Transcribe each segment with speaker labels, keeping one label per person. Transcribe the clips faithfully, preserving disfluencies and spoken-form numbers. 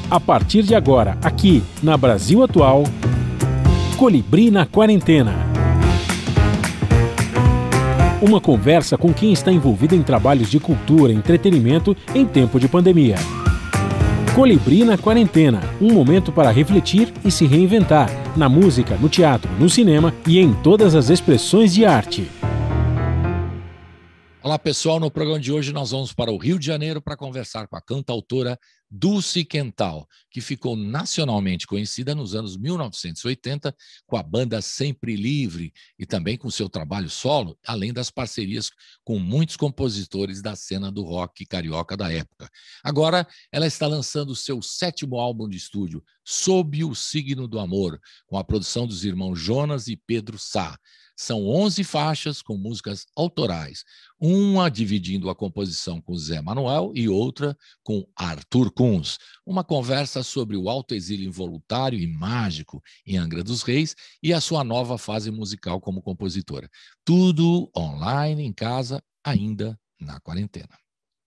Speaker 1: A partir de agora, aqui na Brasil Atual, Colibri na Quarentena. Uma conversa com quem está envolvido em trabalhos de cultura e entretenimento em tempo de pandemia. Colibri na Quarentena, um momento para refletir e se reinventar, na música, no teatro, no cinema e em todas as expressões de arte.
Speaker 2: Olá pessoal, no programa de hoje nós vamos para o Rio de Janeiro para conversar com a cantautora Dulce Quental, que ficou nacionalmente conhecida nos anos mil novecentos e oitenta com a banda Sempre Livre e também com seu trabalho solo, além das parcerias com muitos compositores da cena do rock carioca da época. Agora ela está lançando o seu sétimo álbum de estúdio, Sob o Signo do Amor, com a produção dos irmãos Jonas e Pedro Sá. São onze faixas com músicas autorais, uma dividindo a composição com Zé Manuel e outra com Arthur Kunz. Uma conversa sobre o alto exílio involuntário e mágico em Angra dos Reis e a sua nova fase musical como compositora. Tudo online, em casa, ainda na quarentena.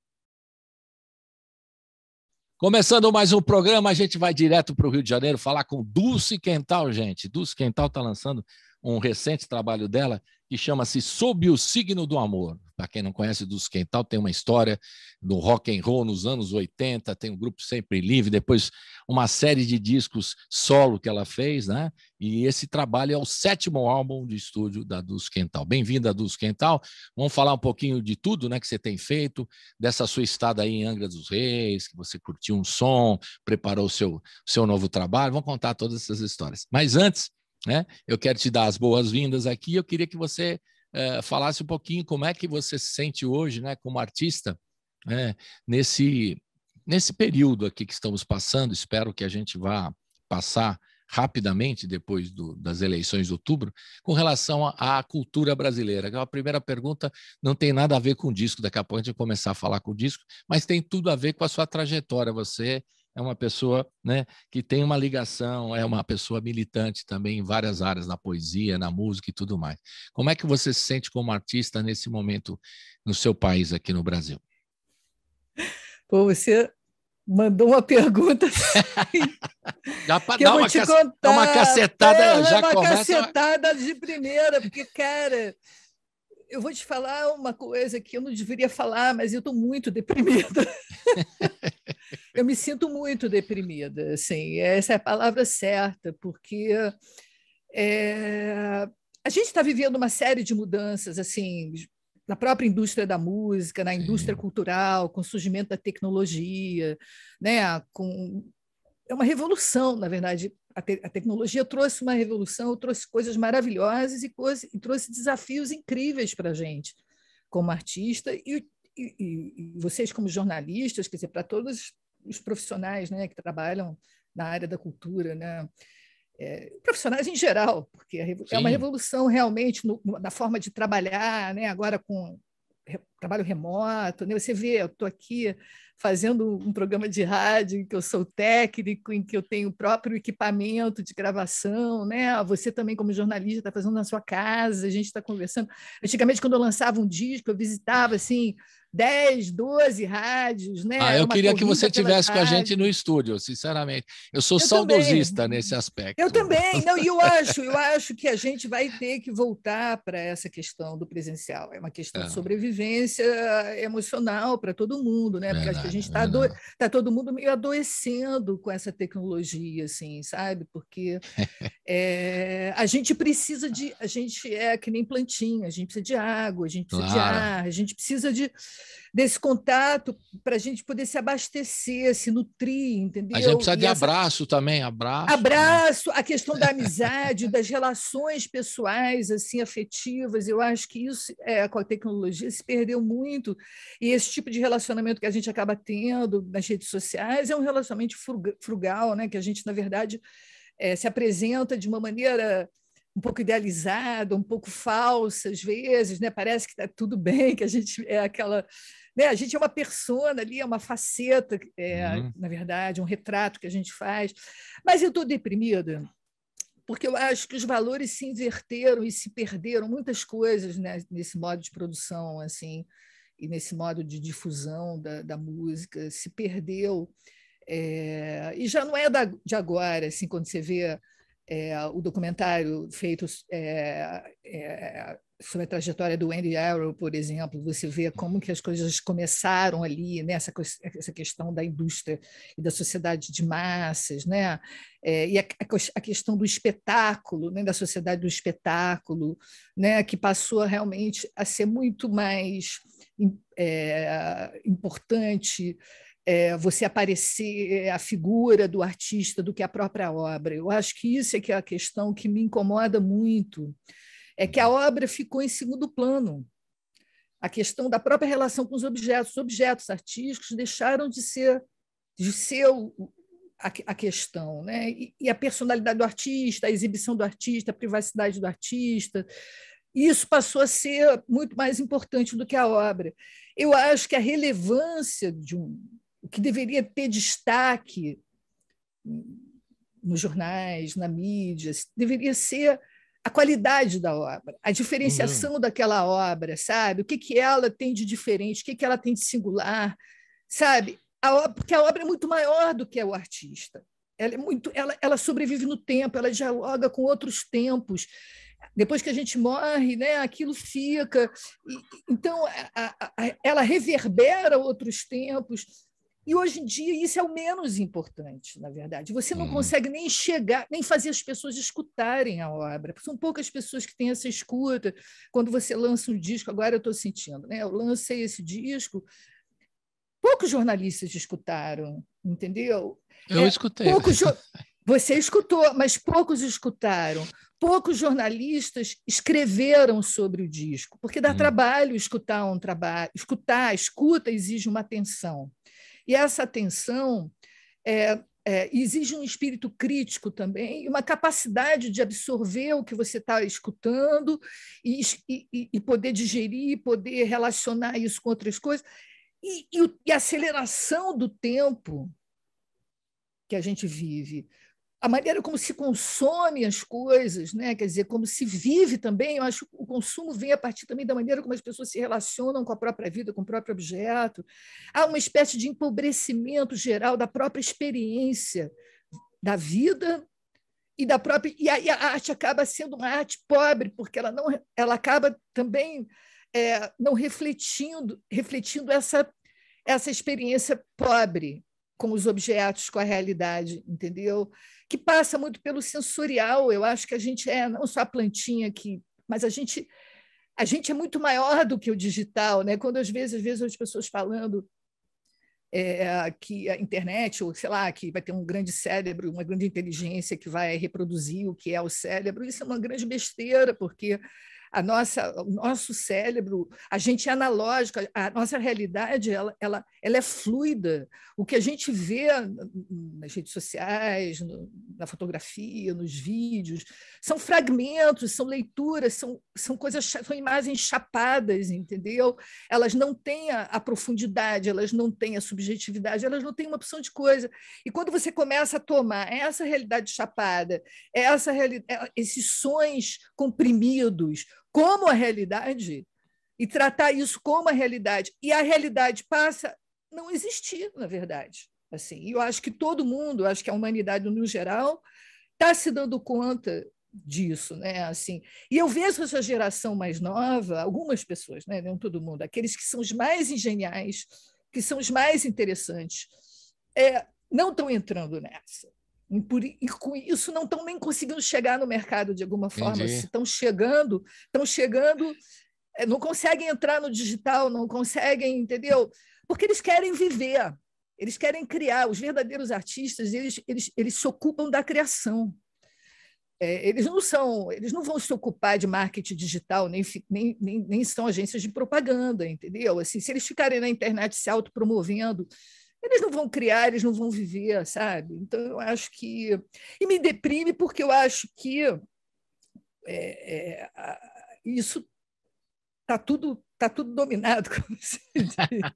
Speaker 2: Começando mais um programa, a gente vai direto para o Rio de Janeiro falar com Dulce Quental, gente. Dulce Quental está lançando um recente trabalho dela que chama-se Sob o Signo do Amor. Para quem não conhece, Dulce Quental tem uma história do rock and roll nos anos oitenta, tem um grupo Sempre Livre, depois uma série de discos solo que ela fez, né? E esse trabalho é o sétimo álbum de estúdio da Dulce Quental. Bem-vinda, Dulce Quental. Vamos falar um pouquinho de tudo, né, que você tem feito, dessa sua estada aí em Angra dos Reis, que você curtiu um som, preparou o seu, seu novo trabalho. Vamos contar todas essas histórias. Mas antes, né, eu quero te dar as boas-vindas aqui. Eu queria que você eh, falasse um pouquinho como é que você se sente hoje, né, como artista, né, nesse, nesse período aqui que estamos passando. Espero que a gente vá passar rapidamente depois do, das eleições de outubro, com relação à, à cultura brasileira. A primeira pergunta não tem nada a ver com o disco, daqui a pouco a gente vai começar a falar com o disco, mas tem tudo a ver com a sua trajetória. Você é uma pessoa, né, que tem uma ligação, é uma pessoa militante também em várias áreas, na poesia, na música e tudo mais. Como é que você se sente como artista nesse momento no seu país, aqui no Brasil?
Speaker 3: Pô, você mandou uma pergunta assim,
Speaker 2: já para
Speaker 3: que
Speaker 2: dar
Speaker 3: eu vou
Speaker 2: uma,
Speaker 3: te
Speaker 2: cac...
Speaker 3: contar.
Speaker 2: uma cacetada,
Speaker 3: é,
Speaker 2: já
Speaker 3: uma
Speaker 2: começa...
Speaker 3: Uma cacetada de primeira, porque, cara, eu vou te falar uma coisa que eu não deveria falar, mas eu estou muito deprimida. Eu me sinto muito deprimida, assim, essa é a palavra certa, porque é, a gente está vivendo uma série de mudanças, assim, na própria indústria da música, na indústria
Speaker 2: Sim.
Speaker 3: cultural, com o surgimento da tecnologia, né, com... é uma revolução, na verdade. A, te... a tecnologia trouxe uma revolução, trouxe coisas maravilhosas e, coisa... e trouxe desafios incríveis para a gente, como artista, e, e, e vocês como jornalistas, quer dizer, para todos os profissionais, né, que trabalham na área da cultura, né, é, profissionais em geral, porque é
Speaker 2: Sim.
Speaker 3: uma revolução realmente no, na forma de trabalhar, né, agora com re, trabalho remoto, né, você vê, eu estou aqui fazendo um programa de rádio em que eu sou técnico, em que eu tenho o próprio equipamento de gravação, né? Você também, como jornalista, está fazendo na sua casa, a gente está conversando. Antigamente, quando eu lançava um disco, eu visitava assim dez, doze rádios, né?
Speaker 2: Ah,
Speaker 3: Era
Speaker 2: eu
Speaker 3: uma
Speaker 2: queria que você
Speaker 3: pelas
Speaker 2: tivesse com a gente no
Speaker 3: rádios.
Speaker 2: estúdio, sinceramente. Eu sou
Speaker 3: Eu também.
Speaker 2: saudosista nesse aspecto.
Speaker 3: Eu também. Não, e eu acho, eu acho que a gente vai ter que voltar para essa questão do presencial. É uma questão
Speaker 2: É.
Speaker 3: de sobrevivência emocional para todo mundo, né? Porque acho que a
Speaker 2: Verdade,
Speaker 3: gente está ado... tá todo mundo meio adoecendo com essa tecnologia, assim, sabe? Porque é, a gente precisa de, a gente é que nem plantinha, a gente precisa de água, a gente precisa de
Speaker 2: Claro.
Speaker 3: ar, a gente precisa de desse contato para a gente poder se abastecer, se nutrir, entendeu?
Speaker 2: A gente precisa
Speaker 3: E
Speaker 2: de
Speaker 3: essa...
Speaker 2: abraço também, abraço.
Speaker 3: Abraço, a questão da amizade, das relações pessoais, assim, afetivas, eu acho que isso, é, com a tecnologia, se perdeu muito, e esse tipo de relacionamento que a gente acaba tendo nas redes sociais é um relacionamento frugal, né? Que a gente, na verdade, é, se apresenta de uma maneira um pouco idealizada, um pouco falsa, às vezes, né? Parece que está tudo bem, que a gente é aquela... Né? A gente é uma persona ali, é uma faceta, é,
Speaker 2: Uhum.
Speaker 3: na verdade, um retrato que a gente faz. Mas eu estou deprimida porque eu acho que os valores se inverteram e se perderam muitas coisas, né, nesse modo de produção, assim, e nesse modo de difusão da, da música. Se perdeu É, e já não é da, de agora, assim, quando você vê é, o documentário feito é, é, sobre a trajetória do Andy Arrow, por exemplo, você vê como que as coisas começaram ali, né? essa, essa questão da indústria e da sociedade de massas, né? É, e a, a questão do espetáculo, né? da sociedade do espetáculo, né? que passou realmente a ser muito mais é, importante É, você aparecer a figura do artista do que a própria obra. Eu acho que isso é que é a questão que me incomoda muito, é que a obra ficou em segundo plano. A questão da própria relação com os objetos. Os objetos artísticos deixaram de ser, de ser o, a, a questão, né? E, e a personalidade do artista, a exibição do artista, a privacidade do artista, isso passou a ser muito mais importante do que a obra. Eu acho que a relevância de um o que deveria ter destaque nos jornais, na mídia, deveria ser a qualidade da obra, a diferenciação uhum. daquela obra, sabe? O que, que ela tem de diferente, o que, que ela tem de singular, sabe? A obra, porque a obra é muito maior do que o artista. Ela, é muito, ela, ela sobrevive no tempo, ela dialoga com outros tempos. Depois que a gente morre, né, aquilo fica. E, então, a, a, ela reverbera outros tempos. E hoje em dia isso é o menos importante, na verdade. Você não hum. consegue nem chegar, nem fazer as pessoas escutarem a obra. São poucas pessoas que têm essa escuta. Quando você lança um disco, agora eu estou sentindo, né? Eu lancei esse disco, poucos jornalistas escutaram, entendeu?
Speaker 2: Eu é, escutei.
Speaker 3: Poucos jo... Você escutou, mas poucos escutaram. Poucos jornalistas escreveram sobre o disco, porque dá hum. trabalho escutar um trabalho, escutar, a escuta exige uma atenção. E essa atenção é, é, exige um espírito crítico também, e uma capacidade de absorver o que você está escutando e, e, e poder digerir, poder relacionar isso com outras coisas. E, e, e a aceleração do tempo que a gente vive, a maneira como se consome as coisas, né? Quer dizer, como se vive também, eu acho que o consumo vem a partir também da maneira como as pessoas se relacionam com a própria vida, com o próprio objeto. Há uma espécie de empobrecimento geral da própria experiência da vida e da própria... E a, e a arte acaba sendo uma arte pobre, porque ela, não, ela acaba também é, não refletindo, refletindo essa, essa experiência pobre com os objetos, com a realidade, entendeu? Que passa muito pelo sensorial. Eu acho que a gente é não só a plantinha que, mas a gente a gente é muito maior do que o digital, né? Quando às vezes às vezes as pessoas falando é, que a internet, ou sei lá, que vai ter um grande cérebro, uma grande inteligência que vai reproduzir o que é o cérebro, isso é uma grande besteira, porque a nossa, o nosso cérebro, a gente é analógico, a nossa realidade ela, ela, ela é fluida. O que a gente vê nas redes sociais, no, na fotografia, nos vídeos, são fragmentos, são leituras, são, são coisas, são imagens chapadas, entendeu? Elas não têm a, a profundidade, elas não têm a subjetividade, elas não têm uma opção de coisa. E quando você começa a tomar essa realidade chapada, essa reali- esses sons comprimidos, como a realidade, e tratar isso como a realidade, e a realidade passa a não existir, na verdade. Assim, e eu acho que todo mundo, acho que a humanidade no geral, está se dando conta disso, né? Assim, e eu vejo essa geração mais nova, algumas pessoas, né? Não todo mundo, aqueles que são os mais ingeniais, que são os mais interessantes, é, não estão entrando nessa. E, por, e com isso não estão nem conseguindo chegar no mercado de alguma forma. Entendi. Se estão chegando, estão chegando, não conseguem entrar no digital, não conseguem, entendeu? Porque eles querem viver, eles querem criar. Os verdadeiros artistas, eles, eles, eles se ocupam da criação. É, eles não são, eles não vão se ocupar de marketing digital, nem, nem, nem, nem são agências de propaganda, entendeu? Assim, se eles ficarem na internet se autopromovendo, eles não vão criar, eles não vão viver, sabe? Então, eu acho que... E me deprime porque eu acho que é, é, isso está tudo, tá tudo dominado, como se diz.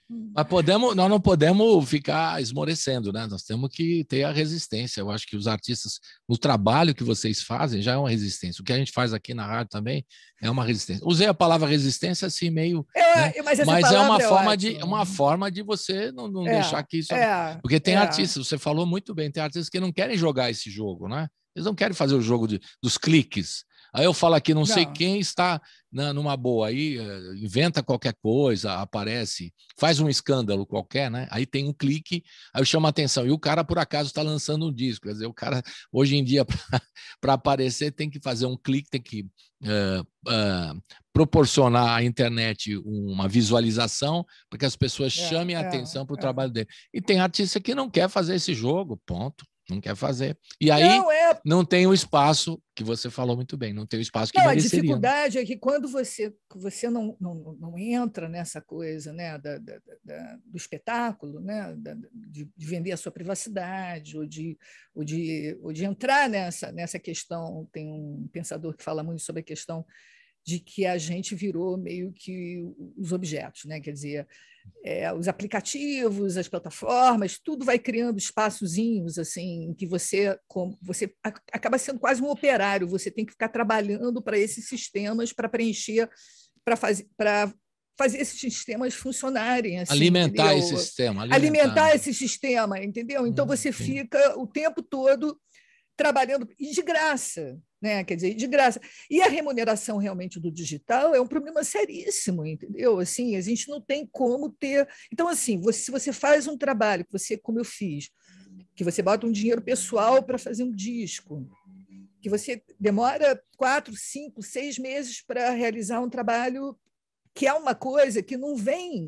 Speaker 2: Mas podemos, nós não podemos ficar esmorecendo, né? Nós temos que ter a resistência. Eu acho que os artistas, o trabalho que vocês fazem já é uma resistência. O que a gente faz aqui na rádio também é uma resistência. Usei a palavra resistência assim meio,
Speaker 3: é,
Speaker 2: né?
Speaker 3: Mas, essa
Speaker 2: mas é uma
Speaker 3: é
Speaker 2: forma
Speaker 3: ótima.
Speaker 2: de uma forma de você não, não
Speaker 3: é,
Speaker 2: deixar que isso,
Speaker 3: é,
Speaker 2: porque tem
Speaker 3: é.
Speaker 2: artistas. Você falou muito bem. Tem artistas que não querem jogar esse jogo, né? Eles não querem fazer o jogo de, dos cliques. Aí eu falo aqui, não, não. sei quem está na, numa boa, aí inventa qualquer coisa, aparece, faz um escândalo qualquer, né? Aí tem um clique, aí eu chamo a atenção. E o cara, por acaso, está lançando um disco. Quer dizer, o cara, hoje em dia, para aparecer, tem que fazer um clique, tem que uh, uh, proporcionar à internet uma visualização para que as pessoas é, chamem a é, atenção para o é. trabalho dele. E tem artista que não quer fazer esse jogo, ponto. Não quer fazer. E aí não, é... não tem o espaço que você falou muito bem, não tem o espaço que
Speaker 3: não,
Speaker 2: mereceria.
Speaker 3: A dificuldade, né? É que quando você, você não, não, não entra nessa coisa, né, da, da, da, do espetáculo, né, da, de, de vender a sua privacidade, ou de, ou de, ou de entrar nessa, nessa questão, tem um pensador que fala muito sobre a questão de que a gente virou meio que os objetos, né? Quer dizer, é, os aplicativos, as plataformas, tudo vai criando espaçozinhos assim, em que você, como, você acaba sendo quase um operário, você tem que ficar trabalhando para esses sistemas, para preencher, para fazer, para fazer esses sistemas funcionarem. Assim,
Speaker 2: alimentar
Speaker 3: entendeu?
Speaker 2: esse sistema.
Speaker 3: Alimentar. alimentar esse sistema, entendeu? Então, hum, você sim. fica o tempo todo trabalhando, e de graça, né? Quer dizer, de graça. E a remuneração realmente do digital é um problema seríssimo, entendeu? Assim, a gente não tem como ter... Então, assim, você, se você faz um trabalho, que você, como eu fiz, que você bota um dinheiro pessoal para fazer um disco, que você demora quatro, cinco, seis meses para realizar um trabalho que é uma coisa que não vem...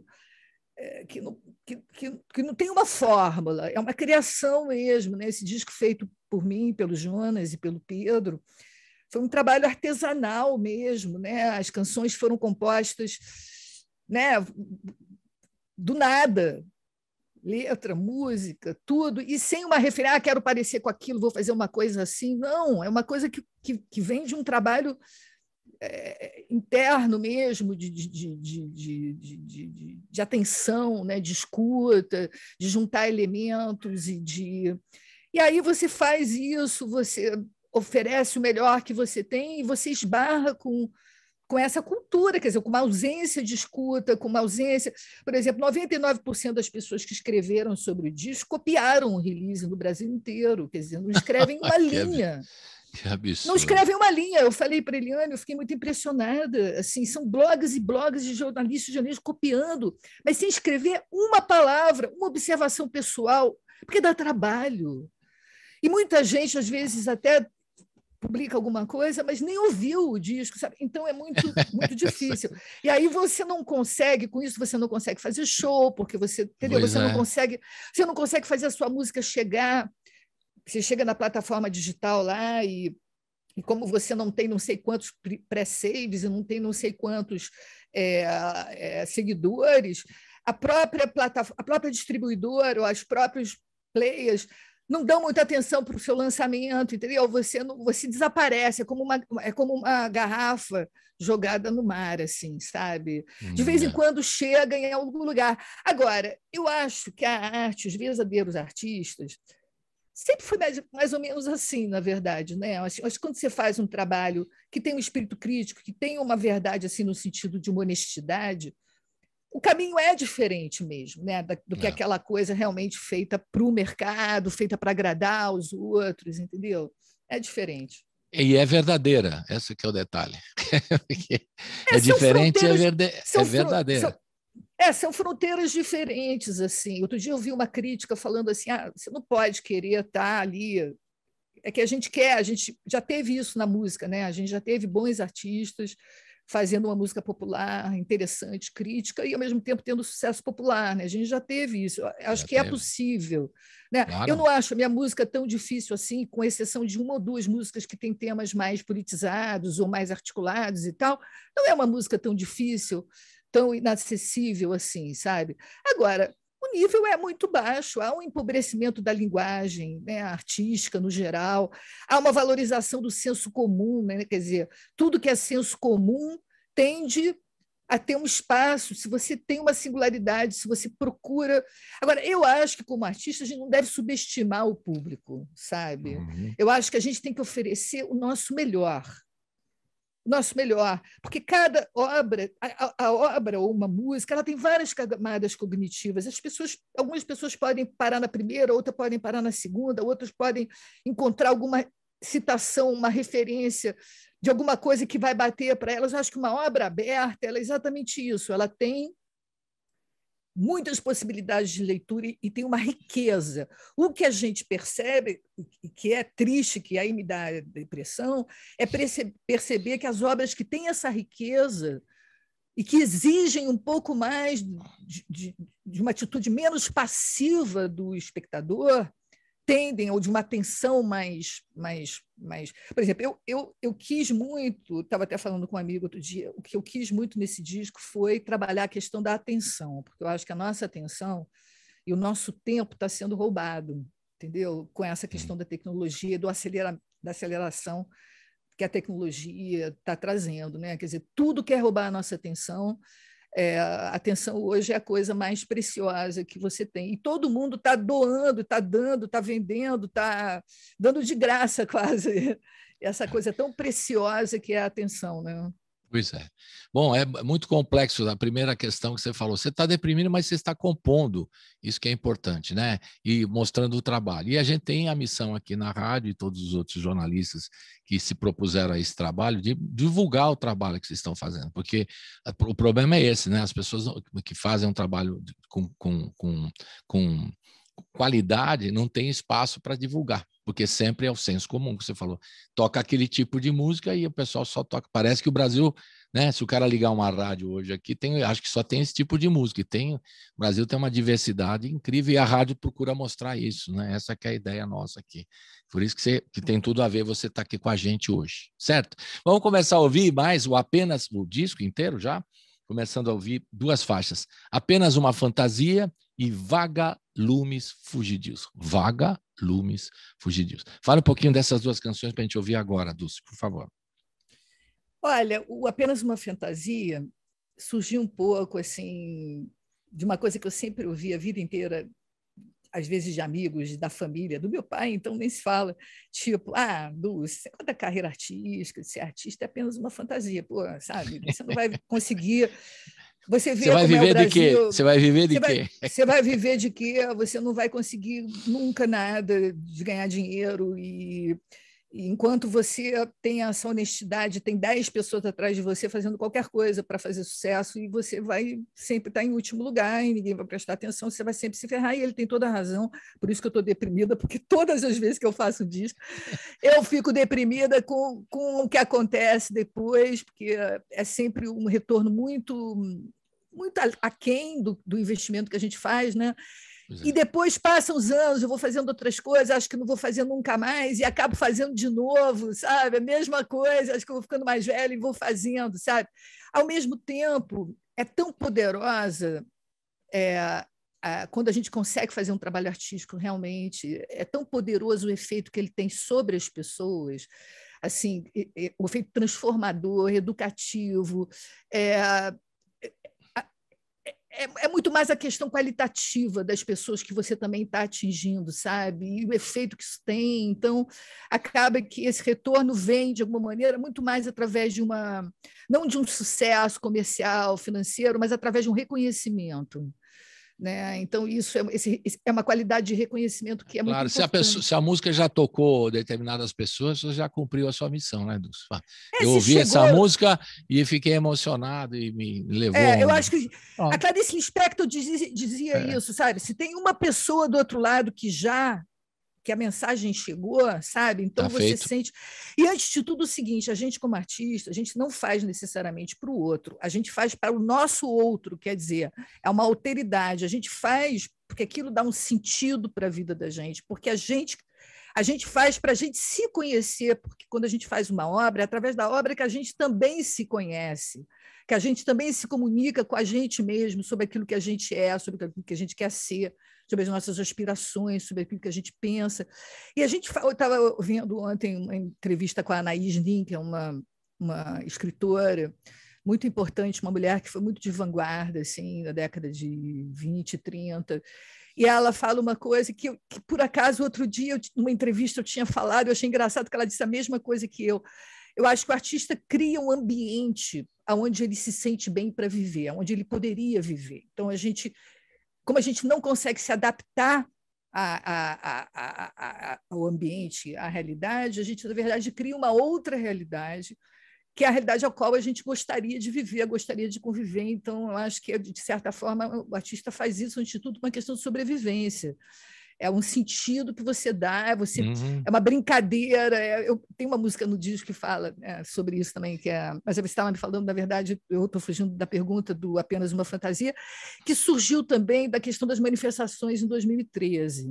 Speaker 3: Que não, que, que, que não tem uma fórmula, é uma criação mesmo, né? Esse disco feito por mim, pelo Jonas e pelo Pedro, foi um trabalho artesanal mesmo, né? As canções foram compostas, né, do nada, letra, música, tudo, e sem uma referência, ah, quero parecer com aquilo, vou fazer uma coisa assim. Não, é uma coisa que, que, que vem de um trabalho É, interno mesmo, de, de, de, de, de, de, de atenção, né? De escuta, de juntar elementos e de... E aí você faz isso, você oferece o melhor que você tem e você esbarra com, com essa cultura, quer dizer, com uma ausência de escuta, com uma ausência... Por exemplo, noventa e nove por cento das pessoas que escreveram sobre o disco copiaram o release no Brasil inteiro, quer dizer, não escrevem uma linha.
Speaker 2: Que absurdo.
Speaker 3: Não escrevem uma linha. Eu falei para a Eliane, eu fiquei muito impressionada. Assim, são blogs e blogs de jornalistas, de jornalistas copiando, mas sem escrever uma palavra, uma observação pessoal, porque dá trabalho. E muita gente, às vezes, até publica alguma coisa, mas nem ouviu o disco, sabe? Então é muito, muito difícil. E aí você não consegue, com isso, você não consegue fazer show, porque você, entendeu? Você, é. não consegue, você não consegue fazer a sua música chegar. Você chega na plataforma digital lá e, e como você não tem não sei quantos pré-saves e não tem não sei quantos é, é, seguidores, a própria, plataforma, a própria distribuidora ou os próprios players não dão muita atenção para o seu lançamento, entendeu? Você, não, você desaparece, é como, uma, é como uma garrafa jogada no mar, assim, sabe? De vez em quando chega em algum lugar. Agora, eu acho que a arte, os verdadeiros artistas, sempre foi mais, mais ou menos assim, na verdade, né? Acho, acho que quando você faz um trabalho que tem um espírito crítico, que tem uma verdade assim no sentido de uma honestidade, o caminho é diferente mesmo, né? Do que é. aquela coisa realmente feita para o mercado, feita para agradar os outros, entendeu? É diferente.
Speaker 2: E é verdadeira, esse que é o detalhe. é, é diferente, é, verde... é verdadeira.
Speaker 3: São... É, são fronteiras diferentes, assim. Outro dia eu vi uma crítica falando assim, ah, você não pode querer estar ali. É que a gente quer, a gente já teve isso na música, né? A gente já teve bons artistas fazendo uma música popular, interessante, crítica, e ao mesmo tempo tendo sucesso popular, né? A gente já teve isso. Eu acho já que teve. É possível. Né? Claro. Eu não acho a minha música tão difícil assim, com exceção de uma ou duas músicas que têm temas mais politizados ou mais articulados e tal. Não é uma música tão difícil, tão inacessível assim, sabe? Agora, o nível é muito baixo, há um empobrecimento da linguagem, né, artística no geral, há uma valorização do senso comum, né? Quer dizer, tudo que é senso comum tende a ter um espaço, se você tem uma singularidade, se você procura... Agora, eu acho que, como artista, a gente não deve subestimar o público, sabe?
Speaker 2: Uhum.
Speaker 3: Eu acho que a gente tem que oferecer o nosso melhor. O nosso melhor. Porque cada obra, a, a obra ou uma música, ela tem várias camadas cognitivas. As pessoas, algumas pessoas podem parar na primeira, outras podem parar na segunda, outras podem encontrar alguma citação, uma referência de alguma coisa que vai bater para elas. Eu acho que uma obra aberta ela é exatamente isso. Ela tem muitas possibilidades de leitura e, e tem uma riqueza. O que a gente percebe, e que é triste, que aí me dá depressão, é perce- perceber que as obras que têm essa riqueza e que exigem um pouco mais de, de, de uma atitude menos passiva do espectador, tendem, ou de uma atenção mais... mais, mais... Por exemplo, eu, eu, eu quis muito, estava até falando com um amigo outro dia, o que eu quis muito nesse disco foi trabalhar a questão da atenção, porque eu acho que a nossa atenção e o nosso tempo está sendo roubado, entendeu? Com essa questão da tecnologia, do acelera, da aceleração que a tecnologia está trazendo, né? Quer dizer, tudo quer roubar a nossa atenção. É, a atenção hoje é a coisa mais preciosa que você tem. E todo mundo está doando, está dando, está vendendo, está dando de graça quase essa coisa tão preciosa que é a atenção, né?
Speaker 2: Pois é. Bom, é muito complexo a primeira questão que você falou. Você está deprimindo, mas você está compondo. Isso que é importante, né? E mostrando o trabalho. E a gente tem a missão aqui na rádio e todos os outros jornalistas que se propuseram a esse trabalho de divulgar o trabalho que vocês estão fazendo. Porque o problema é esse, né? As pessoas que fazem um trabalho com, com, com, com qualidade não têm espaço para divulgar. Porque sempre é o senso comum que você falou. Toca aquele tipo de música e o pessoal só toca. Parece que o Brasil, né? Se o cara ligar uma rádio hoje aqui, tem, acho que só tem esse tipo de música. E tem, o Brasil tem uma diversidade incrível e a rádio procura mostrar isso, né? Essa que é a ideia nossa aqui. Por isso que, você, que tem tudo a ver você estar aqui com a gente hoje, certo? Vamos começar a ouvir mais o apenas o disco inteiro já? Começando a ouvir duas faixas. Apenas uma fantasia e Vagalumes Fugidios. Vagalumes Fugidios. Fala um pouquinho dessas duas canções para a gente ouvir agora, Dulce, por favor.
Speaker 3: Olha, o Apenas uma Fantasia surgiu um pouco assim de uma coisa que eu sempre ouvi a vida inteira, às vezes de amigos, da família, do meu pai, então nem se fala, tipo, ah, Dulce, você conta carreira artística, ser artista é apenas uma fantasia, pô, sabe? Você não vai conseguir... Você vê
Speaker 2: você vai
Speaker 3: como
Speaker 2: viver
Speaker 3: é o Brasil,
Speaker 2: de quê? Você vai viver de
Speaker 3: você
Speaker 2: quê?
Speaker 3: Vai, você vai viver de quê? Você não vai conseguir nunca nada de ganhar dinheiro e, e enquanto você tem essa honestidade, tem dez pessoas atrás de você fazendo qualquer coisa para fazer sucesso e você vai sempre estar em último lugar e ninguém vai prestar atenção, você vai sempre se ferrar e ele tem toda a razão, por isso que eu estou deprimida, porque todas as vezes que eu faço um disco, eu fico deprimida com, com o que acontece depois, porque é sempre um retorno muito... muito aquém do, do investimento que a gente faz, né? É. E depois passam os anos, eu vou fazendo outras coisas, acho que não vou fazer nunca mais, e acabo fazendo de novo, sabe? A mesma coisa, acho que eu vou ficando mais velha e vou fazendo, sabe? Ao mesmo tempo, é tão poderosa é, a, quando a gente consegue fazer um trabalho artístico realmente, é tão poderoso o efeito que ele tem sobre as pessoas, assim, o efeito transformador, educativo, é, É, é muito mais a questão qualitativa das pessoas que você também está atingindo, sabe? E o efeito que isso tem. Então, acaba que esse retorno vem, de alguma maneira, muito mais através de uma... não de um sucesso comercial, financeiro, mas através de um reconhecimento. Né? Então, isso é, esse, é uma qualidade de reconhecimento que é
Speaker 2: claro,
Speaker 3: muito
Speaker 2: se a, pessoa, se a música já tocou determinadas pessoas, você já cumpriu a sua missão, né, Dulce? É, eu ouvi chegou... essa música e fiquei emocionado e me levou...
Speaker 3: É,
Speaker 2: um...
Speaker 3: eu acho que oh. a Clarice Lispector dizia, dizia é. isso, sabe? Se tem uma pessoa do outro lado que já... que a mensagem chegou, sabe? Então tá você feito. Sente... E antes de tudo o seguinte, a gente como artista, a gente não faz necessariamente para o outro, a gente faz para o nosso outro, quer dizer, é uma alteridade, a gente faz porque aquilo dá um sentido para a vida da gente, porque a gente, a gente faz para a gente se conhecer, porque quando a gente faz uma obra, é através da obra que a gente também se conhece, que a gente também se comunica com a gente mesmo sobre aquilo que a gente é, sobre aquilo que a gente quer ser, sobre as nossas aspirações, sobre aquilo que a gente pensa. E a gente, eu estava vendo ontem uma entrevista com a Anaís Nin, que é uma, uma escritora muito importante, uma mulher que foi muito de vanguarda, assim, na década de vinte, trinta. E ela fala uma coisa que, eu, que por acaso, outro dia, numa entrevista, eu tinha falado, eu achei engraçado que ela disse a mesma coisa que eu. Eu acho que o artista cria um ambiente onde ele se sente bem para viver, onde ele poderia viver. Então, a gente, como a gente não consegue se adaptar a, a, a, a, a, ao ambiente, à realidade, a gente, na verdade, cria uma outra realidade, que é a realidade ao qual a gente gostaria de viver, gostaria de conviver. Então, eu acho que, de certa forma, o artista faz isso, antes de tudo, uma questão de sobrevivência. É um sentido que você dá, você, uhum. é uma brincadeira. É, eu tenho uma música no disco que fala é, sobre isso também, que é, mas você estava me falando, na verdade, eu estou fugindo da pergunta do Apenas Uma Fantasia, que surgiu também da questão das manifestações em dois mil e treze.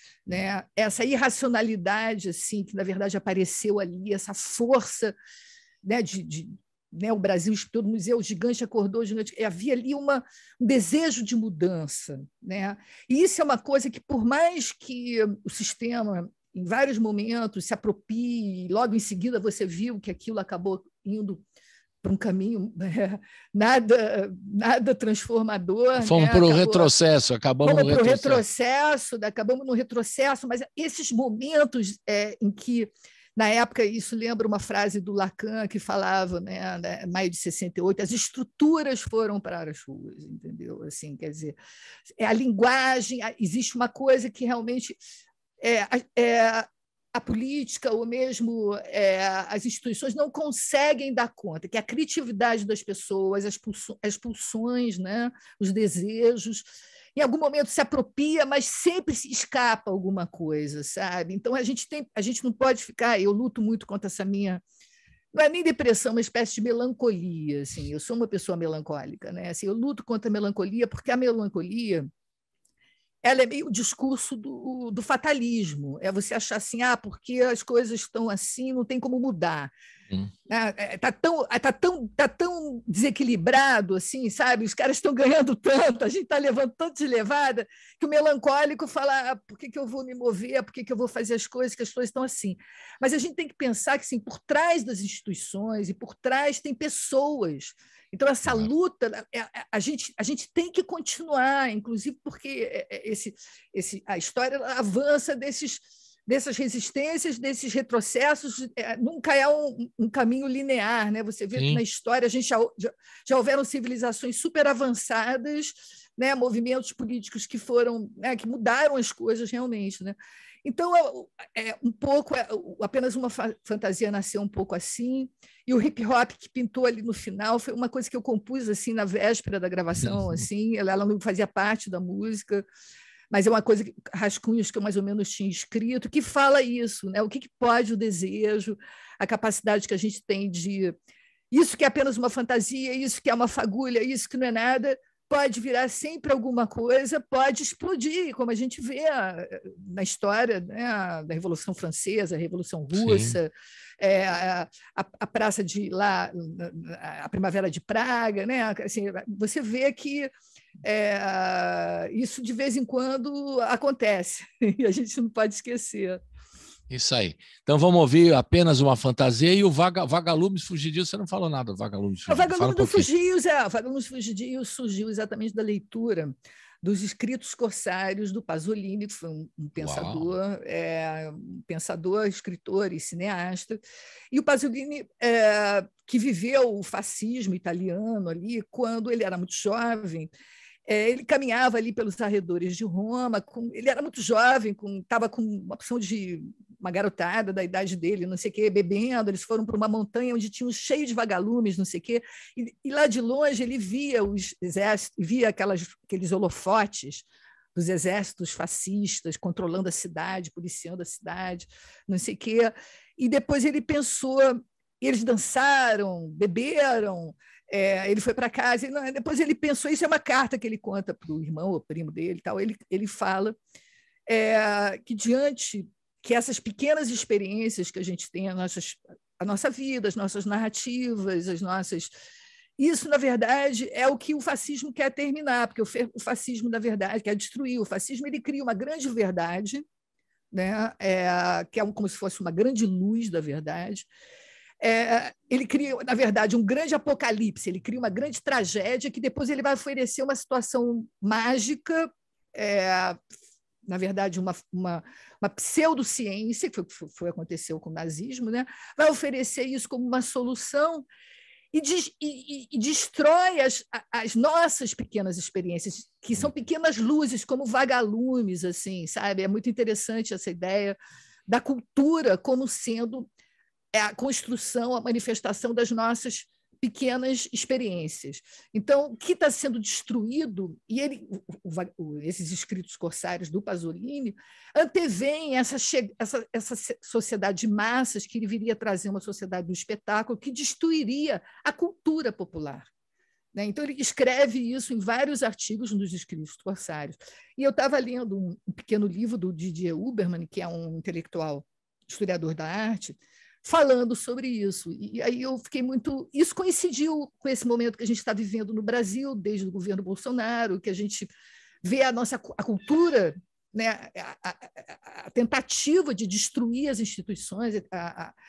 Speaker 3: Né? Essa irracionalidade, assim, que, na verdade, apareceu ali, essa força, né, de, de né, o Brasil, todo museu, o gigante acordou, o gigante, havia ali uma, um desejo de mudança. Né? E isso é uma coisa que, por mais que o sistema, em vários momentos, se aproprie, logo em seguida você viu que aquilo acabou indo para um caminho é, nada, nada transformador.
Speaker 2: Fomos
Speaker 3: né?
Speaker 2: para o retrocesso, acabamos
Speaker 3: Fomos
Speaker 2: no
Speaker 3: retrocesso.
Speaker 2: retrocesso.
Speaker 3: Acabamos no retrocesso, mas esses momentos é, em que, na época, isso lembra uma frase do Lacan que falava, né, né, maio de sessenta e oito, as estruturas foram para as ruas, entendeu? Assim, quer dizer, é a linguagem, existe uma coisa que realmente é, é a política ou mesmo é, as instituições não conseguem dar conta, que é a criatividade das pessoas, as, pulso, as pulsões, né, os desejos, em algum momento se apropria, mas sempre se escapa alguma coisa, sabe? Então, a gente, tem, a gente não pode ficar... Eu luto muito contra essa minha... Não é nem depressão, uma espécie de melancolia. Assim. Eu sou uma pessoa melancólica. Né? Assim, eu luto contra a melancolia, porque a melancolia ela é meio o discurso do, do fatalismo. É você achar assim, ah, porque as coisas estão assim, não tem como mudar. Hum. Está tão, tá tão, tá tão desequilibrado, assim, sabe? Os caras estão ganhando tanto, a gente está levando tanto de levada, que o melancólico fala, ah, por que, que eu vou me mover, por que, que eu vou fazer as coisas, que as coisas estão assim. Mas a gente tem que pensar que, assim, por trás das instituições e por trás tem pessoas. Então, essa luta, a gente, a gente tem que continuar, inclusive porque esse, esse, a história avança desses, dessas resistências, desses retrocessos, nunca é um, um caminho linear. Né? Você vê Sim. que na história a gente já, já, já houveram civilizações super avançadas, né? Movimentos políticos que foram, né? que mudaram as coisas realmente. Né? Então, é, é um pouco, é, apenas uma fa fantasia nasceu um pouco assim, e o hip hop que pintou ali no final foi uma coisa que eu compus assim na véspera da gravação, assim, ela, ela não fazia parte da música, mas é uma coisa, que, rascunhos que eu mais ou menos tinha escrito, que fala isso, né? O que, que pode o desejo, a capacidade que a gente tem de... Isso que é apenas uma fantasia, isso que é uma fagulha, isso que não é nada... pode virar sempre alguma coisa, pode explodir, como a gente vê na história, né, da Revolução Francesa, a Revolução Russa, é, a, a Praça de lá, a Primavera de Praga, né? Assim, você vê que é, isso de vez em quando acontece e a gente não pode esquecer.
Speaker 2: Isso aí. Então vamos ouvir Apenas Uma Fantasia e o Vaga, Vagalumes Fugidios. Você não falou nada do Vagalumes Fugidios.
Speaker 3: O Vagalume um do Fugidios, é, o Vagalumes Fugidios surgiu exatamente da leitura dos escritos corsários do Pasolini, que foi um, um pensador, é, um pensador, escritor e cineasta. E o Pasolini, é, que viveu o fascismo italiano ali, quando ele era muito jovem, É, ele caminhava ali pelos arredores de Roma, com, ele era muito jovem, estava com, com uma opção de uma garotada da idade dele, não sei o quê, bebendo, eles foram para uma montanha onde tinha um cheio de vagalumes, não sei o quê, e, e lá de longe ele via os exércitos, via aquelas, aqueles holofotes dos exércitos fascistas controlando a cidade, policiando a cidade, não sei o quê, e depois ele pensou, eles dançaram, beberam, É, ele foi para casa, e não, depois ele pensou, isso é uma carta que ele conta para o irmão ou primo dele, tal, ele, ele fala é, que diante que essas pequenas experiências que a gente tem, a, nossas, a nossa vida, as nossas narrativas, as nossas... Isso, na verdade, é o que o fascismo quer terminar, porque o, o fascismo, na verdade, quer destruir. O fascismo ele cria uma grande verdade, né, é, que é como se fosse uma grande luz da verdade, é, ele cria, na verdade, um grande apocalipse, ele cria uma grande tragédia que depois ele vai oferecer uma situação mágica, é, na verdade, uma, uma, uma pseudociência, que foi, foi aconteceu com o nazismo, né? Vai oferecer isso como uma solução e, de, e, e destrói as, as nossas pequenas experiências, que são pequenas luzes, como vagalumes, assim, sabe? É muito interessante essa ideia da cultura como sendo a construção, a manifestação das nossas pequenas experiências. Então, o que está sendo destruído, e ele, o, o, esses escritos corsários do Pasolini antevêm essa, essa, essa sociedade de massas que ele viria trazer uma sociedade do espetáculo que destruiria a cultura popular. Né? Então, ele escreve isso em vários artigos nos escritos corsários. E eu estava lendo um, um pequeno livro do Didier Huberman, que é um intelectual historiador da arte, falando sobre isso. E aí eu fiquei muito... Isso coincidiu com esse momento que a gente está vivendo no Brasil, desde o governo Bolsonaro, que a gente vê a nossa a cultura, né, a, a, a tentativa de destruir as instituições, a, a,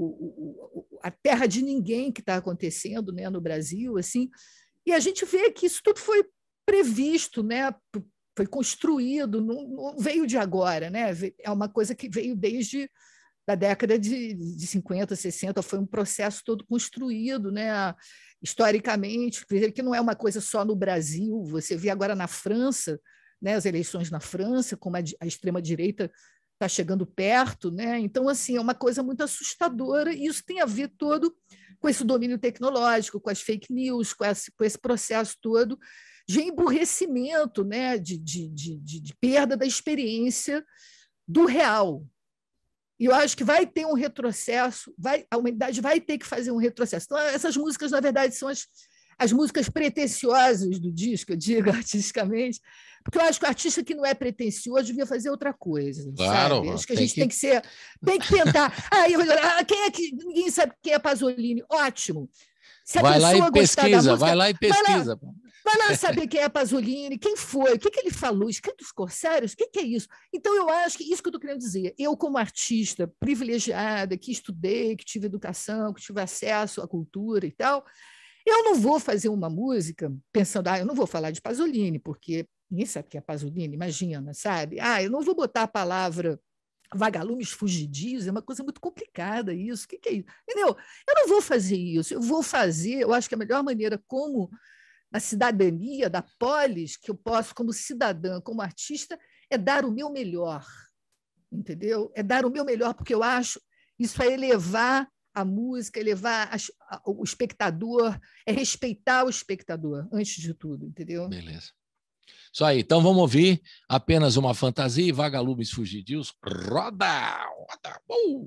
Speaker 3: o, a terra de ninguém que está acontecendo, né, no Brasil, assim, e a gente vê que isso tudo foi previsto, né, foi construído, não, não veio de agora, né, é uma coisa que veio desde da década de, de cinquenta, sessenta, foi um processo todo construído, né, historicamente, que não é uma coisa só no Brasil, você vê agora na França, né, as eleições na França, como a, a extrema-direita está chegando perto, né? Então, assim, é uma coisa muito assustadora, e isso tem a ver todo com esse domínio tecnológico, com as fake news, com esse, com esse processo todo de emburrecimento, né, de, de, de, de, de perda da experiência do real. E eu acho que vai ter um retrocesso, vai, a humanidade vai ter que fazer um retrocesso. Então, essas músicas, na verdade, são as, as músicas pretensiosas do disco, eu digo artisticamente, porque eu acho que o artista que não é pretensioso devia fazer outra coisa.
Speaker 2: Claro,
Speaker 3: sabe? Acho que a gente que... tem que ser, tem que tentar. Ah, eu, ah, quem é que ninguém sabe quem é Pasolini? Ótimo.
Speaker 2: Se a vai lá e pesquisa, música, vai lá e pesquisa.
Speaker 3: Vai lá, vai lá saber quem é Pasolini, quem foi, o que, que ele falou, escritos corsários, o que, que é isso? Então, eu acho que isso que eu estou querendo dizer. Eu, como artista privilegiada, que estudei, que tive educação, que tive acesso à cultura e tal, eu não vou fazer uma música pensando, ah, eu não vou falar de Pasolini, porque ninguém sabe quem é Pasolini, imagina, sabe? Ah, eu não vou botar a palavra vagalumes fugidios, é uma coisa muito complicada isso, o que, que é isso? Entendeu? Eu não vou fazer isso, eu vou fazer, eu acho que a melhor maneira como a cidadania da polis, que eu posso, como cidadã, como artista, é dar o meu melhor, entendeu? É dar o meu melhor, porque eu acho isso é elevar a música, elevar a, a, o espectador, é respeitar o espectador, antes de tudo, entendeu?
Speaker 2: Beleza. Isso aí, então vamos ouvir Apenas uma Fantasia e Vagalumes Fugidios. Roda! Roda! Uh!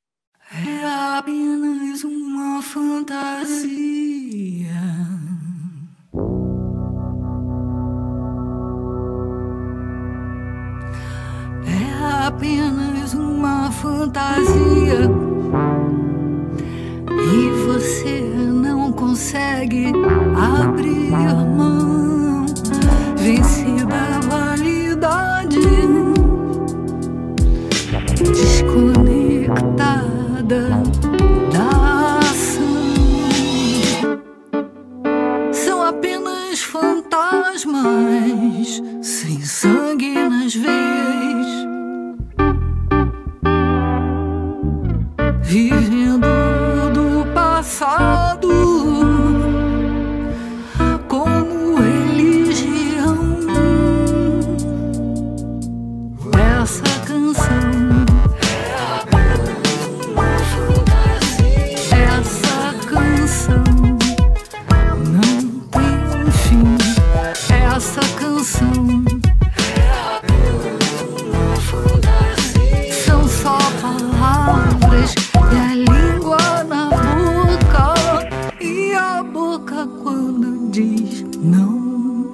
Speaker 4: É apenas uma fantasia. É apenas uma fantasia. E você não consegue abrir mão. Vencida a validade, desconectada da ação. São apenas fantasmas sem sangue nas veias, vivendo do passado como religião. Essa canção é apenas uma fantasia. Essa canção não tem fim. Essa canção é apenas uma fantasia. São só palavras e a língua na boca, e a boca quando diz não.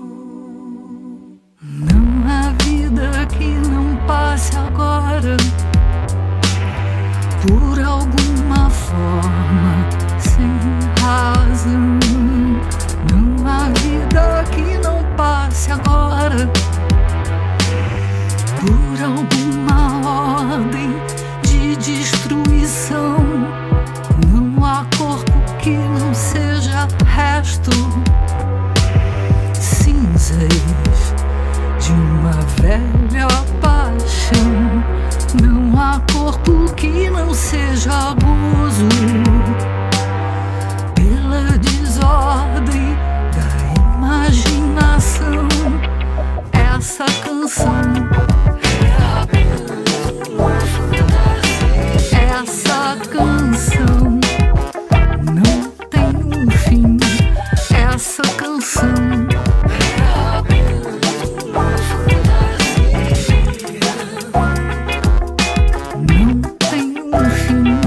Speaker 4: Não há vida que não passe agora, por alguma forma, sem razão. Não há vida que não passe agora, por alguma ordem de destruição. Não velha paixão. Não há corpo que não seja gozo pela desordem da imaginação. Essa canção é apenas uma fantasia. Essa canção não tem um fim. Essa canção é apenas uma fantasia. Não tem um fim.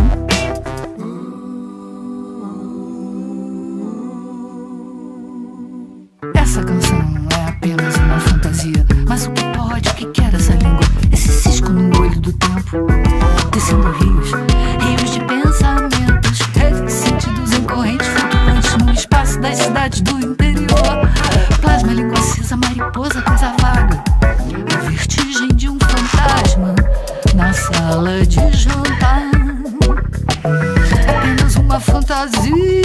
Speaker 4: Essa canção é apenas uma fantasia. Mas o que pode, o que quer essa língua? Esse cisco no olho do tempo, descendo rios, rios de pensamentos, redes de sentidos em correntes flutuantes no espaço das cidades do interior. Plasma, língua acesa, mariposa, coisa vaga, a vertigem de um fantasma na sala de jantar. Apenas uma fantasia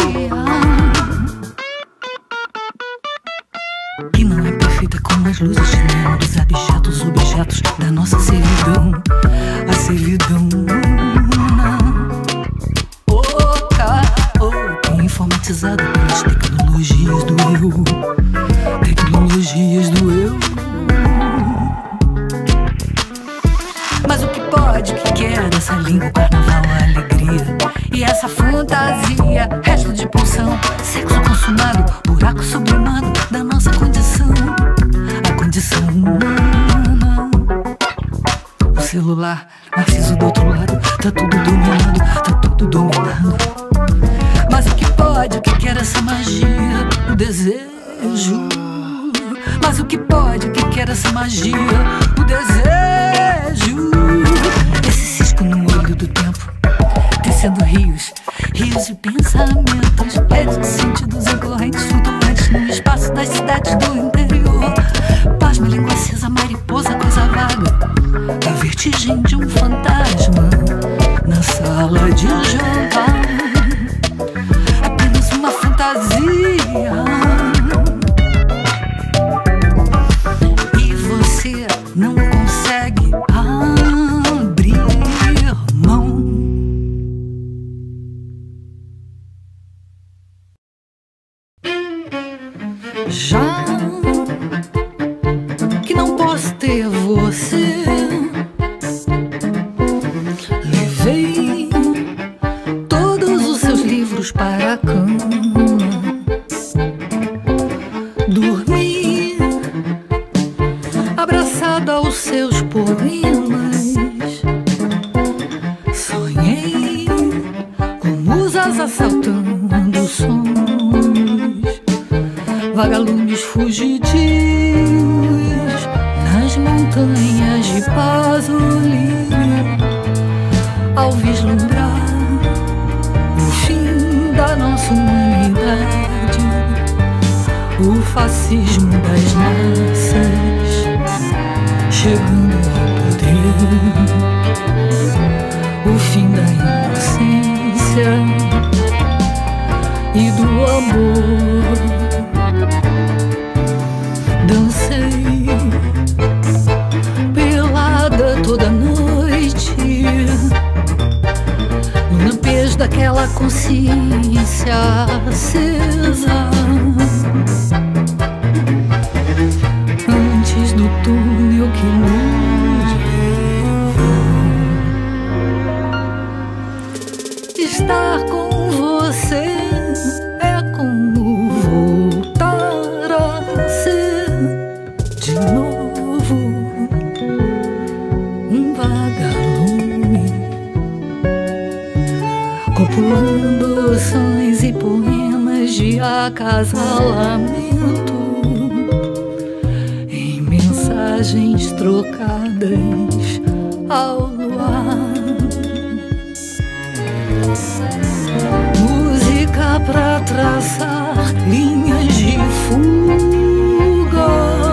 Speaker 4: que não é perfeita como as luzes de neon dos abjetos objetos da nossa servidão. A servidão oca, oca, informatizada pelas tecnologias do eu. Tecnologias do eu. Mas o que pode, o que quer essa língua, o carnaval, a alegria e essa fantasia, resto de pulsão, sexo consumado, buraco sublimado da nossa condição, a condição humana. O celular, Narciso do outro lado, tá tudo dominado, tá tudo dominado. Mas o que pode, o que quer essa magia, o desejo. Mas o que pode, o que quer essa magia, o desejo. Esse cisco no olho do tempo, tecendo rios, rios de pensamentos, redes de sentidos em correntes flutuantes no espaço das cidades do interior. Pasma, língua acesa, mariposa, coisa vaga, a vertigem de um fantasma na sala de jantar. Apenas uma fantasia. E você não consegue abrir mão. Já que não posso ter você, levei todos os seus livros para a cama. Dormi abraçada aos seus poemas. Sonhei com musas assaltando sonhos, vagalumes fugidios nas montanhas de Pasolini. Ao vislumbrar o fim da nossa humanidade, o fascismo das massas chegando ao poder, o fim da inocência e do amor. Dancei pelada toda noite no lampejo daquela consciência acesa, antes do túnel que nos levou. Estar com você é como voltar a ser de novo um vagalume, copulando sonhos e poemas de acasalamento, em mensagens trocadas ao luar. Música pra traçar linhas de fuga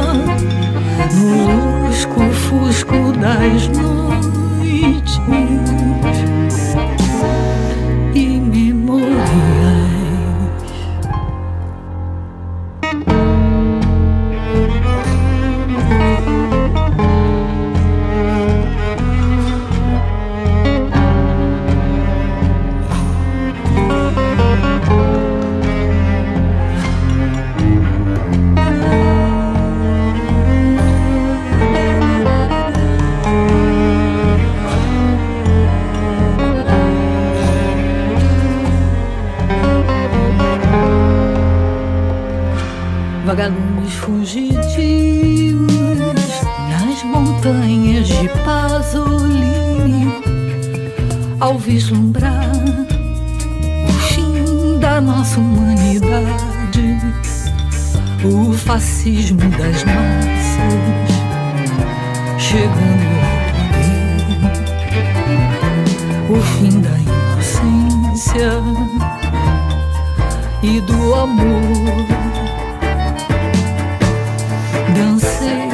Speaker 4: no lusco-fusco das noites e memórias. vagalumes fugidios nas montanhas de Pasolini, ao vislumbrar o fim da nossa humanidade, o fascismo das massas chegando ao poder, o fim da inocência e do amor. Dancei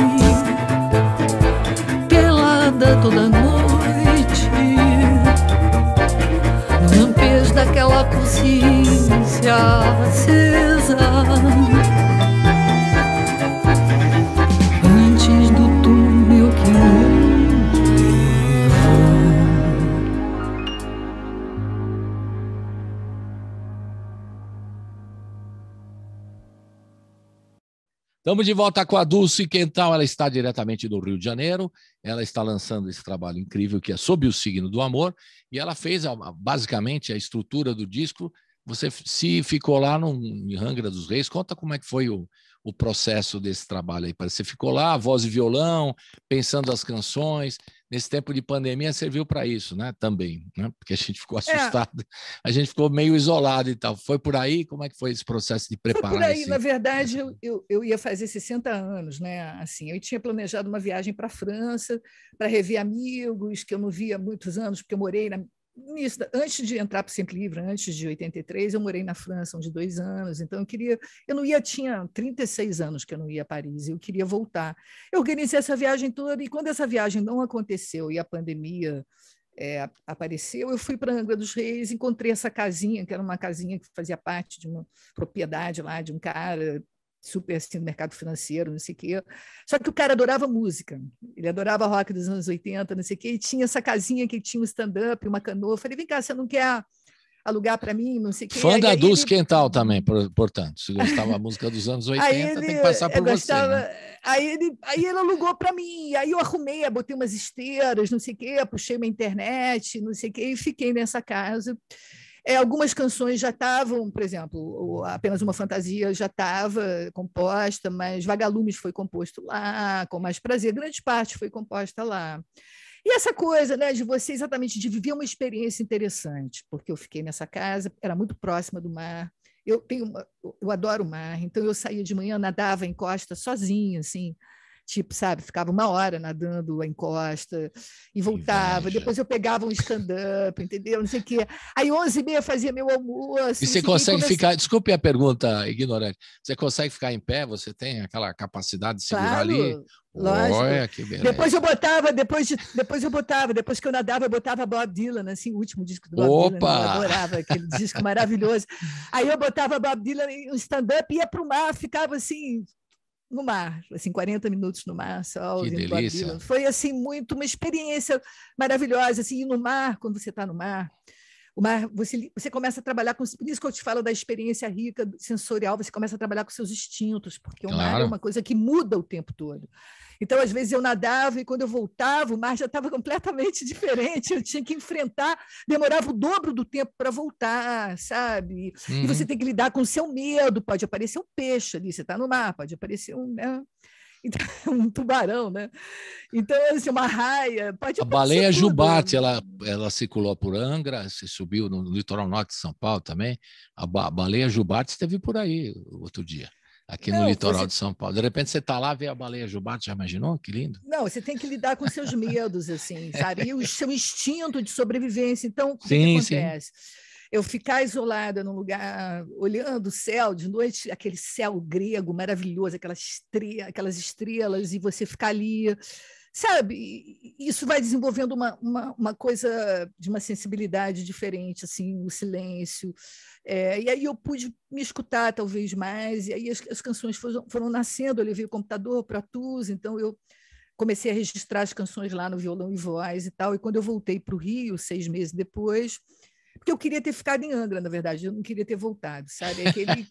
Speaker 4: pelada toda noite, no lampejos daquela consciência acesa, antes do túnel que nos levou.
Speaker 2: Estamos de volta com a Dulce Quental, ela está diretamente do Rio de Janeiro, ela está lançando esse trabalho incrível que é Sob o Signo do Amor, e ela fez basicamente a estrutura do disco. Você se ficou lá no, em Angra dos Reis, conta como é que foi o, o processo desse trabalho aí. Você ficou lá, voz e violão, pensando as canções. Nesse tempo de pandemia serviu para isso, né? Também, né? Porque a gente ficou assustado, é. a gente ficou meio isolado e tal. Foi por aí? Como é que foi esse processo de preparar?
Speaker 3: Foi por aí,
Speaker 2: esse...
Speaker 3: na verdade, eu, eu, eu ia fazer sessenta anos, né? Assim, eu tinha planejado uma viagem para a França, para rever amigos que eu não via há muitos anos, porque eu morei na Nisso, antes de entrar para o Sempre Livre, antes de oitenta e três, eu morei na França uns dois anos, então eu queria, eu não ia, tinha trinta e seis anos que eu não ia a Paris, eu queria voltar. Eu organizei essa viagem toda, e quando essa viagem não aconteceu e a pandemia é, apareceu, eu fui para Angra dos Reis, encontrei essa casinha, que era uma casinha que fazia parte de uma propriedade lá de um cara super assim no mercado financeiro, não sei o quê. Só que o cara adorava música, ele adorava rock dos anos oitenta, não sei o quê, e tinha essa casinha que tinha um stand-up, uma canoa. Eu falei, vem cá, você não quer alugar para mim, não sei o quê?
Speaker 2: Fã
Speaker 3: aí,
Speaker 2: da
Speaker 3: aí
Speaker 2: Dulce
Speaker 3: ele...
Speaker 2: Quental também, portanto, se gostava da música dos anos oitenta,
Speaker 3: ele,
Speaker 2: tem que passar por
Speaker 3: gostava,
Speaker 2: você, né?
Speaker 3: Aí ele, aí ele alugou para mim, aí eu arrumei, botei umas esteiras, não sei o quê, puxei uma internet, não sei o quê, e fiquei nessa casa. É, algumas canções já estavam, por exemplo, Apenas Uma Fantasia já estava composta, mas Vagalumes foi composto lá, Com Mais Prazer, grande parte foi composta lá. E essa coisa, né, de você exatamente de viver uma experiência interessante, porque eu fiquei nessa casa, era muito próxima do mar, eu, tenho uma, eu adoro o mar, então eu saía de manhã, nadava em costa sozinha, assim, tipo, sabe, ficava uma hora nadando em costa e voltava. Inveja. Depois eu pegava um stand-up, entendeu? Não sei o quê. Aí, onze e meia, fazia meu almoço.
Speaker 2: E você consegue comece... ficar... Desculpe a pergunta ignorante. Você consegue ficar em pé? Você tem aquela capacidade de segurar claro, ali?
Speaker 3: Lógico.
Speaker 2: Olha, que beleza.
Speaker 3: Depois eu botava, depois, de, depois eu botava, depois que eu nadava, eu botava Bob Dylan, assim, o último disco do Bob
Speaker 2: Opa!
Speaker 3: Dylan. Eu adorava aquele disco maravilhoso. Aí eu botava Bob Dylan em um stand-up, ia para o mar, ficava assim... no mar, assim, quarenta minutos no mar, só
Speaker 2: que delícia.
Speaker 3: Foi assim muito uma experiência maravilhosa, assim, ir no mar, quando você está no mar, o mar, você, você começa a trabalhar com, por isso que eu te falo da experiência rica sensorial, você começa a trabalhar com seus instintos, porque o
Speaker 2: claro.
Speaker 3: mar é uma coisa que muda o tempo todo. Então, às vezes, eu nadava e, quando eu voltava, o mar já estava completamente diferente. Eu tinha que enfrentar, demorava o dobro do tempo para voltar, sabe? Uhum. E você tem que lidar com o seu medo. Pode aparecer um peixe ali, você está no mar, pode aparecer um, né? Então, um tubarão, né? Então, assim, uma raia. Pode
Speaker 2: a baleia tudo. Jubarte, ela, ela circulou por Angra, se subiu no litoral norte de São Paulo também. A, ba a baleia Jubarte esteve por aí outro dia. Aqui não, no litoral você... de São Paulo. De repente você está lá, vê a baleia Jubarte, já imaginou? Que lindo.
Speaker 3: Não, você tem que lidar com seus medos, assim, sabe? E o seu instinto de sobrevivência. Então, o
Speaker 2: sim,
Speaker 3: que, que acontece? Sim. Eu ficar isolada num lugar, olhando o céu de noite, aquele céu grego maravilhoso, aquelas, estre... aquelas estrelas, e você ficar ali... Sabe, isso vai desenvolvendo uma, uma, uma coisa de uma sensibilidade diferente, assim, o silêncio. É, e aí eu pude me escutar talvez mais, e aí as, as canções foram, foram nascendo. Eu levei o computador para Tuz, então eu comecei a registrar as canções lá no violão e voz e tal. E quando eu voltei para o Rio, seis meses depois, porque eu queria ter ficado em Angra, na verdade, eu não queria ter voltado, sabe? Aquele...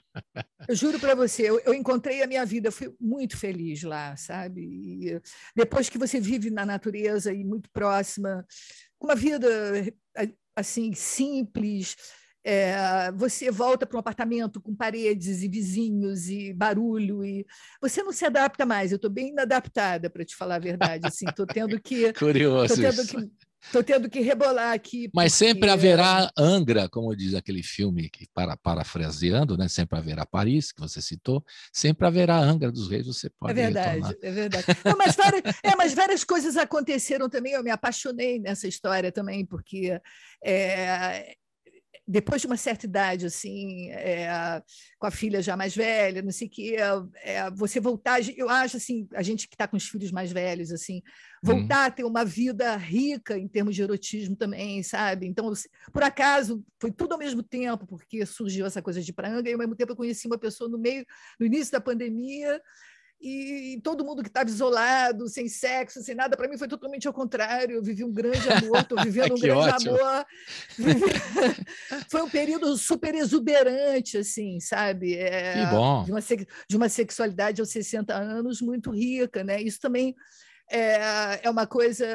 Speaker 3: Eu juro para você, eu, eu encontrei a minha vida, eu fui muito feliz lá, sabe? E depois que você vive na natureza e muito próxima, com uma vida assim simples, É, você volta para um apartamento com paredes e vizinhos e barulho, e você não se adapta mais. Eu estou bem inadaptada, para te falar a verdade. Assim, estou tendo que.
Speaker 2: Curioso.
Speaker 3: Tô tendo que Estou tendo que rebolar aqui.
Speaker 2: Mas porque... sempre haverá Angra, como diz aquele filme, que para, parafraseando, né? Sempre haverá Paris, que você citou, sempre haverá Angra dos Reis, você pode
Speaker 3: É verdade,
Speaker 2: retornar.
Speaker 3: é verdade. Não, mas, várias, é, mas várias coisas aconteceram também, eu me apaixonei nessa história também, porque é, depois de uma certa idade, assim, é, com a filha já mais velha, não sei o que, é, você voltar, eu acho assim, a gente que está com os filhos mais velhos, assim, voltar hum. a ter uma vida rica em termos de erotismo também, sabe? Então, por acaso, foi tudo ao mesmo tempo, porque surgiu essa coisa de pranga, e ao mesmo tempo eu conheci uma pessoa no meio, no início da pandemia, e todo mundo que estava isolado, sem sexo, sem nada, para mim foi totalmente ao contrário. Eu vivi um grande amor, estou vivendo um grande ótimo. amor. Vivi... Foi um período super exuberante, assim, sabe? É...
Speaker 2: Que bom.
Speaker 3: De uma, de uma sexualidade aos sessenta anos muito rica, né? Isso também é, é uma coisa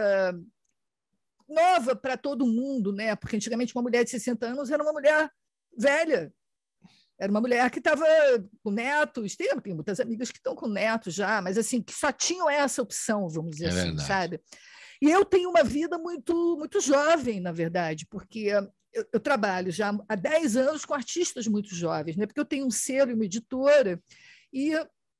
Speaker 3: nova para todo mundo, né? Porque antigamente uma mulher de sessenta anos era uma mulher velha. Era uma mulher que estava com netos, tem, tem muitas amigas que estão com netos já, mas assim, que só tinham essa opção, vamos dizer
Speaker 2: é
Speaker 3: assim,
Speaker 2: verdade.
Speaker 3: sabe? E eu tenho uma vida muito, muito jovem, na verdade, porque eu, eu trabalho já há dez anos com artistas muito jovens, né? Porque eu tenho um selo e uma editora, e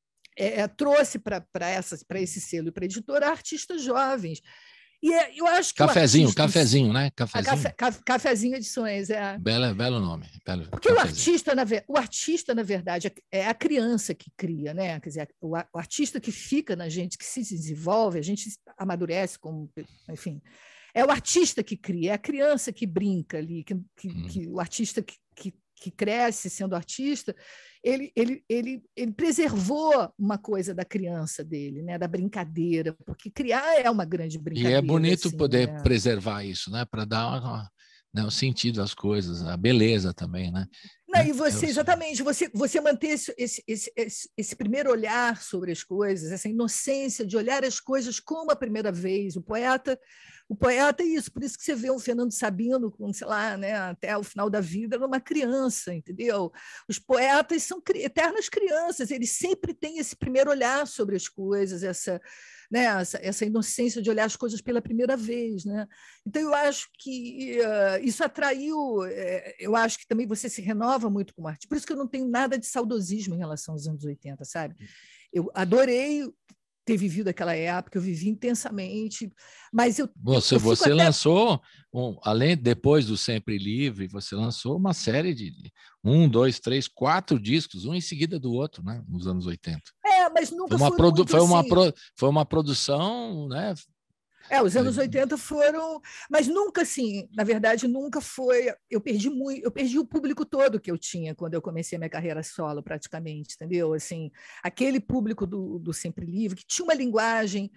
Speaker 3: é, trouxe para esse selo e para a editora artistas jovens. E é, eu acho que
Speaker 2: cafezinho,
Speaker 3: artista,
Speaker 2: cafezinho, né? Cafezinho.
Speaker 3: Café, cafezinho Edições, é.
Speaker 2: Belo, belo nome. Belo,
Speaker 3: Porque o artista, na, o artista, na verdade, é a criança que cria, né? Quer dizer, o, o artista que fica na gente, que se desenvolve, a gente amadurece, como, enfim. É o artista que cria, é a criança que brinca ali, que, que, hum. que o artista que, que, que cresce sendo artista, ele, ele, ele, ele preservou uma coisa da criança dele, né? Da brincadeira, porque criar é uma grande brincadeira.
Speaker 2: E é bonito
Speaker 3: assim,
Speaker 2: poder
Speaker 3: né?
Speaker 2: preservar isso, né? Para dar uma, né, um sentido às coisas, a beleza também, né?
Speaker 3: Não, e você, exatamente, você, você manter esse, esse, esse, esse primeiro olhar sobre as coisas, essa inocência de olhar as coisas como a primeira vez. O poeta, o poeta é isso, por isso que você vê um Fernando Sabino, com, sei lá, né, até o final da vida, era uma criança, entendeu? Os poetas são eternas crianças, eles sempre têm esse primeiro olhar sobre as coisas, essa, né, essa, essa inocência de olhar as coisas pela primeira vez, né? Então, eu acho que uh, isso atraiu, uh, eu acho que também você se renova muito como artista. Por isso que eu não tenho nada de saudosismo em relação aos anos oitenta, sabe? Eu adorei ter vivido aquela época, eu vivi intensamente, mas eu...
Speaker 2: Você,
Speaker 3: eu
Speaker 2: você
Speaker 3: até...
Speaker 2: lançou, um, além, depois do Sempre Livre, você lançou uma série de um, dois, três, quatro discos, um em seguida do outro, né? Nos anos oitenta.
Speaker 3: É, mas nunca
Speaker 2: foi uma,
Speaker 3: foi,
Speaker 2: produ
Speaker 3: muito
Speaker 2: foi, uma
Speaker 3: assim.
Speaker 2: pro foi uma produção, né?
Speaker 3: É, os anos oitenta foram, mas nunca assim, na verdade, nunca foi. Eu perdi muito, eu perdi o público todo que eu tinha quando eu comecei a minha carreira solo, praticamente, entendeu? Assim, aquele público do, do Sempre Livre, que tinha uma linguagem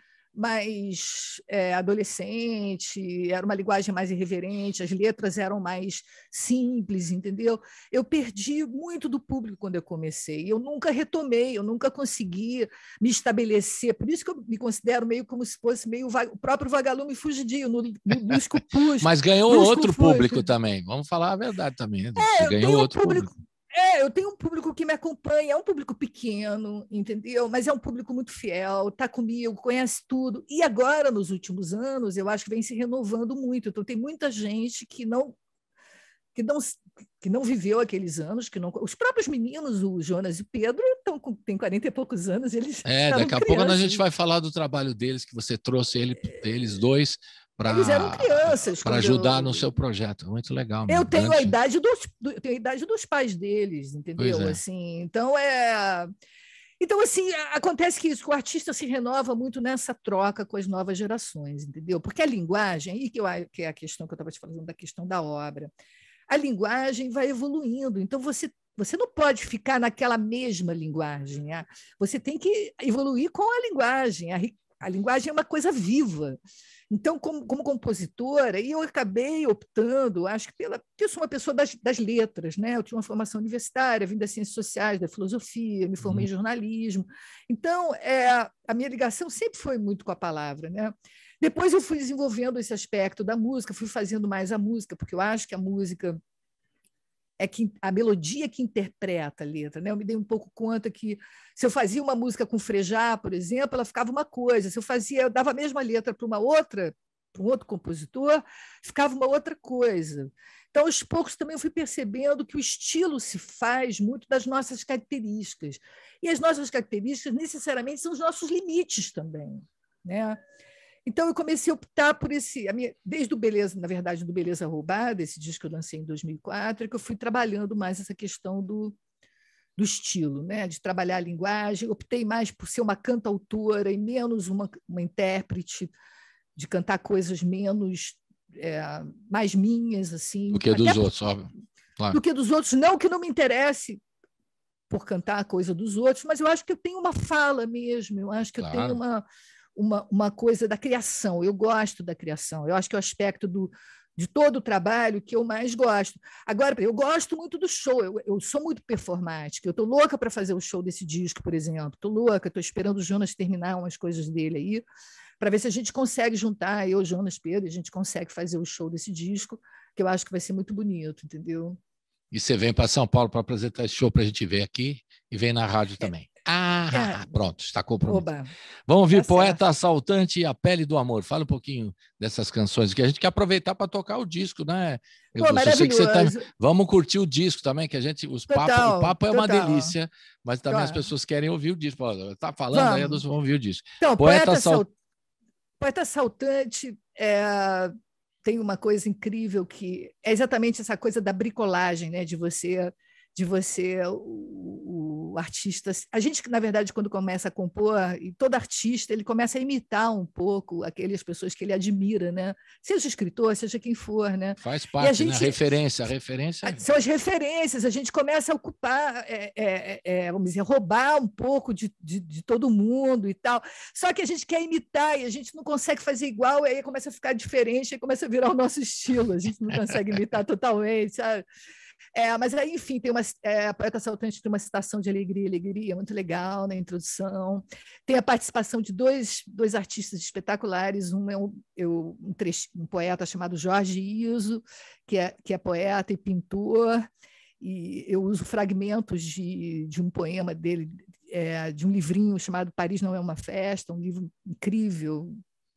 Speaker 3: mais é, adolescente, era uma linguagem mais irreverente, as letras eram mais simples, entendeu? Eu perdi muito do público quando eu comecei, eu nunca retomei, eu nunca consegui me estabelecer, por isso que eu me considero meio como se fosse meio o próprio vagalume fugidio, no, no lusco-puxo.
Speaker 2: Mas ganhou outro público também, vamos falar a verdade também, né?
Speaker 3: É,
Speaker 2: Você ganhou outro
Speaker 3: público,
Speaker 2: público.
Speaker 3: É, eu tenho um público que me acompanha, é um público pequeno, entendeu? Mas é um público muito fiel, está comigo, conhece tudo. E agora, nos últimos anos, eu acho que vem se renovando muito. Então, tem muita gente que não que não, que não viveu aqueles anos, que não. Os próprios meninos, o Jonas e o Pedro, estão com, têm quarenta e poucos anos, eles
Speaker 2: É, daqui a
Speaker 3: crianças.
Speaker 2: pouco a gente vai falar do trabalho deles, que você trouxe ele, eles dois para ajudar eu... no seu projeto. Muito legal.
Speaker 3: Eu tenho
Speaker 2: grande...
Speaker 3: a idade dos, eu tenho a idade dos pais deles, entendeu?
Speaker 2: É.
Speaker 3: Assim, então é. Então, assim, acontece que isso, que o artista se renova muito nessa troca com as novas gerações, entendeu? Porque a linguagem, e que, eu, que é a questão que eu estava te falando da questão da obra, a linguagem vai evoluindo, então você, você não pode ficar naquela mesma linguagem, né? Você tem que evoluir com a linguagem, a, a linguagem é uma coisa viva. Então, como, como compositora, e eu acabei optando, acho que pela, porque eu sou uma pessoa das, das letras, né? Eu tinha uma formação universitária, vim das ciências sociais, da filosofia, me formei em jornalismo. Então, é, a minha ligação sempre foi muito com a palavra, né? Depois eu fui desenvolvendo esse aspecto da música, fui fazendo mais a música, porque eu acho que a música é que a melodia que interpreta a letra, né? Eu me dei um pouco conta que se eu fazia uma música com Frejá, por exemplo, ela ficava uma coisa. Se eu fazia, eu dava a mesma letra para uma outra, para um outro compositor, ficava uma outra coisa. Então, aos poucos também eu fui percebendo que o estilo se faz muito das nossas características. E as nossas características necessariamente são os nossos limites também, né? Então, eu comecei a optar por esse... A minha, desde o Beleza, na verdade, do Beleza Roubada, esse disco que eu lancei em dois mil e quatro, é que eu fui trabalhando mais essa questão do, do estilo, né? De trabalhar a linguagem. Optei mais por ser uma cantautora e menos uma, uma intérprete, de cantar coisas menos... É, mais minhas, assim.
Speaker 2: Do que dos outros, óbvio. Claro.
Speaker 3: Do que dos outros. Não que não me interesse por cantar a coisa dos outros, mas eu acho que eu tenho uma fala mesmo, eu acho que claro. eu tenho uma... Uma, uma coisa da criação, eu gosto da criação, eu acho que é o aspecto do, de todo o trabalho que eu mais gosto. Agora, eu gosto muito do show, eu, eu sou muito performática, eu estou louca para fazer o show desse disco, por exemplo, estou louca, estou esperando o Jonas terminar umas coisas dele aí, para ver se a gente consegue juntar, eu, Jonas, Pedro, a gente consegue fazer o show desse disco, que eu acho que vai ser muito bonito, entendeu?
Speaker 2: E você vem para São Paulo para apresentar esse show para a gente ver aqui e vem na rádio também. É. Ah, é. Pronto, está comprometido. Oba. Vamos ouvir tá Poeta certo. Assaltante e A Pele do Amor. Fala um pouquinho dessas canções, que a gente quer aproveitar para tocar o disco, né? Eu,
Speaker 3: Pô, eu sei que você tá...
Speaker 2: Vamos curtir o disco também, que a gente. Os total, papo, o papo é total. Uma delícia, mas também claro. As pessoas querem ouvir o disco. Está falando, vamos. Aí eles vão ouvir o disco.
Speaker 3: Então, Poeta, Poeta, Assalt... Poeta Assaltante é... tem uma coisa incrível que é exatamente essa coisa da bricolagem, né? De você. de você, o, o artista... A gente, na verdade, quando começa a compor, e todo artista, ele começa a imitar um pouco aquelas pessoas que ele admira, né? Seja escritor, seja quem for, né?
Speaker 2: Faz parte, a gente, né? A referência, a referência...
Speaker 3: São as referências, a gente começa a ocupar, é, é, é, vamos dizer, roubar um pouco de, de, de todo mundo e tal. Só que a gente quer imitar e a gente não consegue fazer igual, aí começa a ficar diferente, aí começa a virar o nosso estilo, a gente não consegue imitar totalmente, sabe? É, mas aí, enfim, tem uma, é, a Poeta Assaltante tem uma citação de Alegria, Alegria, muito legal na introdução. Tem a participação de dois, dois artistas espetaculares. Um é um, eu, um, trecho, um poeta chamado Jorge Iso, que é, que é poeta e pintor, e eu uso fragmentos de, de um poema dele, é, de um livrinho chamado Paris Não É Uma Festa, um livro incrível.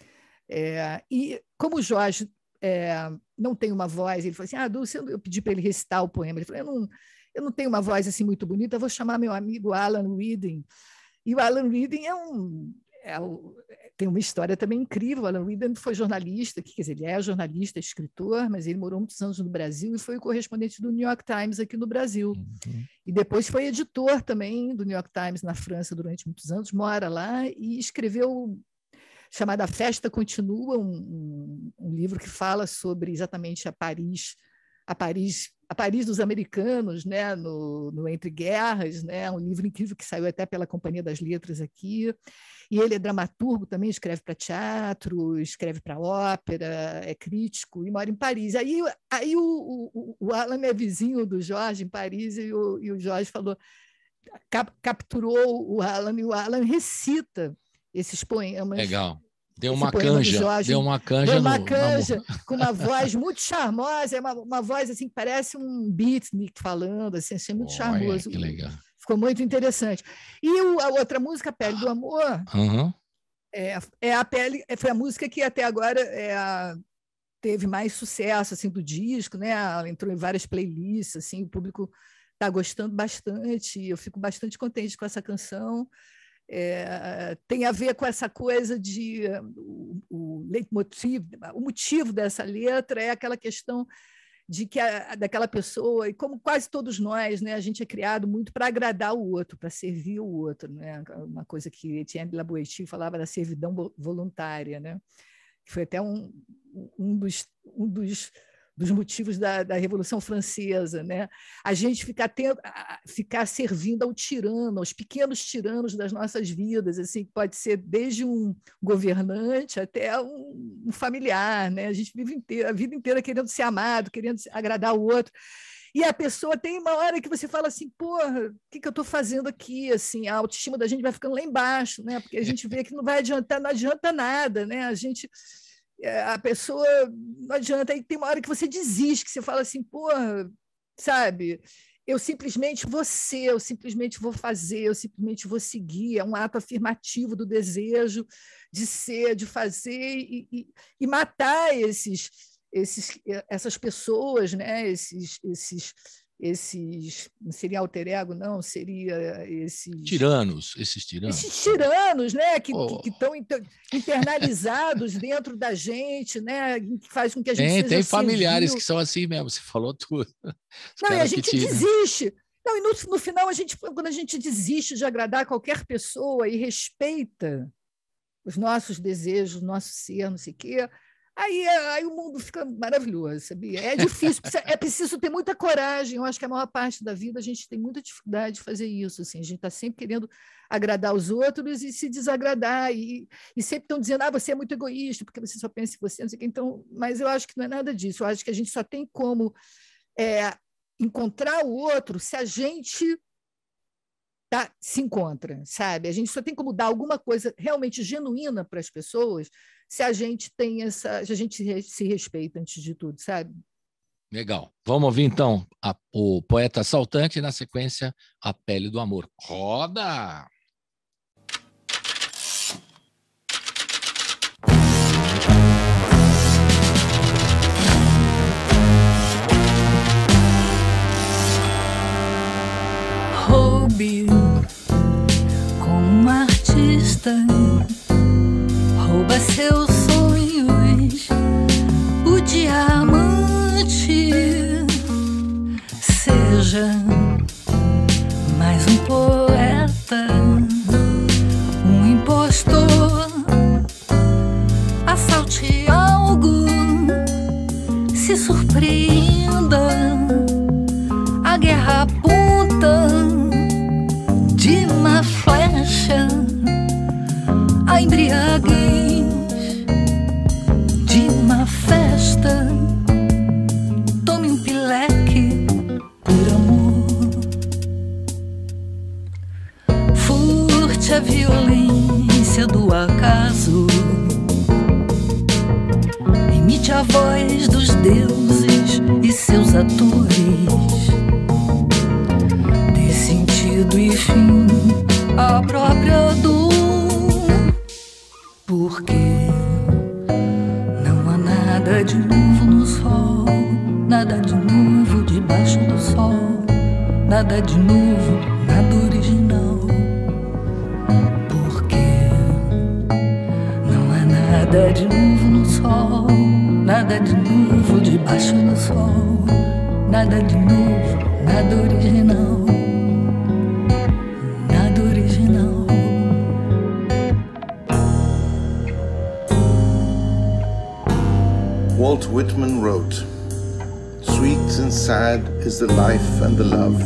Speaker 3: É, e como o Jorge... É, não tem uma voz, ele falou assim, ah, Dulce, eu pedi para ele recitar o poema, ele falou, eu não, eu não tenho uma voz assim muito bonita, eu vou chamar meu amigo Alan Reading, e o Alan Reading é um, é um, tem uma história também incrível, o Alan Reading foi jornalista, quer dizer, ele é jornalista, escritor, mas ele morou muitos anos no Brasil e foi o correspondente do New York Times aqui no Brasil, uhum. E depois foi editor também do New York Times na França durante muitos anos, mora lá e escreveu... chamada A Festa Continua, um, um, um livro que fala sobre exatamente a Paris, a Paris, a Paris dos americanos, né, no, no Entre Guerras, né, um livro incrível que saiu até pela Companhia das Letras aqui. E ele é dramaturgo também, escreve para teatro, escreve para ópera, é crítico e mora em Paris. Aí, aí o, o, o Alan é vizinho do Jorge em Paris e o, e o Jorge falou, cap, capturou o Alan e o Alan recita esses poemas.
Speaker 2: Legal. Deu uma canja, Jorge, deu uma canja,
Speaker 3: deu uma
Speaker 2: no,
Speaker 3: canja com uma voz muito charmosa, uma, uma voz assim que parece um beatnik falando, assim, assim muito oh, charmoso.
Speaker 2: É, que legal.
Speaker 3: Ficou muito interessante. E o, a outra música, Pele do Amor,
Speaker 2: uhum.
Speaker 3: é, é a pele, foi a música que até agora é a, teve mais sucesso assim do disco, né? Ela entrou em várias playlists, assim, o público está gostando bastante. Eu fico bastante contente com essa canção. É, tem a ver com essa coisa de o, o leitmotiv, o motivo dessa letra é aquela questão de que a, daquela pessoa, e como quase todos nós, né, a gente é criado muito para agradar o outro, para servir o outro, né? Uma coisa que Etienne de la Boétie falava da servidão voluntária, né? Que foi até um, um dos, um dos dos motivos da, da Revolução Francesa, né? A gente ficar, tendo, ficar servindo ao tirano, aos pequenos tiranos das nossas vidas, assim, pode ser desde um governante até um, um familiar, né? A gente vive inteira, a vida inteira querendo ser amado, querendo agradar o outro. E a pessoa tem uma hora que você fala assim, porra, o que, que eu estou fazendo aqui? Assim, a autoestima da gente vai ficando lá embaixo, né? Porque a gente vê que não vai adiantar, não adianta nada, né? A gente... A pessoa não adianta, aí tem uma hora que você desiste, que você fala assim, porra, sabe? Eu simplesmente vou ser, eu simplesmente vou fazer, eu simplesmente vou seguir. É um ato afirmativo do desejo de ser, de fazer e, e, e matar esses, esses, essas pessoas, né? esses, esses, esses. Não seria alter ego, não, seria esses.
Speaker 2: Tiranos, esses tiranos.
Speaker 3: Esses tiranos, né? Que
Speaker 2: oh.
Speaker 3: estão internalizados dentro da gente, né? Que faz com que a gente
Speaker 2: tem,
Speaker 3: seja
Speaker 2: Tem familiares
Speaker 3: servil.
Speaker 2: Que são assim mesmo, você falou tudo. Os
Speaker 3: não, e a gente
Speaker 2: te...
Speaker 3: desiste. Não, e no, no final, a gente, quando a gente desiste de agradar qualquer pessoa e respeita os nossos desejos, o nosso ser, não sei o quê, aí, aí o mundo fica maravilhoso, sabia? É difícil, é preciso ter muita coragem. Eu acho que a maior parte da vida a gente tem muita dificuldade de fazer isso. Assim, a gente está sempre querendo agradar os outros e se desagradar, e, e sempre estão dizendo, ah, você é muito egoísta, porque você só pensa em você, não sei o quê. Então, mas eu acho que não é nada disso. Eu acho que a gente só tem como é, encontrar o outro se a gente tá, se encontra, sabe? A gente só tem como dar alguma coisa realmente genuína para as pessoas se a gente tem essa, se a gente se respeita antes de tudo, sabe?
Speaker 2: Legal. Vamos ouvir então a, o Poeta Assaltante e na sequência A Pele do Amor. Roda!
Speaker 4: Roube como um artista, rouba seus sonhos, o diamante. Seja mais um poeta, um impostor, assalte algo, se surpreenda, a guerra aponta de uma flecha, a embriaguez de uma festa. Tome um pileque por amor, furte a violência do acaso, imite a voz dos deuses e seus atores, dê sentido e fim à própria dor, porque não há nada de novo no sol, nada de novo debaixo do sol, nada de novo, nada original, porque não há nada de novo no sol, nada de novo debaixo do sol, nada de novo, nada original, nada original.
Speaker 5: Walt Whitman wrote, "Sweet and sad is the life and the love.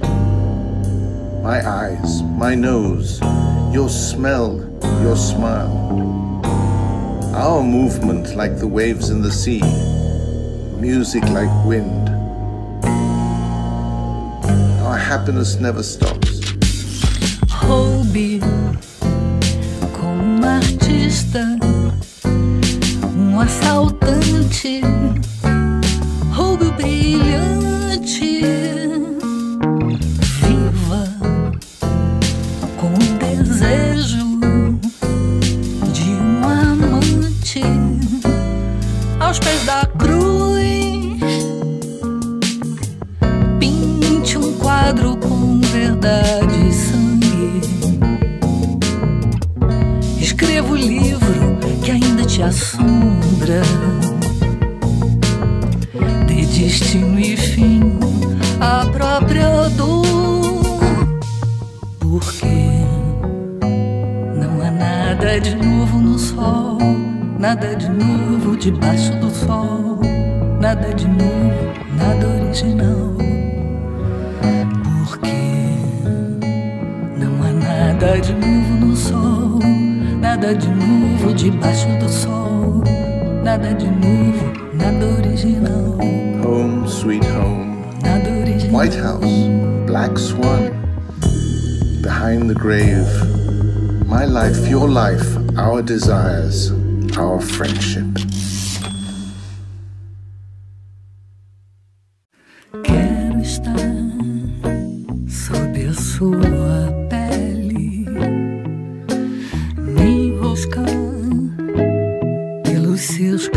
Speaker 5: My eyes, my nose, your smell, your smile. Our movement like the waves in the sea, music like wind. Our happiness never stops."
Speaker 4: Roube como um artista, um assaltante, roube o brilhante, viva com o desejo de um amante aos pés da cruz, pinte um quadro com verdade e sangue, escreva o livro que ainda te assombra, dê destino e fim à própria dor, porque não há nada de novo no sol, nada de novo debaixo do sol, nada de novo, nada original, porque não há nada de novo no sol, nada de novo debaixo do sol, nada de novo, nada original.
Speaker 5: Home, sweet home.
Speaker 4: Nada original.
Speaker 5: White House, Black Swan. Behind the grave. My life, your life, our desires, our friendship.
Speaker 4: Quero os seus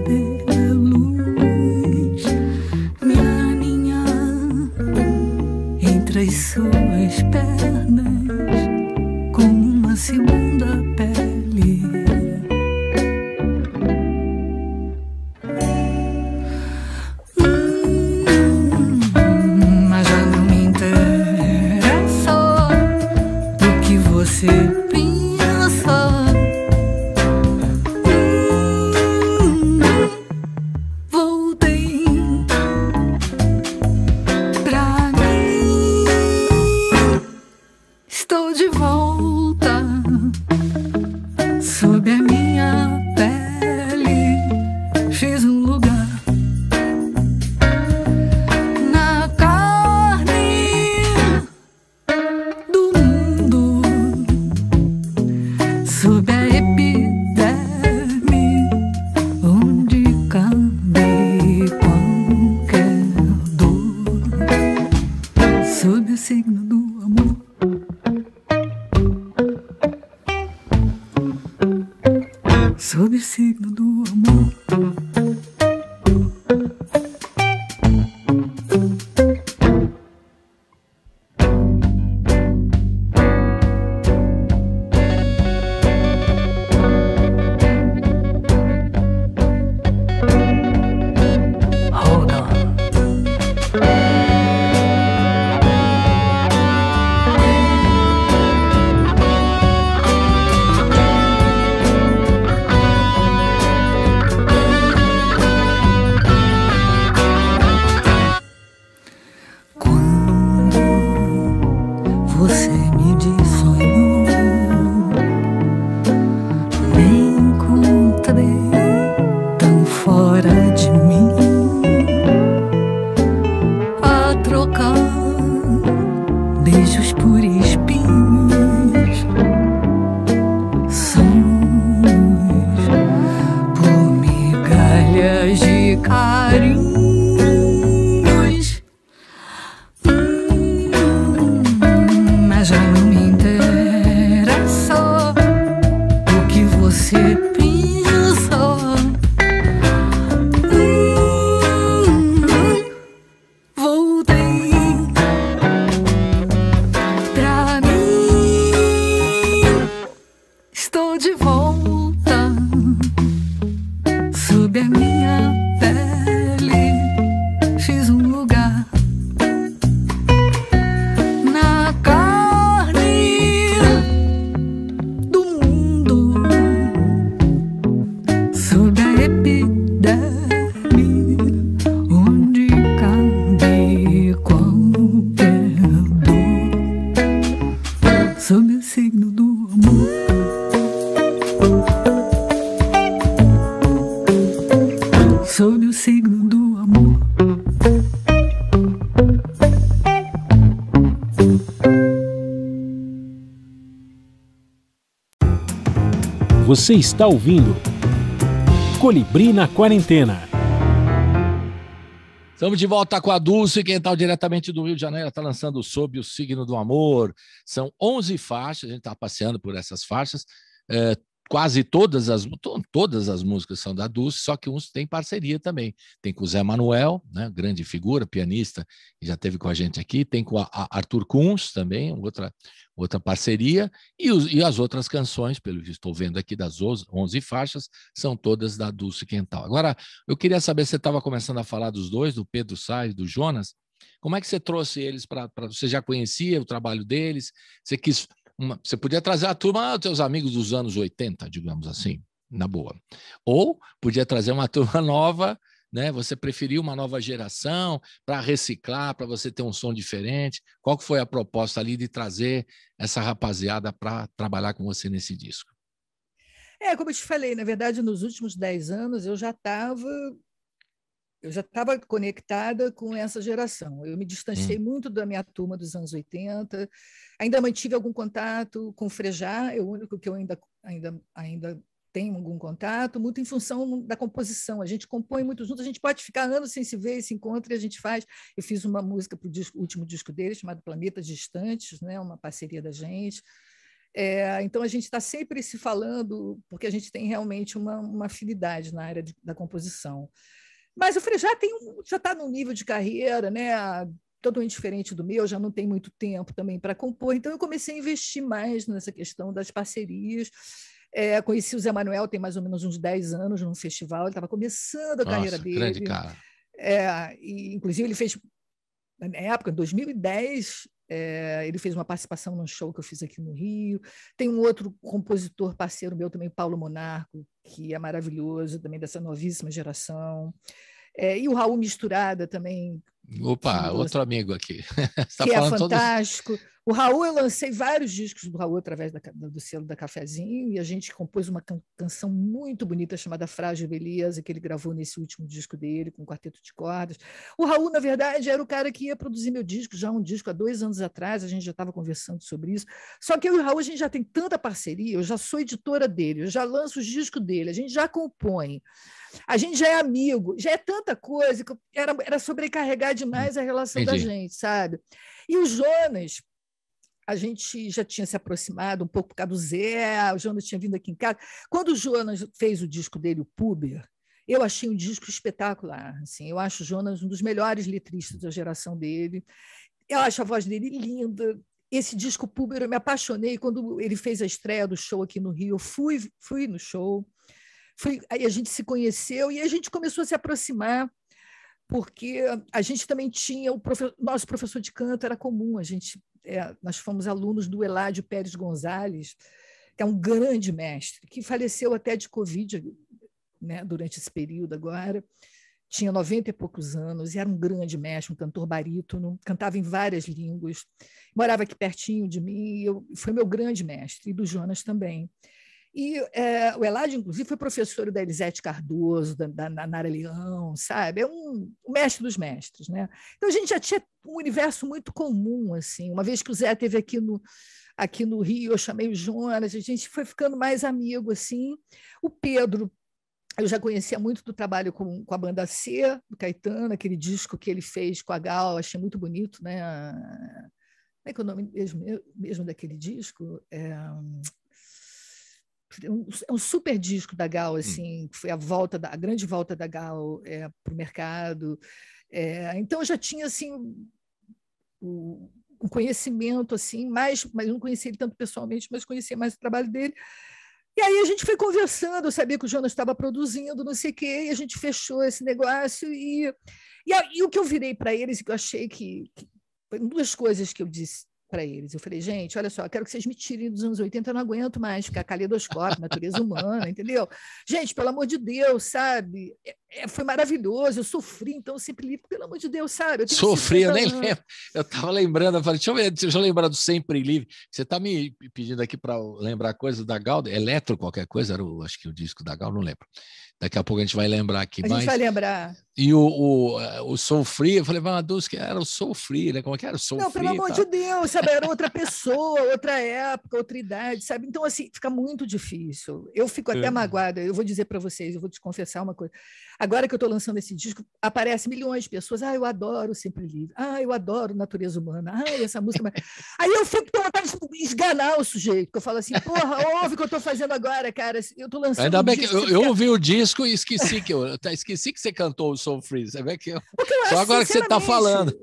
Speaker 4: cabelos me aninhar entre as suas pernas como uma segunda pele. Hum, mas já não me interessa o que você pensa. Hum, voltei pra mim, estou de volta sob a minha pele, fiz um lugar na carne do mundo, sob a epiderme, onde cabe qualquer dor, sob o signo do amor. Sob o signo do amor. Hold on. Quando você me diz sonhou, me encontrei tão fora de mim, a trocar beijos por espinhos, sonhos por migalhas de carinhos. Hum, mas já não me interessa o que você pensa. Hum, voltei pra mim, estou de volta sob a minha pele, fiz um lugar na carne do mundo, sob a epiderme, onde cabe qualquer dor, sob o signo do amor. Sob o signo do amor.
Speaker 1: Você está ouvindo Colibri na Quarentena.
Speaker 2: Estamos de volta com a Dulce Quental, diretamente do Rio de Janeiro. Está lançando Sob o Signo do Amor. São onze faixas, a gente está passeando por essas faixas. É, quase todas as, todas as músicas são da Dulce, só que uns têm parceria também. Tem com o Zé Manuel, né, grande figura, pianista, que já esteve com a gente aqui. Tem com a, a Arthur Kunz também, outra, outra parceria. E, os, e as outras canções, pelo que estou vendo aqui, das onze faixas, são todas da Dulce Quental. Agora, eu queria saber, você estava começando a falar dos dois, do Pedro Sá e do Jonas. Como é que você trouxe eles para... Você já conhecia o trabalho deles? Você quis... Uma, você podia trazer a turma, os teus amigos dos anos oitenta, digamos assim, na boa. Ou podia trazer uma turma nova, né? Você preferiu uma nova geração para reciclar, para você ter um som diferente. Qual que foi a proposta ali de trazer essa rapaziada para trabalhar com você nesse disco?
Speaker 3: É, como eu te falei, na verdade, nos últimos dez anos eu já estava eu já estava conectada com essa geração. Eu me distanciei hum. muito da minha turma dos anos oitenta, ainda mantive algum contato com o Frejá, é o único que eu ainda, ainda, ainda tenho algum contato, muito em função da composição. A gente compõe muito junto, a gente pode ficar anos sem se ver, se encontra e a gente faz. Eu fiz uma música para o último disco dele, chamado Planetas Distantes, né? Uma parceria da gente. É, então, a gente está sempre se falando, porque a gente tem realmente uma, uma afinidade na área de, da composição. Mas o Frejá tem um, já está num nível de carreira, né, totalmente diferente do meu, já não tem muito tempo também para compor, então eu comecei a investir mais nessa questão das parcerias. É, conheci o Zé Manuel tem mais ou menos uns dez anos no festival, ele estava começando a
Speaker 2: Nossa,
Speaker 3: carreira dele.
Speaker 2: Grande cara.
Speaker 3: É, e, inclusive, ele fez, na época, em dois mil e dez, é, ele fez uma participação num show que eu fiz aqui no Rio. Tem um outro compositor parceiro meu também, Paulo Monarco, que é maravilhoso, também dessa novíssima geração. É, e o Raul Misturada também.
Speaker 2: Opa, que, outro amigo aqui.
Speaker 3: Tá que é fantástico. Todos... O Raul, eu lancei vários discos do Raul através da, do selo da Cafezinho, e a gente compôs uma can canção muito bonita chamada Frágil Beleza, que ele gravou nesse último disco dele, com um quarteto de cordas. O Raul, na verdade, era o cara que ia produzir meu disco, já um disco há dois anos atrás, a gente já estava conversando sobre isso. Só que eu e o Raul, a gente já tem tanta parceria, eu já sou editora dele, eu já lanço os discos dele, a gente já compõe. A gente já é amigo, já é tanta coisa que era, era sobrecarregar demais a relação Entendi. da gente, sabe? E o Jonas, a gente já tinha se aproximado um pouco por causa do Zé, o Jonas tinha vindo aqui em casa. Quando o Jonas fez o disco dele, o Puber, eu achei um disco espetacular. Assim, eu acho o Jonas um dos melhores letristas da geração dele. Eu acho a voz dele linda. Esse disco Puber, eu me apaixonei. Quando ele fez a estreia do show aqui no Rio, eu fui, fui no show. Fui, aí a gente se conheceu e a gente começou a se aproximar, porque a gente também tinha, o profe, nosso professor de canto era comum, a gente, é, nós fomos alunos do Eládio Pérez Gonzalez, que é um grande mestre, que faleceu até de Covid, né, durante esse período agora, tinha noventa e poucos anos, e era um grande mestre, um cantor barítono, cantava em várias línguas, morava aqui pertinho de mim, e eu, foi meu grande mestre, e do Jonas também. E é, o Eládio, inclusive, foi professor da Elisete Cardoso, da, da Nara Leão, sabe? É um, um mestre dos mestres, né? Então, a gente já tinha um universo muito comum, assim. Uma vez que o Zé esteve aqui no, aqui no Rio, eu chamei o Jonas, a gente foi ficando mais amigo, assim. O Pedro, eu já conhecia muito do trabalho com, com a banda C, do Caetano, aquele disco que ele fez com a Gal, achei muito bonito, né? Como é que é o nome mesmo, mesmo daquele disco? É... É um super disco da Gal, assim, que foi a volta da, a grande volta da Gal é, para o mercado. É, então eu já tinha assim o, um conhecimento assim, mais, mas não conhecia ele tanto pessoalmente, mas conhecia mais o trabalho dele. E aí a gente foi conversando, eu sabia que o Jonas estava produzindo, não sei o quê, e a gente fechou esse negócio. E, e, e o que eu virei para eles, que eu achei que, que duas coisas que eu disse para eles. Eu falei, gente, olha só, eu quero que vocês me tirem dos anos oitenta, eu não aguento mais ficar caleidoscópio, natureza humana, entendeu? Gente, pelo amor de Deus, sabe? É, é, foi maravilhoso, eu sofri, então eu sempre livre, pelo amor de Deus, sabe? Eu
Speaker 2: sofri, eu nem lembro. Eu estava lembrando, eu falei, deixa eu, ver, deixa eu lembrar do Sempre Livre. Você está me pedindo aqui para lembrar coisas da Gal, Eletro, qualquer coisa, era o, acho que o disco da Gal, não lembro. Daqui a pouco a gente vai lembrar aqui.
Speaker 3: A
Speaker 2: mas...
Speaker 3: gente vai lembrar.
Speaker 2: E o, o, o Soul Free, eu falei, mas que era o Soul Free, né? Como é que era o Soul
Speaker 3: Não,
Speaker 2: Free?
Speaker 3: Não, pelo amor de Deus, sabe? Era outra pessoa, outra época, outra idade, sabe? Então, assim, fica muito difícil. Eu fico até é. magoada, eu vou dizer para vocês, eu vou te confessar uma coisa. Agora que eu estou lançando esse disco, aparecem milhões de pessoas. Ah, eu adoro Sempre Livre. Ah, eu adoro Natureza Humana. Ah, essa música... Aí eu fico com vontade de esganar o sujeito, que eu falo assim, porra, ouve o que eu estou fazendo agora, cara. Eu estou lançando
Speaker 2: Ainda
Speaker 3: um
Speaker 2: bem
Speaker 3: disco,
Speaker 2: que eu,
Speaker 3: fica...
Speaker 2: eu ouvi o disco e esqueci que eu esqueci que você cantou o Soul Free. Você vê que eu...
Speaker 3: eu
Speaker 2: Só agora que você está falando.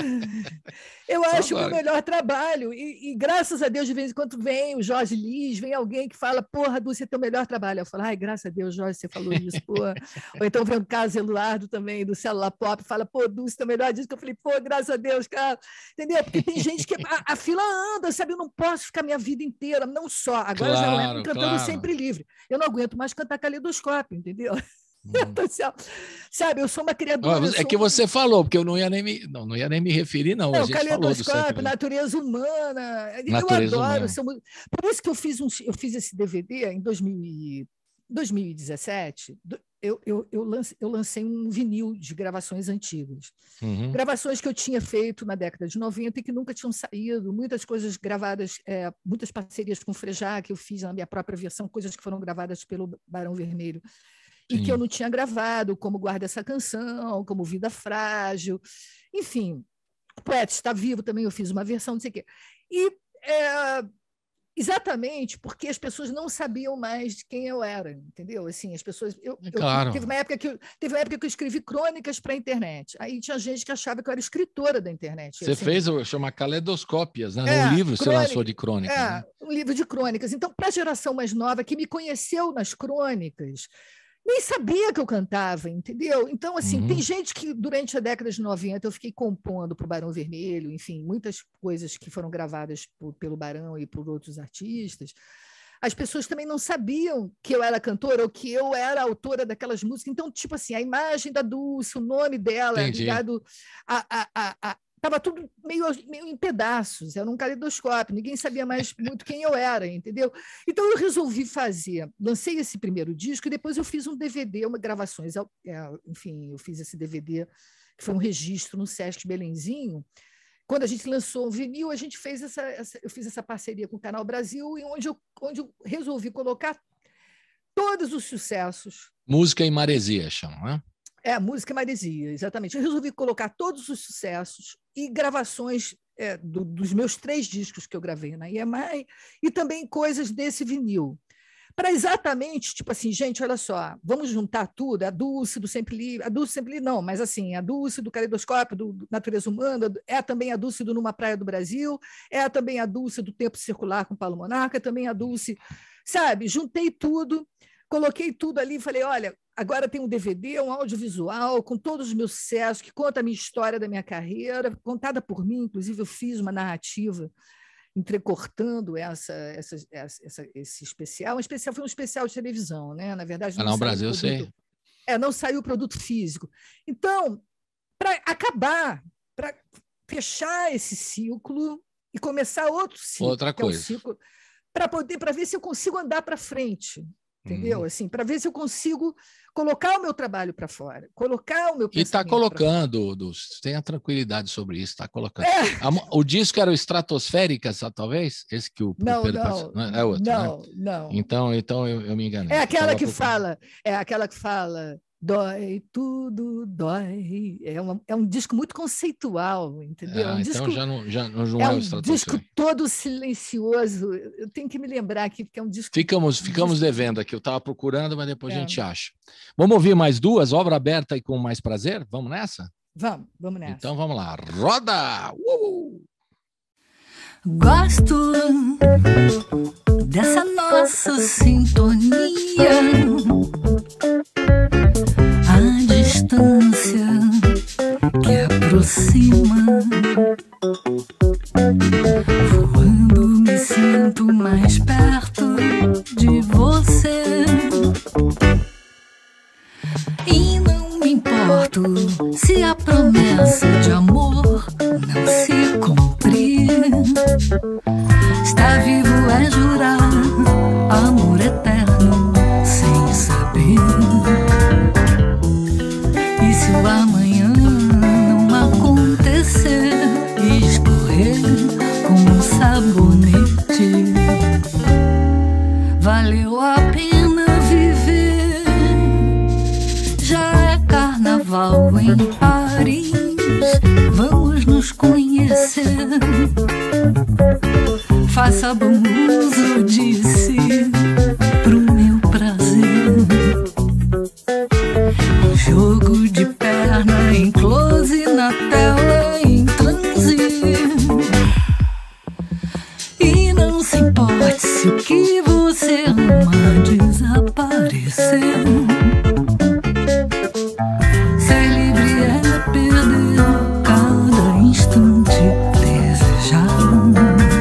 Speaker 3: Eu Só acho agora. o meu melhor trabalho. E, e graças a Deus, de vez em quando vem o Jorge Liz, vem alguém que fala, porra, Dulce, é teu melhor trabalho. Eu falo, ai, graças a Deus, Jorge, você falou isso, porra. Ou então vem o Carlos Eduardo também, do Célula Pop, fala, pô, Dulce, teu melhor disco. Eu falei, pô, graças a Deus, cara. Entendeu? Porque tem gente que... A, a fila anda, sabe? Eu não posso ficar minha vida inteira, não só. Agora claro, já não é cantando claro. Sempre Livre. Eu não aguento mais cantar caleidoscópio, entendeu? Sabe, eu sou uma criadora.
Speaker 2: É que você um... falou, porque eu não ia nem me, não, não ia nem me referir, não.
Speaker 3: Não,
Speaker 2: a gente
Speaker 3: caleidoscópio, natureza humana.
Speaker 2: Natureza
Speaker 3: eu adoro.
Speaker 2: Humana.
Speaker 3: Sou... Por isso que eu fiz, um, eu fiz esse D V D em dois mil e dezessete. Eu, eu, eu, lancei, eu lancei um vinil de gravações antigas.
Speaker 2: Uhum.
Speaker 3: Gravações que eu tinha feito na década de noventa e que nunca tinham saído. Muitas coisas gravadas, é, muitas parcerias com o Frejá, que eu fiz na minha própria versão, coisas que foram gravadas pelo Barão Vermelho. E Sim. que eu não tinha gravado, como Guarda Essa Canção, como Vida Frágil, enfim, o Poeta Está Vivo também eu fiz uma versão, não sei o quê. E é, Exatamente, porque as pessoas não sabiam mais de quem eu era, entendeu? Assim, as pessoas. Eu,
Speaker 2: é claro.
Speaker 3: eu, teve, uma época que eu, teve uma época que eu escrevi crônicas para a internet. Aí tinha gente que achava que eu era escritora da internet.
Speaker 2: Você
Speaker 3: assim,
Speaker 2: fez, chama Caleidoscópias, né?
Speaker 3: É,
Speaker 2: Um livro você
Speaker 3: crônica,
Speaker 2: lançou de crônicas.
Speaker 3: É,
Speaker 2: né?
Speaker 3: um livro de crônicas. Então, para a geração mais nova, que me conheceu nas crônicas, nem sabia que eu cantava, entendeu? Então, assim, uhum. tem gente que durante a década de noventa eu fiquei compondo para o Barão Vermelho, enfim, muitas coisas que foram gravadas por, pelo Barão e por outros artistas. As pessoas também não sabiam que eu era cantora ou que eu era autora daquelas músicas. Então, tipo assim, a imagem da Dulce, o nome dela,
Speaker 2: Entendi.
Speaker 3: ligado a... a, a, a estava tudo meio, meio em pedaços, era um caleidoscópio, ninguém sabia mais muito quem eu era, entendeu? Então eu resolvi fazer, lancei esse primeiro disco e depois eu fiz um D V D, uma gravações, enfim, eu fiz esse D V D, que foi um registro no Sesc Belenzinho. Quando a gente lançou o vinil, a gente fez essa, essa eu fiz essa parceria com o Canal Brasil, e onde eu, onde eu resolvi colocar todos os sucessos.
Speaker 2: Música em Maresia, chama, né?
Speaker 3: É, música e maresia, exatamente. Eu resolvi colocar todos os sucessos e gravações é, do, dos meus três discos que eu gravei na I E M I e também coisas desse vinil. Para exatamente, tipo assim, gente, olha só, vamos juntar tudo, a Dulce do Sempre Livre, a Dulce Sempre Livre não, mas assim, a Dulce do Caleidoscópio, do, do Natureza Humana, é também a Dulce do Numa Praia do Brasil, é também a Dulce do Tempo Circular com Paulo Monarca, é também a Dulce, sabe? Juntei tudo, coloquei tudo ali e falei, olha, agora tem um D V D, um audiovisual com todos os meus sucessos, que conta a minha história da minha carreira, contada por mim, inclusive eu fiz uma narrativa entrecortando essa, essa, essa, esse especial. Um especial foi um especial de televisão, né? Na verdade, não
Speaker 2: Canal
Speaker 3: saiu
Speaker 2: Brasil,
Speaker 3: produto,
Speaker 2: sei.
Speaker 3: É, não saiu produto físico. Então, para acabar, para fechar esse ciclo e começar outro ciclo,
Speaker 2: outra coisa,
Speaker 3: é um para poder, para ver se eu consigo andar para frente. Entendeu? Hum. Assim, para ver se eu consigo colocar o meu trabalho para fora, colocar o meu pensamento.
Speaker 2: E está colocando, Dulce, tenha tranquilidade sobre isso, está colocando. É. O disco era o Estratosféricas, talvez? Esse que o,
Speaker 3: não,
Speaker 2: o Pedro
Speaker 3: não,
Speaker 2: não, é outro,
Speaker 3: não,
Speaker 2: né?
Speaker 3: não.
Speaker 2: Então, então eu, eu me enganei.
Speaker 3: É aquela que fala, é aquela que fala, dói, tudo dói. É, uma, é um disco muito conceitual, entendeu?
Speaker 2: Ah,
Speaker 3: um
Speaker 2: então
Speaker 3: disco,
Speaker 2: já não, já não
Speaker 3: é
Speaker 2: é
Speaker 3: um
Speaker 2: o
Speaker 3: disco todo silencioso. Eu tenho que me lembrar aqui, porque é um disco...
Speaker 2: Ficamos, ficamos um disco... devendo aqui, eu estava procurando, mas depois é. a gente acha. Vamos ouvir mais duas, Obra Aberta e Com Mais Prazer? Vamos nessa?
Speaker 3: Vamos, vamos nessa.
Speaker 2: Então vamos lá, roda! Uh!
Speaker 4: Gosto dessa nossa sintonia, a distância que aproxima. Voando me sinto mais perto de você e não me importo se a promessa de amor não se cumprir. Estar vivo é jurar amor eterno sem saber. E se o amanhã não acontecer e escorrer como um sabonete, valeu a pena viver. Já é carnaval em Paris, vamos nos conhecer. Faça bom uso de si pro meu prazer. Um jogo de perna em close, na tela em transe. E não se importe se o que você ama desaparecer. Ser livre é perder cada instante desejado.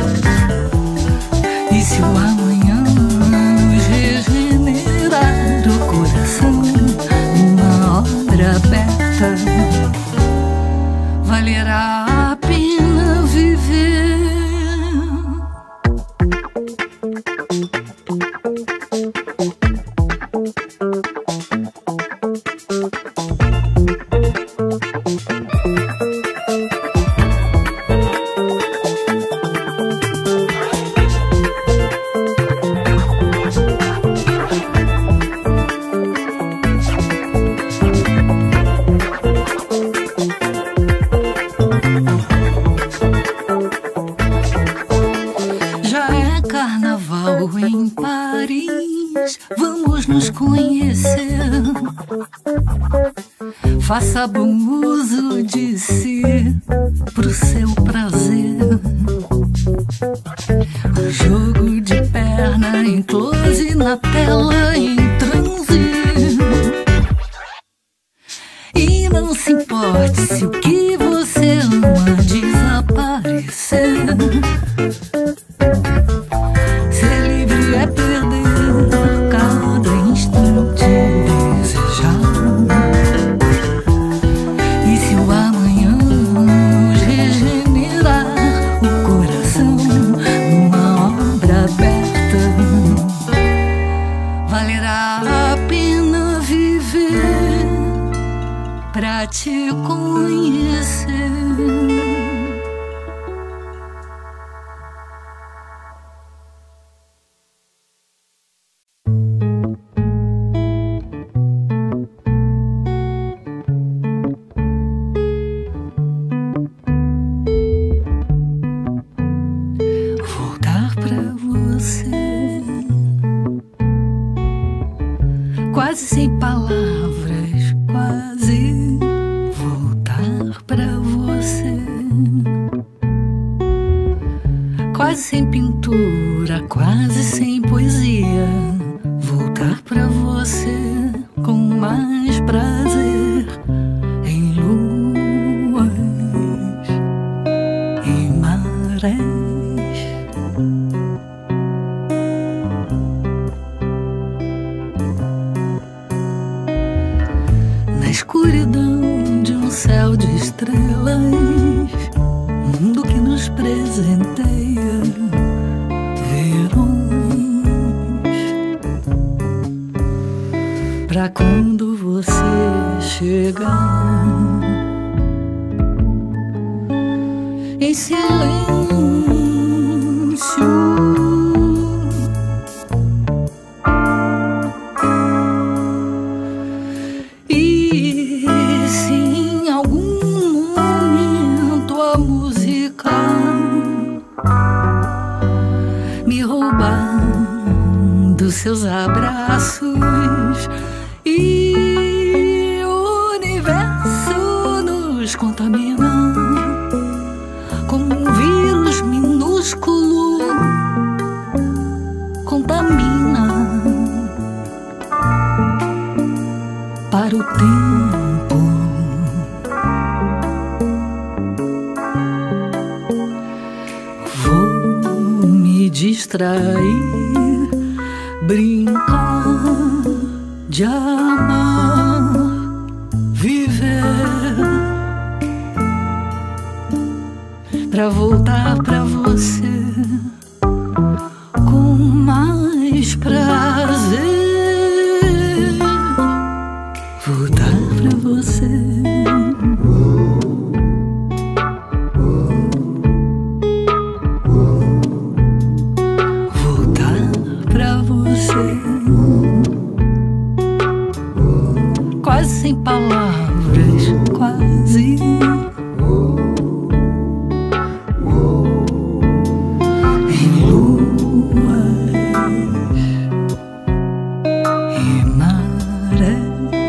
Speaker 4: E se o amanhã nos regenerar o coração, uma obra aberta valerá a pena viver. Faça bom uso de si pro seu prazer. Um jogo de perna em close, na tela em transe. E não se importe se o que você ama desaparecer. Ser livre é perder cada instante desejado. E se o amanhã nos regenerar o coração numa obra aberta, valerá a pena viver pra te conhecer. Voltar pra você, quase sem palavras, quase voltar pra você, quase sem pintura, quase sem poesia, voltar pra você com mais prazer em luas, em marés. Na escuridão de um céu de estrelas, mundo que nos presenteia verões. Pra quando você chegar em silêncio, e se em algum momento a música me roubar dos seus abraços e o universo nos contamina como um vírus minúsculo contamina para o tempo. Vou me distrair, brincar de amar, viver, pra voltar pra você com mais prazer. Voltar pra você. Voltar pra você. Quase sem palavras, quase. Em luas, em marés.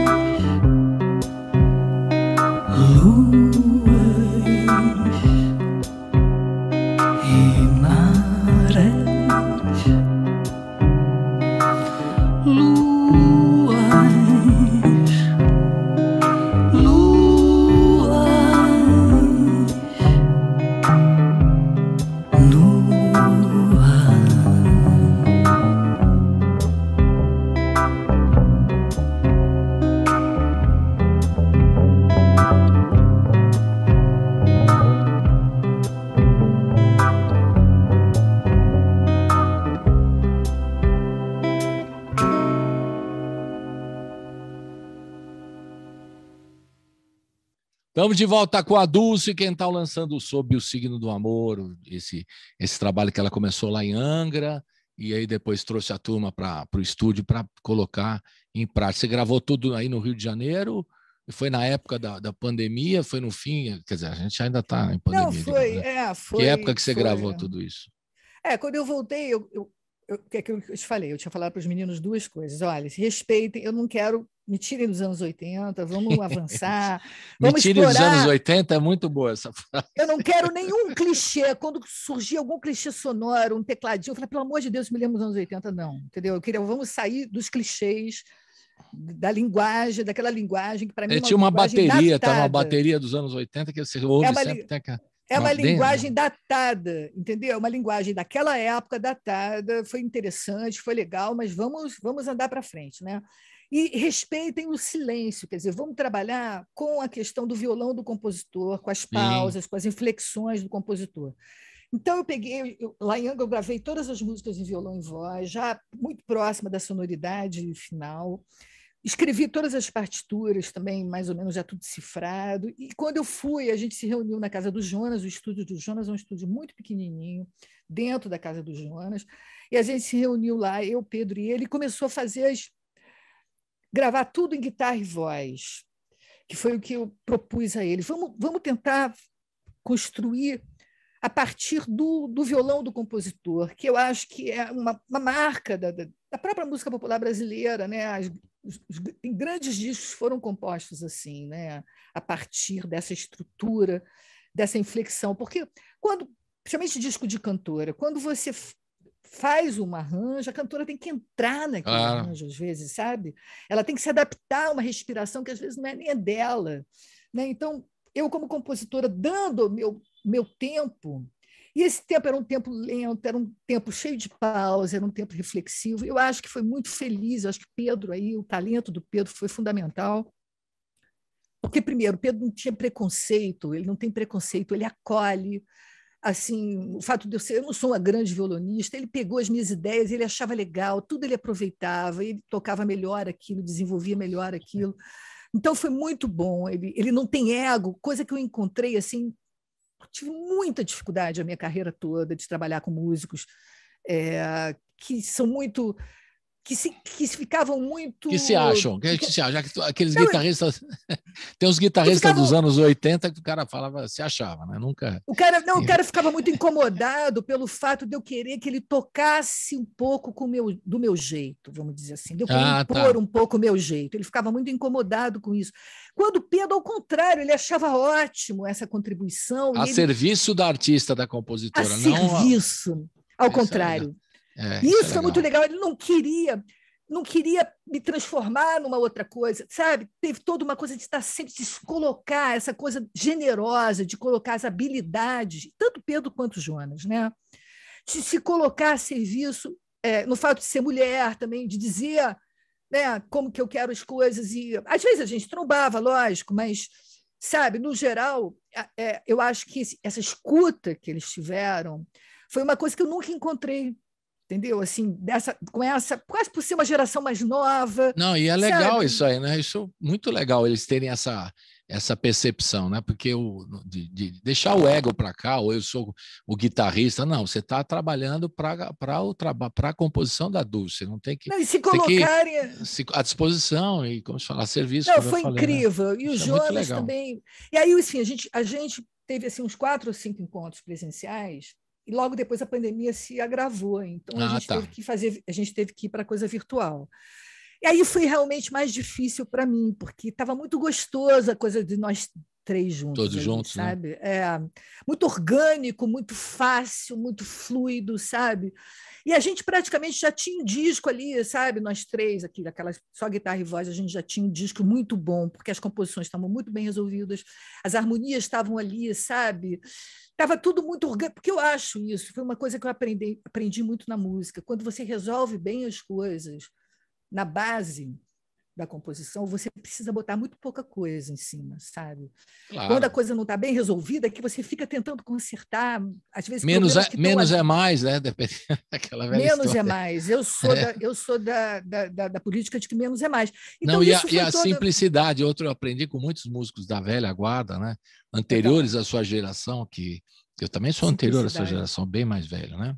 Speaker 2: Estamos de volta com a Dulce, quem está lançando Sob o Signo do Amor, esse, esse trabalho que ela começou lá em Angra, e aí depois trouxe a turma para o estúdio para colocar em prática. Você gravou tudo aí no Rio de Janeiro? Foi na época da, da pandemia? Foi no fim? Quer dizer, a gente ainda está em pandemia.
Speaker 3: Não, foi,
Speaker 2: digamos, né?
Speaker 3: é, foi.
Speaker 2: Que época que você
Speaker 3: foi,
Speaker 2: gravou tudo isso?
Speaker 3: É, quando eu voltei, eu, eu, eu, que é que eu te falei? Eu tinha falado para os meninos duas coisas. Olha, se respeitem, eu não quero me tirem dos anos oitenta, vamos avançar.
Speaker 2: Me
Speaker 3: Vamos
Speaker 2: tirem
Speaker 3: explorar.
Speaker 2: dos anos oitenta, é muito boa essa frase.
Speaker 3: Eu não quero nenhum clichê. Quando surgir algum clichê sonoro, um tecladinho, eu falei, pelo amor de Deus, me lembro dos anos oitenta, não. Entendeu? Eu queria, vamos sair dos clichês, da linguagem, daquela linguagem que, para mim, é uma
Speaker 2: tinha uma bateria, tá? Uma
Speaker 3: datada.
Speaker 2: bateria dos anos oitenta que você ouve
Speaker 3: É uma
Speaker 2: sempre.
Speaker 3: li-
Speaker 2: Tem aquela-
Speaker 3: É uma
Speaker 2: Uma-
Speaker 3: linguagem datada, entendeu? É uma linguagem daquela época datada, foi interessante, foi legal, mas vamos, vamos andar para frente, né? E respeitem o silêncio, quer dizer, vamos trabalhar com a questão do violão do compositor, com as pausas, com as inflexões do compositor. Então, eu peguei, eu, lá em Angra, eu gravei todas as músicas em violão e voz, já muito próxima da sonoridade final. Escrevi todas as partituras também, mais ou menos já tudo cifrado. E quando eu fui, a gente se reuniu na casa do Jonas, o estúdio do Jonas é um estúdio muito pequenininho, dentro da casa do Jonas. E a gente se reuniu lá, eu, Pedro e ele, e começou a fazer as... gravar tudo em guitarra e voz, que foi o que eu propus a ele. Vamos, vamos tentar construir a partir do, do violão do compositor, que eu acho que é uma, uma marca da, da própria música popular brasileira, né? As, os, os, grandes discos foram compostos assim, né? A partir dessa estrutura, dessa inflexão. Porque, quando, principalmente disco de cantora, quando você faz um arranjo, a cantora tem que entrar naquele ah. arranjo, às vezes, sabe? Ela tem que se adaptar a uma respiração que, às vezes, não é nem é dela. Né? Então, eu, como compositora, dando o meu, meu tempo, e esse tempo era um tempo lento, era um tempo cheio de pausa, era um tempo reflexivo. Eu acho que foi muito feliz, eu acho que Pedro aí, o talento do Pedro foi fundamental. Porque, primeiro, Pedro não tinha preconceito, ele não tem preconceito, ele acolhe. Assim, o fato de eu ser, eu não sou uma grande violonista, ele pegou as minhas ideias, ele achava legal, tudo ele aproveitava, ele tocava melhor aquilo, desenvolvia melhor aquilo. Então, foi muito bom. Ele, ele não tem ego, coisa que eu encontrei, assim, tive muita dificuldade a minha carreira toda de trabalhar com músicos é, que são muito... que se, que se ficavam muito...
Speaker 2: Que se acham? Que, que se acham? Aqueles
Speaker 3: não,
Speaker 2: guitarristas... Tem uns guitarristas
Speaker 3: ficavam...
Speaker 2: dos anos oitenta que o cara falava, se achava, né? Nunca...
Speaker 3: O cara, não, o cara ficava muito incomodado pelo fato de eu querer que ele tocasse um pouco com meu, do meu jeito, vamos dizer assim, de eu querer
Speaker 2: ah,
Speaker 3: impor
Speaker 2: tá.
Speaker 3: um pouco o meu jeito. Ele ficava muito incomodado com isso. Quando o Pedro, ao contrário, ele achava ótimo essa contribuição.
Speaker 2: A
Speaker 3: e ele...
Speaker 2: serviço da artista, da compositora.
Speaker 3: A
Speaker 2: não
Speaker 3: serviço,
Speaker 2: a...
Speaker 3: ao
Speaker 2: isso
Speaker 3: contrário.
Speaker 2: É,
Speaker 3: isso
Speaker 2: isso
Speaker 3: foi
Speaker 2: é
Speaker 3: muito legal. Ele não queria... não queria me transformar numa outra coisa, sabe? Teve toda uma coisa de estar sempre de se colocar, essa coisa generosa, de colocar as habilidades, tanto Pedro quanto Jonas, né? De se colocar a serviço, é, no fato de ser mulher também, de dizer, né, como que eu quero as coisas. E às vezes a gente trombava, lógico, mas, sabe, no geral, é, eu acho que essa escuta que eles tiveram foi uma coisa que eu nunca encontrei. Entendeu? Assim, dessa, com essa, quase por ser uma geração mais nova.
Speaker 2: Não, e é legal
Speaker 3: sabe?
Speaker 2: isso aí, né? Isso é muito legal eles terem essa, essa percepção, né? Porque o, de, de deixar o ego para cá, ou eu sou o guitarrista, não, você está trabalhando para a composição da Dulce, não tem que.
Speaker 3: Não, e se colocarem
Speaker 2: se, à disposição e, como se fala, a serviço.
Speaker 3: Não, foi
Speaker 2: falei,
Speaker 3: incrível.
Speaker 2: Né?
Speaker 3: E o
Speaker 2: Isso
Speaker 3: Jonas
Speaker 2: é
Speaker 3: também. E aí, assim, a gente, a gente teve assim, uns quatro ou cinco encontros presenciais. E logo depois a pandemia se agravou, então a
Speaker 2: ah,
Speaker 3: gente
Speaker 2: tá.
Speaker 3: teve que fazer, a gente teve que ir para a coisa virtual. E aí foi realmente mais difícil para mim, porque estava muito gostoso a coisa de nós três juntos.
Speaker 2: Todos
Speaker 3: ali,
Speaker 2: juntos,
Speaker 3: sabe?
Speaker 2: Né?
Speaker 3: É, muito orgânico, muito fácil, muito fluido, sabe? E a gente praticamente já tinha um disco ali, sabe? Nós três aqui, aquelas só guitarra e voz, a gente já tinha um disco muito bom, porque as composições estavam muito bem resolvidas, as harmonias estavam ali, sabe? Estava tudo muito orgânico, porque eu acho isso, foi uma coisa que eu aprendi, aprendi muito na música. Quando você resolve bem as coisas na base da composição, você precisa botar muito pouca coisa em cima, sabe? Claro. Quando a coisa não está bem resolvida, é que você fica tentando consertar, às vezes...
Speaker 2: Menos, é, menos é mais, né? Aquela velha
Speaker 3: menos
Speaker 2: história.
Speaker 3: é mais. Eu sou, é. da, eu sou da, da, da, da política de que menos é mais.
Speaker 2: Então, não, e a, e a toda... simplicidade, outro eu aprendi com muitos músicos da velha guarda, né? Anteriores então, à sua geração, que eu também sou anterior à sua geração, bem mais velho, né?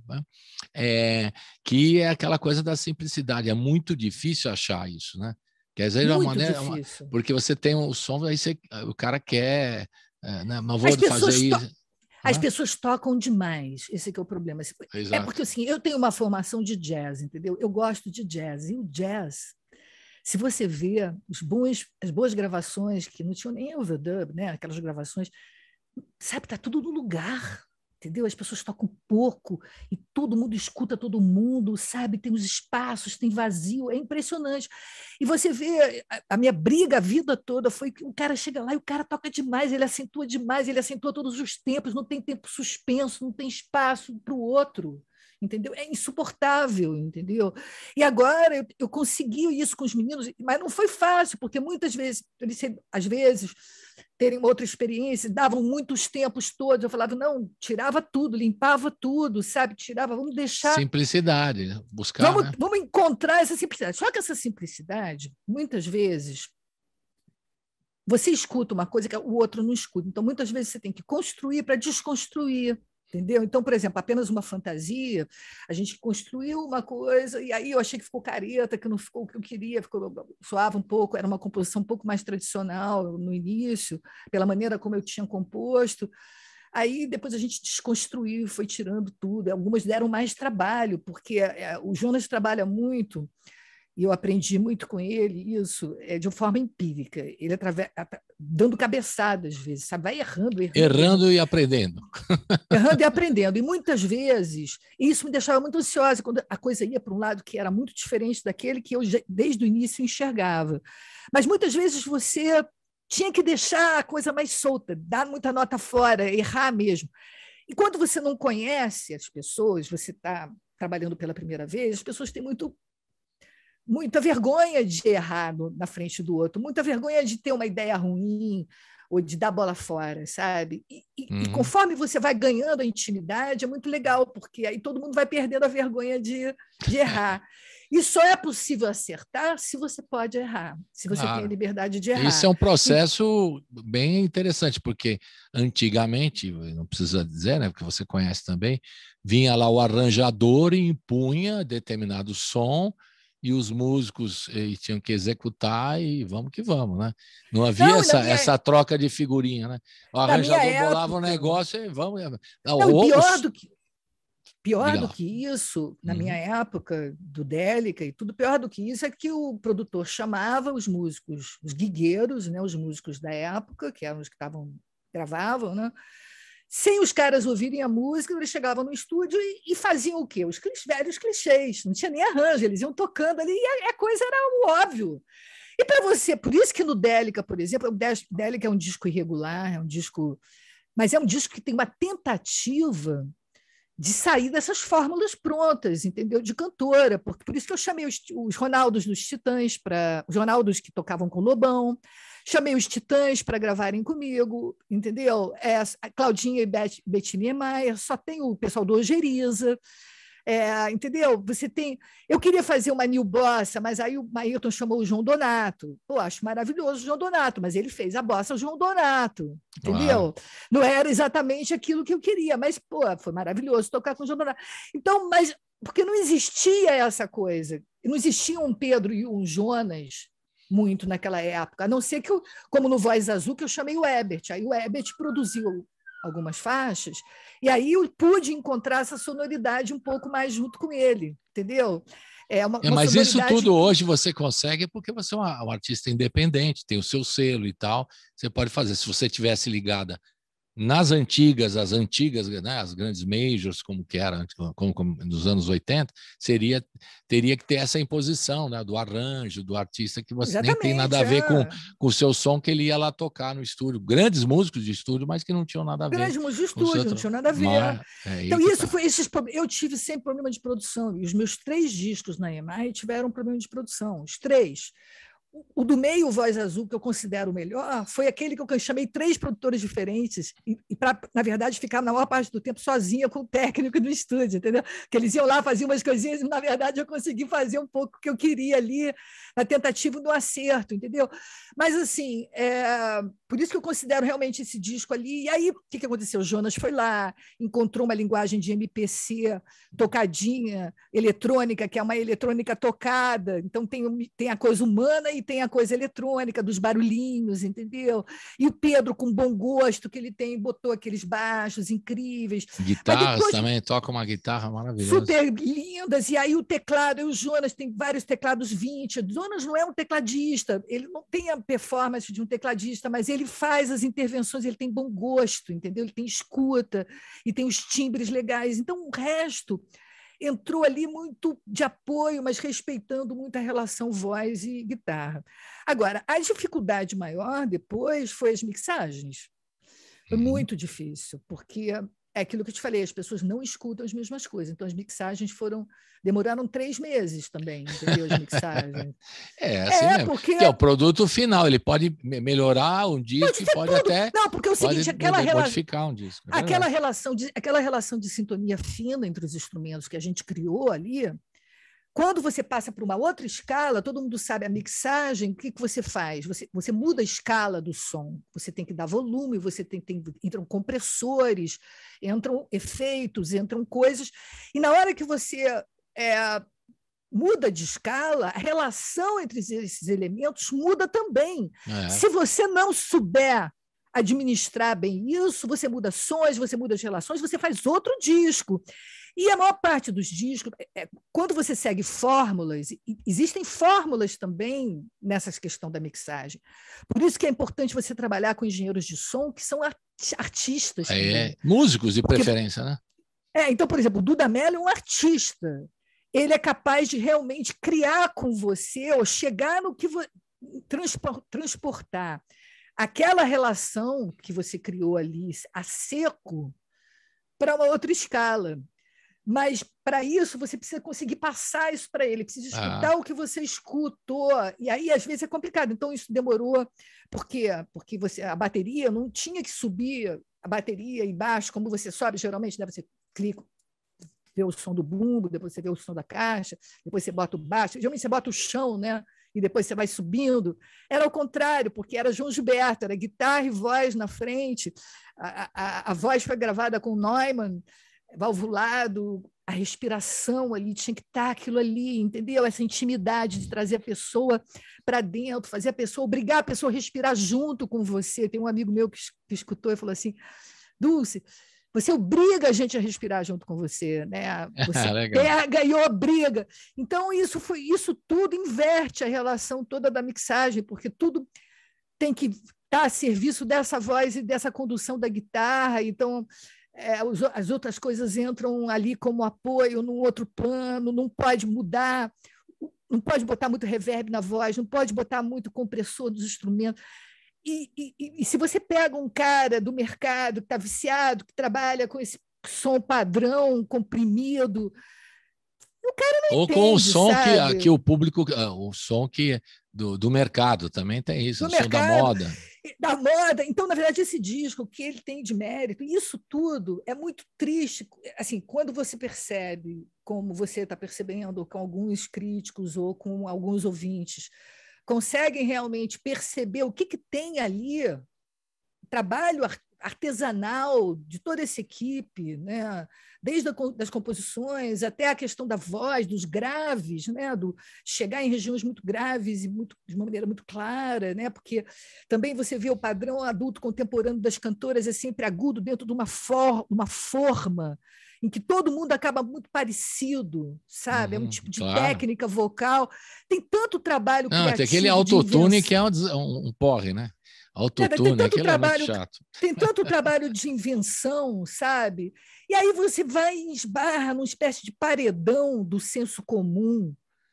Speaker 2: É, que é aquela coisa da simplicidade. É muito difícil achar isso, né? Quer dizer, uma maneira, uma, porque você tem o som, aí você, o cara quer, é, né, não vou fazer isso.
Speaker 3: As ah? pessoas tocam demais, esse que é o problema.
Speaker 2: Exato.
Speaker 3: É porque assim, eu tenho uma formação de jazz, entendeu? Eu gosto de jazz, e o jazz, Se você vê os bons, as boas gravações, que não tinham nem overdub, né? Aquelas gravações, sabe, está tudo no lugar, entendeu? As pessoas tocam pouco e todo mundo escuta todo mundo, sabe? Tem os espaços, tem vazio, é impressionante. E você vê, a, a minha briga a vida toda foi que o cara chega lá e o cara toca demais, ele acentua demais, ele acentua todos os tempos, não tem tempo suspenso, não tem espaço para o outro. Entendeu? É insuportável, entendeu? E agora eu, eu consegui isso com os meninos, mas não foi fácil, porque muitas vezes, eles, às vezes, terem outra experiência, davam muitos tempos todos, eu falava, não, tirava tudo, limpava tudo, sabe? Tirava, vamos deixar...
Speaker 2: Simplicidade, buscar,
Speaker 3: vamos,
Speaker 2: né?
Speaker 3: vamos encontrar essa simplicidade. Só que essa simplicidade, muitas vezes, você escuta uma coisa que o outro não escuta. Então, muitas vezes, você tem que construir para desconstruir. Entendeu? Então, por exemplo, apenas uma fantasia, a gente construiu uma coisa e aí eu achei que ficou careta, que não ficou o que eu queria, ficou, soava um pouco, era uma composição um pouco mais tradicional no início, pela maneira como eu tinha composto. Aí depois a gente desconstruiu, foi tirando tudo. Algumas deram mais trabalho, porque é, o Jonas trabalha muito, e eu aprendi muito com ele isso, é, de uma forma empírica. Ele através, dando cabeçadas, às vezes, sabe? Vai errando, errando.
Speaker 2: Errando errando. E aprendendo.
Speaker 3: Errando e aprendendo. E muitas vezes, isso me deixava muito ansiosa, quando a coisa ia para um lado que era muito diferente daquele que eu, desde o início, enxergava. Mas muitas vezes você tinha que deixar a coisa mais solta, dar muita nota fora, errar mesmo. E quando você não conhece as pessoas, você está trabalhando pela primeira vez, as pessoas têm muito... muita vergonha de errar no, na frente do outro, muita vergonha de ter uma ideia ruim ou de dar bola fora, sabe? E, e, uhum. e conforme você vai ganhando a intimidade, é muito legal, porque aí todo mundo vai perdendo a vergonha de, de errar. E só é possível acertar se você pode errar, se você claro. tem a liberdade de errar.
Speaker 2: Isso é um processo e... bem interessante, porque antigamente, não precisa dizer, né, porque você conhece também, vinha lá o arranjador e impunha determinado som, e os músicos e, tinham que executar e vamos que vamos, né? Não havia não, essa, minha... essa troca de figurinha, né? O arranjador bolava um negócio e vamos...
Speaker 3: Não, não, pior do que, pior do que isso, na uhum. minha época, do Délica e tudo, pior do que isso é que o produtor chamava os músicos, os guigueiros, né? Os músicos da época, que eram os que estavam, gravavam, né? Sem os caras ouvirem a música, eles chegavam no estúdio e, e faziam o quê? Os velhos clichês, não tinha nem arranjo, eles iam tocando ali e a, a coisa era o óbvio. E para você, por isso que no Délica, por exemplo, o Délica é um disco irregular, é um disco, mas é um disco que tem uma tentativa de sair dessas fórmulas prontas, entendeu? De cantora, porque por isso que eu chamei os, os Ronaldos dos Titãs, para os Ronaldos que tocavam com o Lobão, chamei os Titãs para gravarem comigo, entendeu? É, a Claudinha e Bet, Betinha Maia, só tem o pessoal do Ojeriza, é, entendeu? Você tem... Eu queria fazer uma New Bossa, mas aí o Mailton chamou o João Donato. Pô, acho maravilhoso o João Donato, mas ele fez a bossa João Donato, entendeu? Uau. Não era exatamente aquilo que eu queria, mas, pô, foi maravilhoso tocar com o João Donato. Então, mas... Porque não existia essa coisa. Não existia um Pedro e um Jonas muito naquela época, a não ser que, eu, como no Voz Azul, que eu chamei o Ebert. Aí o Ebert produziu algumas faixas, e aí eu pude encontrar essa sonoridade um pouco mais junto com ele, entendeu? É uma,
Speaker 2: é,
Speaker 3: uma
Speaker 2: mas
Speaker 3: sonoridade...
Speaker 2: isso tudo hoje você consegue porque você é uma, um artista independente, tem o seu selo e tal, você pode fazer. Se você tivesse ligada nas antigas, as antigas, né, as grandes majors, como que era como, como nos anos oitenta, seria, teria que ter essa imposição, né, do arranjo, do artista, que você Exatamente, nem tem nada a ver é. com, com o seu som, que ele ia lá tocar no estúdio. Grandes músicos de estúdio, mas que não tinham nada a ver.
Speaker 3: Grandes músicos de estúdio, não tinham nada a ver. Mas, é então, isso tá. foi esses eu tive sempre problema de produção, e os meus três discos na E M I tiveram problema de produção, os três. O do meio, Voz Azul, que eu considero o melhor, foi aquele que eu chamei três produtores diferentes e, e para, na verdade, ficar na maior parte do tempo sozinha com o técnico do estúdio, entendeu? Que eles iam lá, faziam umas coisinhas e, na verdade, eu consegui fazer um pouco o que eu queria ali, na tentativa do acerto, entendeu? Mas, assim, é, por isso que eu considero realmente esse disco ali. E aí, o que, que aconteceu? O Jonas foi lá, encontrou uma linguagem de M P C tocadinha, eletrônica, que é uma eletrônica tocada, então tem, tem a coisa humana e tem a coisa eletrônica, dos barulhinhos, entendeu? E o Pedro, com bom gosto que ele tem, botou aqueles baixos incríveis.
Speaker 2: Guitarras depois, também, toca uma guitarra maravilhosa.
Speaker 3: Super lindas, e aí o teclado, e o Jonas tem vários teclados vintage. O Jonas não é um tecladista, ele não tem a performance de um tecladista, mas ele faz as intervenções, ele tem bom gosto, entendeu? Ele tem escuta, e tem os timbres legais. Então, o resto entrou ali muito de apoio, mas respeitando muito a relação voz e guitarra. Agora, a dificuldade maior depois foi as mixagens. Foi muito difícil, porque é aquilo que eu te falei, as pessoas não escutam as mesmas coisas. Então, as mixagens foram... Demoraram três meses também, entendeu? As mixagens.
Speaker 2: É, assim é mesmo. Porque... Que é o produto final. Ele pode melhorar um disco e pode
Speaker 3: tudo.
Speaker 2: até...
Speaker 3: Não, porque é o seguinte, aquela, rela...
Speaker 2: modificar um disco. É
Speaker 3: aquela, relação de, aquela relação de sintonia fina entre os instrumentos que a gente criou ali, quando você passa para uma outra escala, todo mundo sabe a mixagem, o que, que você faz? Você, você muda a escala do som, você tem que dar volume, você tem, tem entram compressores, entram efeitos, entram coisas, e na hora que você é, muda de escala, a relação entre esses elementos muda também. É. Se você não souber administrar bem isso, você muda sons, você muda as relações, você faz outro disco. E a maior parte dos discos, é, quando você segue fórmulas, existem fórmulas também nessa questão da mixagem. Por isso que é importante você trabalhar com engenheiros de som que são artistas.
Speaker 2: É, é. Músicos de Porque, preferência, né?
Speaker 3: É, então, por exemplo, o Dudamel é um artista. Ele é capaz de realmente criar com você, ou chegar no que... Transpor, transportar aquela relação que você criou ali a seco para uma outra escala. Mas, para isso, você precisa conseguir passar isso para ele, precisa escutar ah. o que você escutou. E aí, às vezes, é complicado. Então, isso demorou. Por quê? Porque você, a bateria não tinha que subir a bateria e baixo, como você sobe, geralmente, né? Você clica, vê o som do bumbo, depois você vê o som da caixa, depois você bota o baixo. Geralmente, você bota o chão, né? E depois você vai subindo. Era ao contrário, porque era João Gilberto, era guitarra e voz na frente. A, a, a voz foi gravada com Neumann, valvulado, a respiração ali, tinha que estar aquilo ali, entendeu? Essa intimidade de trazer a pessoa para dentro, fazer a pessoa, obrigar a pessoa a respirar junto com você. Tem um amigo meu que, que escutou e falou assim, Dulce, você obriga a gente a respirar junto com você, né? Você pega e obriga. Então, isso, foi, isso tudo inverte a relação toda da mixagem, porque tudo tem que estar a serviço dessa voz e dessa condução da guitarra. Então, é, as outras coisas entram ali como apoio num outro plano, não pode mudar, não pode botar muito reverb na voz, não pode botar muito compressor dos instrumentos. E, e, e se você pega um cara do mercado que está viciado, que trabalha com esse som padrão, comprimido, o cara não
Speaker 2: Ou
Speaker 3: entende,
Speaker 2: com o som
Speaker 3: sabe?
Speaker 2: que, que o público, o som que do, do mercado também tem isso, do o mercado, som da moda.
Speaker 3: Da moda. Então, na verdade, esse disco, o que ele tem de mérito, isso tudo é muito triste. Assim, quando você percebe, como você está percebendo com alguns críticos ou com alguns ouvintes, conseguem realmente perceber o que, que tem ali, trabalho artesanal de toda essa equipe, né? Desde as composições até a questão da voz, dos graves, né? Do chegar em regiões muito graves e muito, de uma maneira muito clara, né? Porque também você vê o padrão adulto contemporâneo das cantoras é sempre agudo dentro de uma, for, uma forma em que todo mundo acaba muito parecido, sabe? Uhum, é um tipo de claro. técnica vocal. Tem tanto trabalho
Speaker 2: Não,
Speaker 3: criativo.
Speaker 2: Tem aquele autotune que é um, um, um porre, né? Autotune, aquele
Speaker 3: trabalho,
Speaker 2: é muito chato.
Speaker 3: Tem tanto trabalho de invenção, sabe? E aí você vai e esbarra numa espécie de paredão do senso comum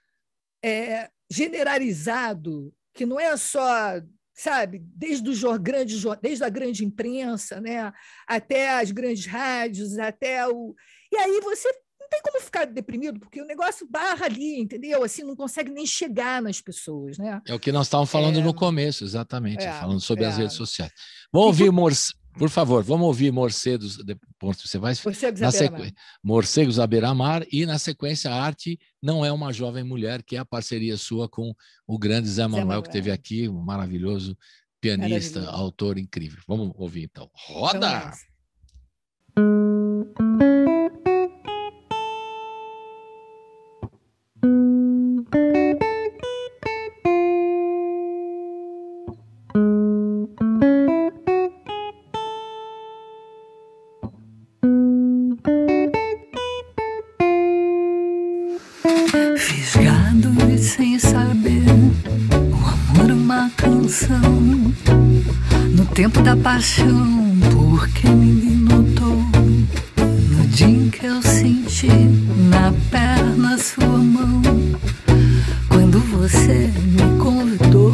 Speaker 3: é, generalizado, que não é só... sabe, desde o grande, desde a grande imprensa, né, até as grandes rádios, até o... E aí você não tem como ficar deprimido, porque o negócio barra ali, entendeu? Assim, não consegue nem chegar nas pessoas, né?
Speaker 2: É o que nós estávamos falando é... no começo, exatamente, é, falando sobre é... as redes sociais. Vamos ouvir, tu... Morce... por favor, vamos ouvir Morcedos, você vai...
Speaker 3: Morcegos
Speaker 2: na
Speaker 3: à
Speaker 2: sequ...
Speaker 3: beira-mar.
Speaker 2: Morcegos à beira-mar, e na sequência a Arte Não É Uma Jovem Mulher, que é a parceria sua com o grande Zé Manuel, que esteve aqui, um maravilhoso pianista, maravilhoso. Autor incrível. Vamos ouvir então. Roda!
Speaker 4: canção. No tempo da paixão, porque ninguém notou. No dia em que eu senti na perna sua mão, quando você me convidou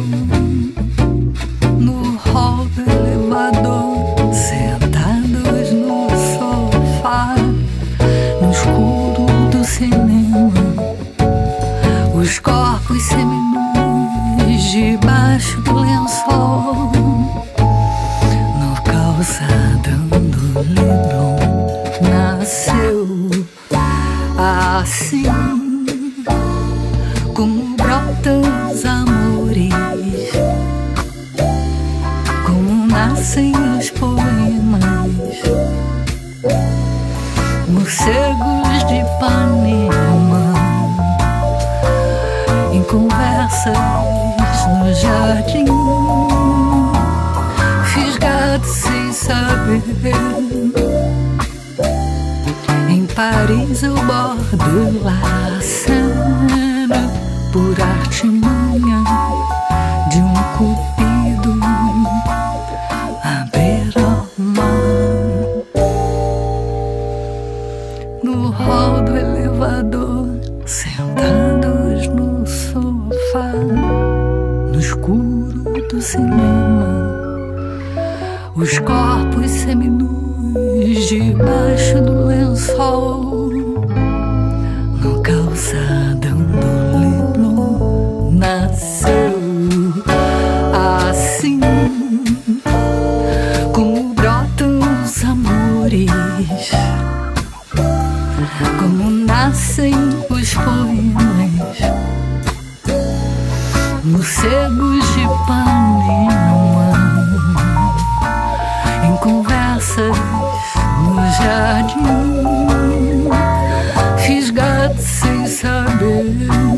Speaker 4: no hall do elevador, sentados no sofá, no escuro do cinema, os corpos seminus debaixo do lençol, no calçadão do Leblon, nasceu assim como brotam os amores, como nascem os poemas, morcegos de Ipanema, em conversas no jardim, fisgado sem saber. Em Paris eu bordo la cena por artimanha de um cupido à beira-mar. No hall do elevador, sentados no sofá, no escuro do cinema, os corpos seminus debaixo do lençol, no calçadão do Leblon, nasceu assim como brotam os amores, como nascem os poemas, morcegos de Ipanema, em conversas no jardim, fisgado sem saber.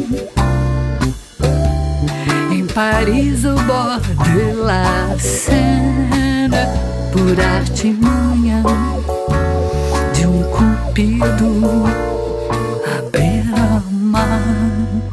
Speaker 4: Em Paris eu bordo la cena por artimanha de um cupido à beira-mar.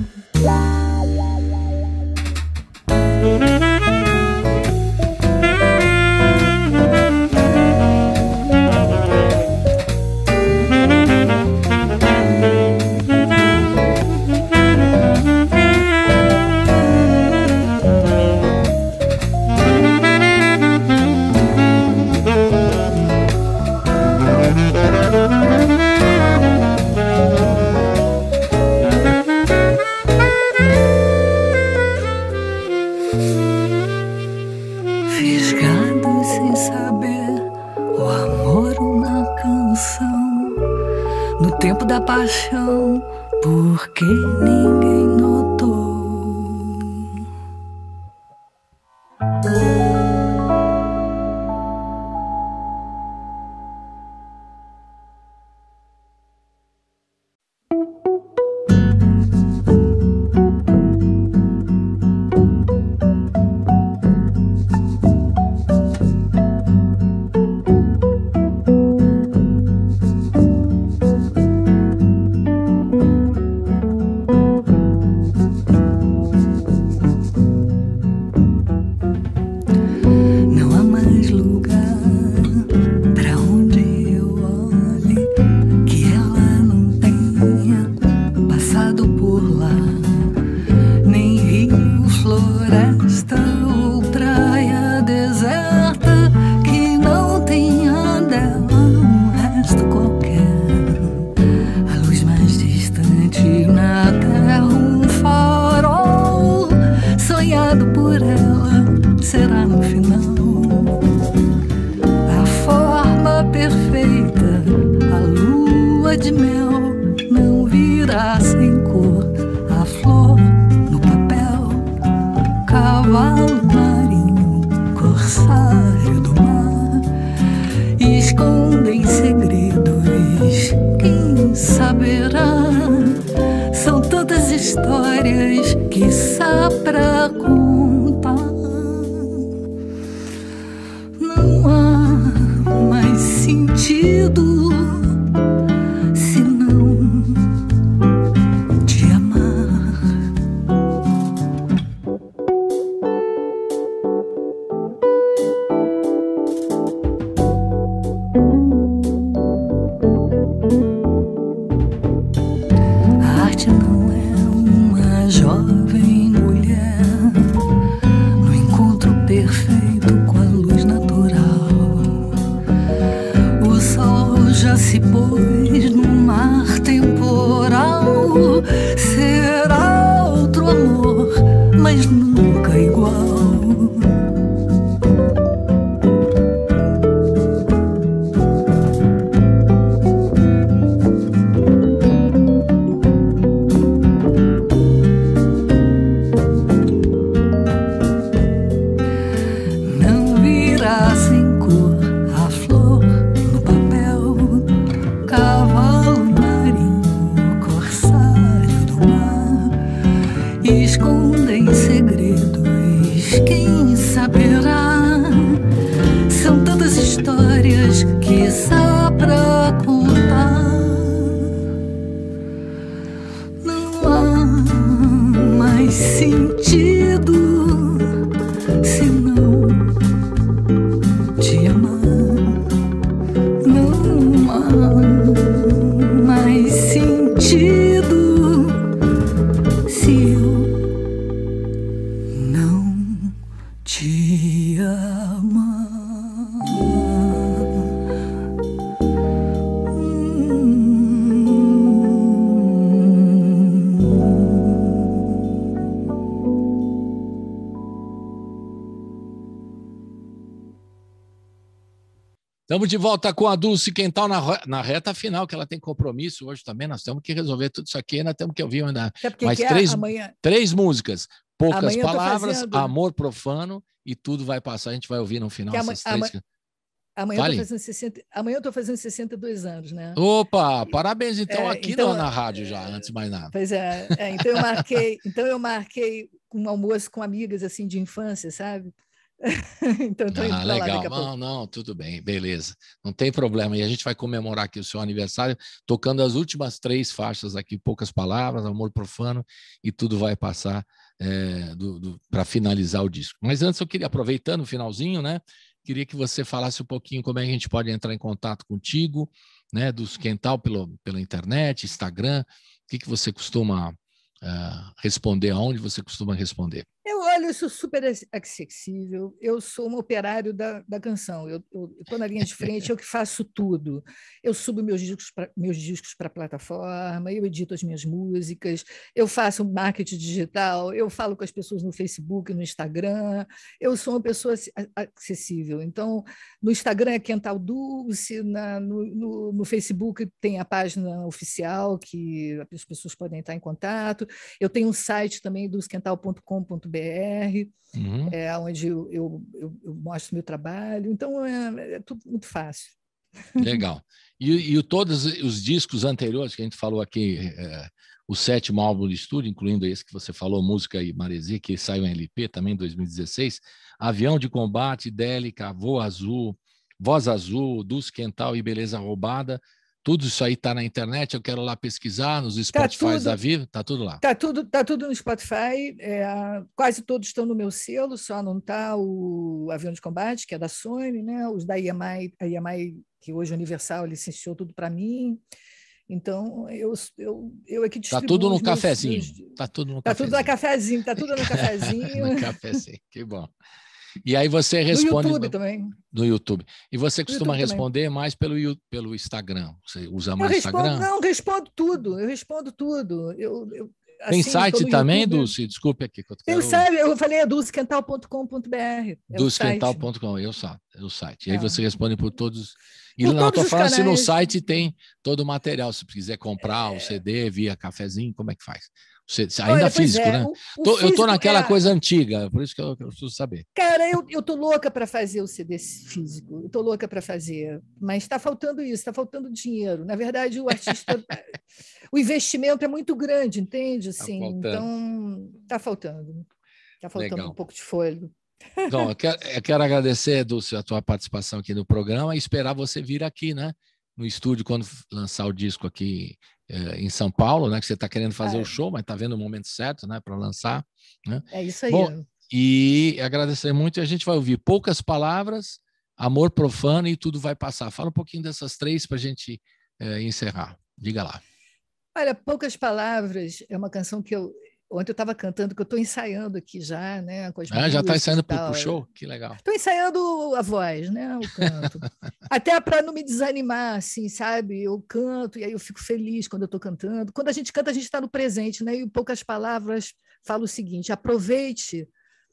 Speaker 4: Fisgado sem saber, o amor uma canção. No tempo da paixão, porque ninguém notou. Histórias que só pra contar. Não há mais sentido senão te amar. histórias que só pra contar. Não há mais sentido senão te amar. Não há mais sentido se eu não te amar.
Speaker 2: Estamos de volta com a Dulce Quental na, na reta final, que ela tem compromisso hoje também. Nós temos que resolver tudo isso aqui, nós temos que ouvir ainda mais três,
Speaker 3: amanhã...
Speaker 2: três músicas. Poucas
Speaker 3: amanhã
Speaker 2: palavras,
Speaker 3: fazendo...
Speaker 2: amor profano e tudo vai passar. A gente vai ouvir no final essas
Speaker 3: ama...
Speaker 2: três.
Speaker 3: Amanhã eu estou fazendo sessenta... amanhã eu tô fazendo sessenta e dois anos, né?
Speaker 2: Opa, parabéns então
Speaker 3: é,
Speaker 2: aqui
Speaker 3: então,
Speaker 2: na, na rádio já, antes de mais nada.
Speaker 3: Pois é, é então eu marquei, então eu marquei um almoço com amigas assim de infância, sabe? Então estou indo
Speaker 2: ah,
Speaker 3: para lá
Speaker 2: legal.
Speaker 3: daqui a
Speaker 2: não,
Speaker 3: pouco.
Speaker 2: não, tudo bem, beleza. Não tem problema. E a gente vai comemorar aqui o seu aniversário, tocando as últimas três faixas aqui, poucas palavras, amor profano, e tudo vai passar é, para finalizar o disco. Mas antes eu queria, aproveitando o finalzinho, né? Queria que você falasse um pouquinho como é que a gente pode entrar em contato contigo, né? Dulce Quental pelo, pela internet, Instagram. O que, que você costuma uh, responder? Aonde você costuma responder?
Speaker 3: Eu olho, eu sou super acessível, eu sou um operário da, da canção, eu estou na linha de frente, eu que faço tudo. Eu subo meus discos pra, meus discos para a plataforma, eu edito as minhas músicas, eu faço marketing digital, eu falo com as pessoas no Facebook, no Instagram, eu sou uma pessoa acessível. Então, no Instagram é Quental Dulce, na, no, no, no Facebook tem a página oficial que as pessoas podem entrar em contato. Eu tenho um site também, dulce quental ponto com ponto b r, uhum. é, onde eu, eu, eu, eu mostro meu trabalho. Então, é, é tudo muito fácil.
Speaker 2: Legal. E, e todos os discos anteriores que a gente falou aqui, é, o sétimo álbum de estúdio, incluindo esse que você falou, Música e Maresia, que saiu em L P também em dois mil e dezesseis, Avião de Combate, Délica, Voo Azul, Voz Azul, Dulce Quental e Beleza Roubada, tudo isso aí está na internet, eu quero lá pesquisar nos Spotify tá da vida, está tudo lá.
Speaker 3: Está tudo, tá tudo no Spotify, é, quase todos estão no meu selo, só não está o Avião de Combate, que é da Sony, né? Os da I M I, a I M I, que hoje é Universal, licenciou tudo para mim. Então, eu, eu, eu aqui distribuo...
Speaker 2: Está tudo no
Speaker 3: meus,
Speaker 2: cafezinho. Está
Speaker 3: meus...
Speaker 2: tudo no
Speaker 3: tá
Speaker 2: cafezinho.
Speaker 3: Tudo no cafezinho, está tudo no cafezinho.
Speaker 2: No cafezinho, que bom. E aí você responde...
Speaker 3: No YouTube também.
Speaker 2: No YouTube. E você costuma responder
Speaker 3: também.
Speaker 2: mais pelo, pelo Instagram? Você usa mais
Speaker 3: eu respondo,
Speaker 2: Instagram?
Speaker 3: Não, eu respondo tudo. Eu respondo tudo. Eu, eu,
Speaker 2: Tem
Speaker 3: assim,
Speaker 2: site também,
Speaker 3: YouTube,
Speaker 2: Dulce? Desculpe aqui. Que eu
Speaker 3: Tem o site, eu falei, é dulce quental ponto com ponto b r.
Speaker 2: dulce quental ponto com, é o site. E aí
Speaker 3: é.
Speaker 2: você responde por todos... E
Speaker 3: por
Speaker 2: não, estou falando
Speaker 3: canais.
Speaker 2: Se no site tem todo o material, se quiser comprar é. o C D via cafezinho, como é que faz? Você, ainda Olha, físico,
Speaker 3: é,
Speaker 2: né?
Speaker 3: O, o
Speaker 2: tô,
Speaker 3: físico
Speaker 2: eu estou naquela
Speaker 3: é...
Speaker 2: coisa antiga, por isso que eu, eu preciso saber.
Speaker 3: Cara, eu, eu tô louca para fazer o C D físico, eu tô louca para fazer, mas está faltando isso, está faltando dinheiro. Na verdade, o artista, o investimento é muito grande, entende? Assim, tá então, está faltando. Está faltando Legal. um pouco de fôlego.
Speaker 2: Bom, eu quero, eu quero agradecer, Dulce, a tua participação aqui no programa e esperar você vir aqui, né? No estúdio, quando lançar o disco aqui eh, em São Paulo, né? Que você está querendo fazer ah, o show, mas está vendo o momento certo, né? Para lançar. Né?
Speaker 3: É isso aí.
Speaker 2: Bom, e agradecer muito. E a gente vai ouvir Poucas Palavras, Amor Profano e Tudo Vai Passar. Fala um pouquinho dessas três para a gente eh, encerrar. Diga lá.
Speaker 3: Olha, Poucas Palavras é uma canção que eu... Ontem eu estava cantando, que eu estou ensaiando aqui já, né? Com as
Speaker 2: ah, já está ensaiando para o show? Que legal.
Speaker 3: Estou ensaiando a voz, né? O canto. Até para não me desanimar, assim, sabe? Eu canto e aí eu fico feliz quando eu estou cantando. Quando a gente canta, a gente está no presente, né? E Poucas Palavras fala o seguinte: aproveite,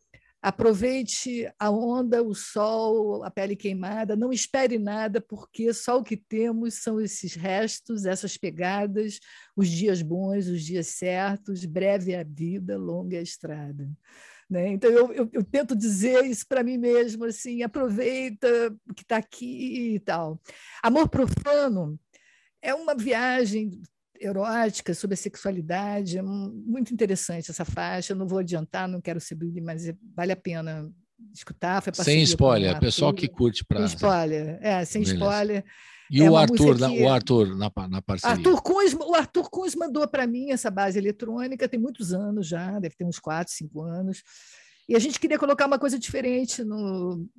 Speaker 3: aproveite a onda, o sol, a pele queimada, não espere nada, porque só o que temos são esses restos, essas pegadas, os dias bons, os dias certos, breve é a vida, longa é a estrada. Né? Então, eu, eu, eu tento dizer isso para mim mesma, assim, aproveita o que está aqui e tal. Amor Profano é uma viagem erótica sobre a sexualidade, é muito interessante essa faixa, eu não vou adiantar, não quero ser brilho, mas vale a pena escutar. Foi
Speaker 2: sem spoiler, pessoal que curte para...
Speaker 3: Sem spoiler, é, sem Beleza. spoiler.
Speaker 2: E
Speaker 3: é
Speaker 2: o, Arthur, que... o Arthur na, na parceria?
Speaker 3: Arthur Kunz, o Arthur Kunz mandou para mim essa base eletrônica, tem muitos anos já, deve ter uns quatro, cinco anos. E a gente queria colocar uma coisa diferente no,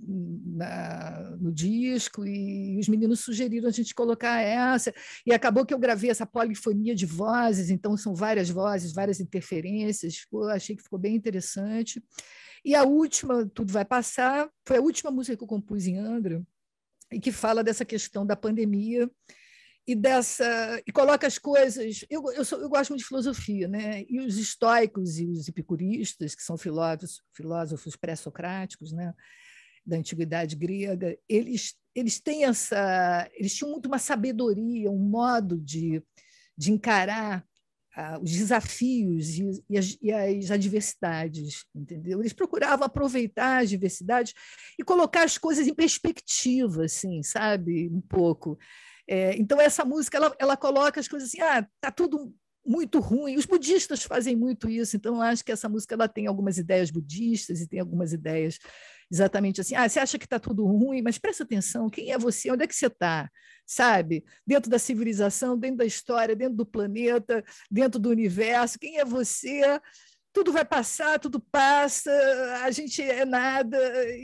Speaker 3: na, no disco, e os meninos sugeriram a gente colocar essa, e acabou que eu gravei essa polifonia de vozes, então são várias vozes, várias interferências, ficou, achei que ficou bem interessante. E a última, Tudo Vai Passar, foi a última música que eu compus em Angra, e que fala dessa questão da pandemia, e dessa e coloca as coisas. Eu, eu, sou, eu gosto muito de filosofia, né? E os estoicos e os epicuristas, que são filósofos, filósofos pré-socráticos, né? Da antiguidade grega, eles, eles têm essa. Eles tinham muito uma sabedoria, um modo de, de encarar ah, os desafios e, e, as, e as adversidades, entendeu? Eles procuravam aproveitar as diversidades e colocar as coisas em perspectiva, assim, sabe? Um pouco. É, então, essa música ela, ela coloca as coisas assim, ah, está tudo muito ruim. Os budistas fazem muito isso, então eu acho que essa música ela tem algumas ideias budistas e tem algumas ideias exatamente assim, ah, você acha que está tudo ruim, mas presta atenção, quem é você? Onde é que você está? Sabe? Dentro da civilização, dentro da história, dentro do planeta, dentro do universo, quem é você? Tudo vai passar, tudo passa, a gente é nada,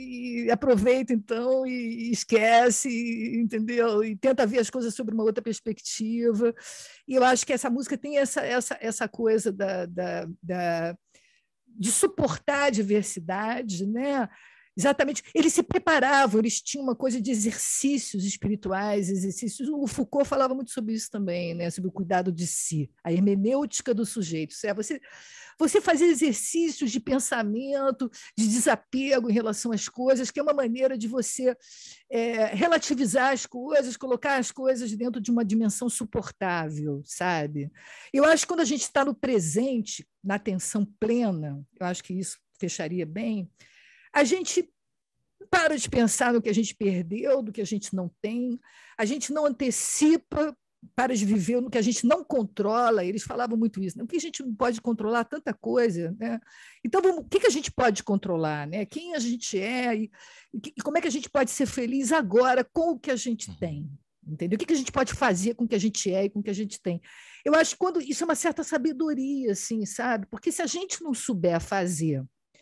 Speaker 3: e aproveita então e esquece, entendeu? E tenta ver as coisas sobre uma outra perspectiva. E eu acho que essa música tem essa, essa, essa coisa da, da, da, de suportar a diversidade, né? Exatamente. Eles se preparavam, eles tinham uma coisa de exercícios espirituais, exercícios. O Foucault falava muito sobre isso também, né? Sobre o cuidado de si, a hermenêutica do sujeito. É você, você fazer exercícios de pensamento, de desapego em relação às coisas, que é uma maneira de você é, relativizar as coisas, colocar as coisas dentro de uma dimensão suportável, sabe? Eu acho que quando a gente está no presente, na atenção plena, eu acho que isso fecharia bem, a gente para de pensar no que a gente perdeu, do que a gente não tem, a gente não antecipa, para de viver no que a gente não controla. Eles falavam muito isso, né? O que a gente não pode controlar, tanta coisa, né? Então, vamos, o que a gente pode controlar, né? Quem a gente é e, e como é que a gente pode ser feliz agora com o que a gente tem, entendeu? O que a gente pode fazer com o que a gente é e com o que a gente tem. Eu acho que quando, isso é uma certa sabedoria, assim, sabe? Porque se a gente não souber fazer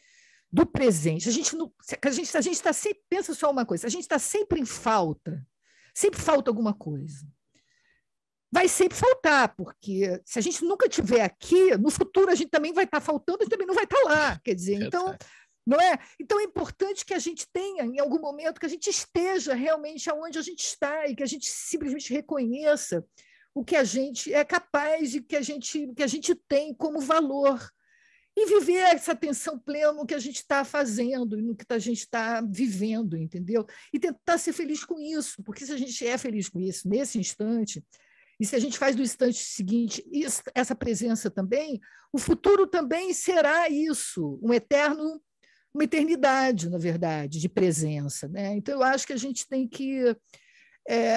Speaker 3: do presente, a gente não, a gente a gente está sempre, pensa só uma coisa, a gente está sempre em falta, sempre falta alguma coisa. Vai sempre faltar, porque se a gente nunca estiver aqui, no futuro a gente também vai estar faltando e também não vai estar lá, quer dizer, então, não é? Então é importante que a gente tenha, em algum momento, que a gente esteja realmente aonde a gente está e que a gente simplesmente reconheça o que a gente é capaz e que a gente, que a gente tem como valor. E viver essa atenção plena no que a gente está fazendo e no que a gente está vivendo, entendeu? E tentar ser feliz com isso, porque se a gente é feliz com isso nesse instante, e se a gente faz do instante seguinte isso, essa presença também, o futuro também será isso, um eterno, uma eternidade, na verdade, de presença, né? Então, eu acho que a gente tem que... É,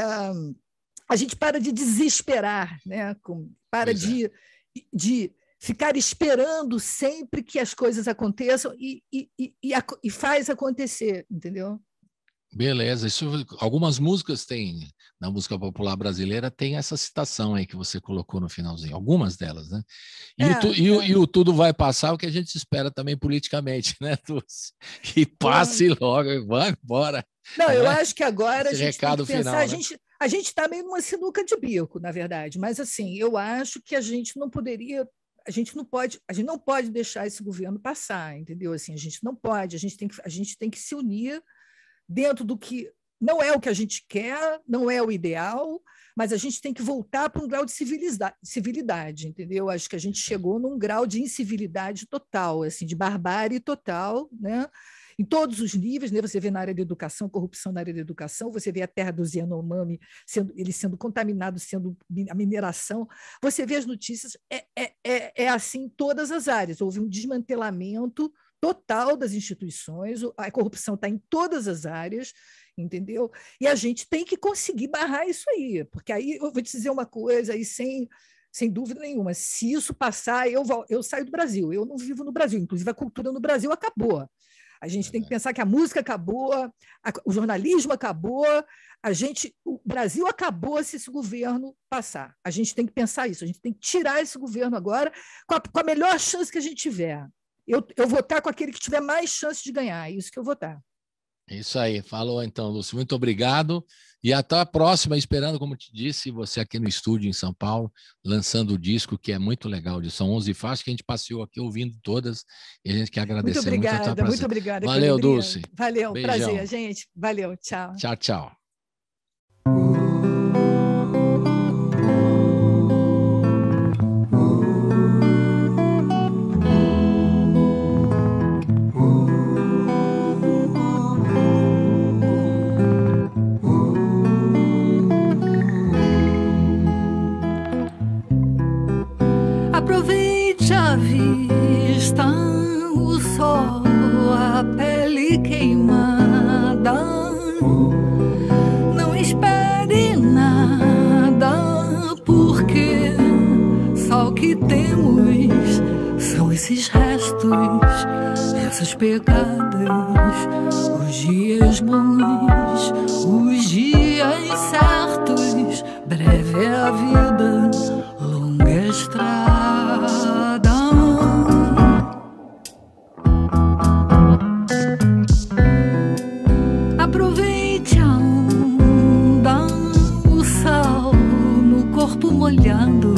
Speaker 3: a gente para de desesperar, né? Para pois de... É. de ficar esperando sempre que as coisas aconteçam e, e, e, e faz acontecer, entendeu?
Speaker 2: Beleza. Isso, algumas músicas têm, na música popular brasileira, tem essa citação aí que você colocou no finalzinho. Algumas delas, né? E, é, o, tu, é. e, o, e o Tudo Vai Passar, o que a gente espera também politicamente, né, Dulce? Que passe é. logo e vai embora.
Speaker 3: Não, eu é. acho que agora Esse a gente
Speaker 2: recado
Speaker 3: tem que pensar,
Speaker 2: final,
Speaker 3: a
Speaker 2: né?
Speaker 3: gente a gente está meio numa sinuca de bico, na verdade, mas assim, eu acho que a gente não poderia A gente não pode, a gente não pode deixar esse governo passar, entendeu? Assim, a gente não pode, a gente tem que, a gente tem que se unir dentro do que não é o que a gente quer, não é o ideal, mas a gente tem que voltar para um grau de civilidade, civilidade, entendeu? Acho que a gente chegou num grau de incivilidade total, assim, de barbárie total, né? Em todos os níveis, né? Você vê na área da educação, corrupção na área da educação, você vê a terra do Yanomami, sendo, ele sendo contaminado, sendo a mineração, você vê as notícias, é, é, é, é assim em todas as áreas, houve um desmantelamento total das instituições, a corrupção está em todas as áreas, entendeu? E a gente tem que conseguir barrar isso aí, porque aí eu vou te dizer uma coisa, aí sem... sem dúvida nenhuma, se isso passar, eu, eu saio do Brasil, eu não vivo no Brasil, inclusive a cultura no Brasil acabou. A gente tem que pensar que a música acabou, a, o jornalismo acabou, a gente, o Brasil acabou se esse governo passar. A gente tem que pensar isso, a gente tem que tirar esse governo agora com a, com a melhor chance que a gente tiver. Eu, eu vou estar com aquele que tiver mais chance de ganhar, é isso que eu vou estar.
Speaker 2: Isso aí, falou então, Lúcia. Muito obrigado e até a próxima, esperando, como te disse, você aqui no estúdio em São Paulo, lançando o disco, que é muito legal. São onze faixas que a gente passeou aqui ouvindo todas e a gente quer agradecer
Speaker 3: muito. Obrigada,
Speaker 2: muito,
Speaker 3: muito obrigada.
Speaker 2: Valeu, Dulce.
Speaker 3: Valeu,
Speaker 2: Beijão.
Speaker 3: Prazer, gente. Valeu, tchau.
Speaker 2: Tchau, tchau.
Speaker 4: Aproveite a vista, o sol, a pele queimada. Não espere nada, porque só o que temos são esses restos, essas pegadas, os dias bons, os dias certos. Breve é a vida, longa estrada. Aproveite a onda, o sal no corpo molhado.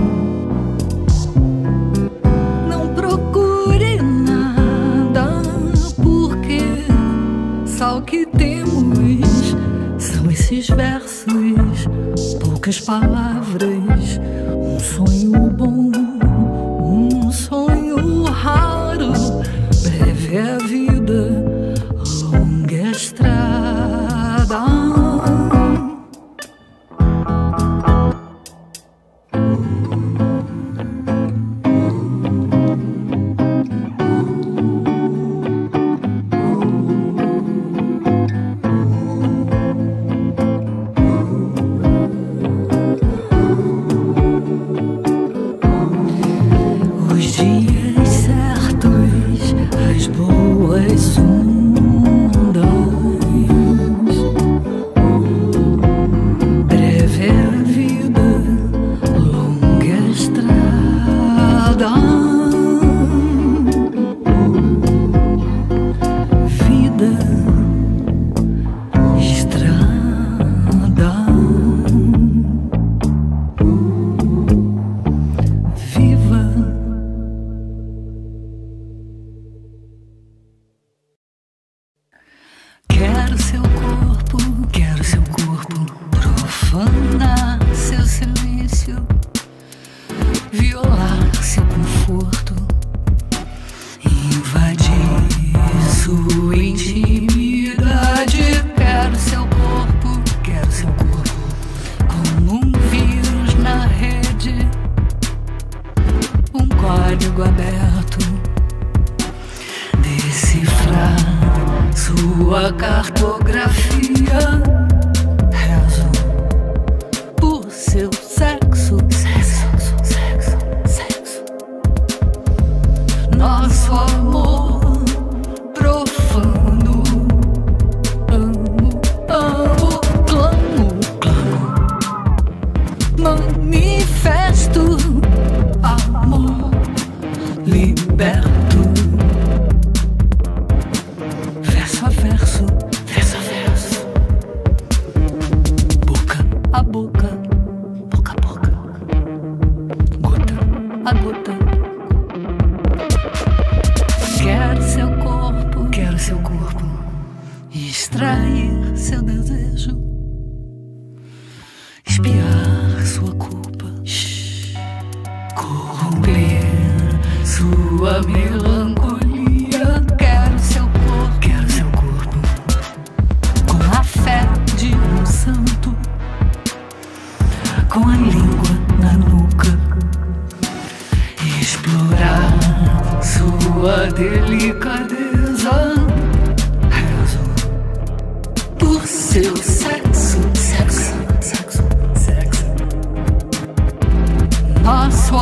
Speaker 4: Não procure nada, porque só o que temos são esses versos, poucas palavras, um sonho bom, um sonho raro. Breve é a vida, longa estrada.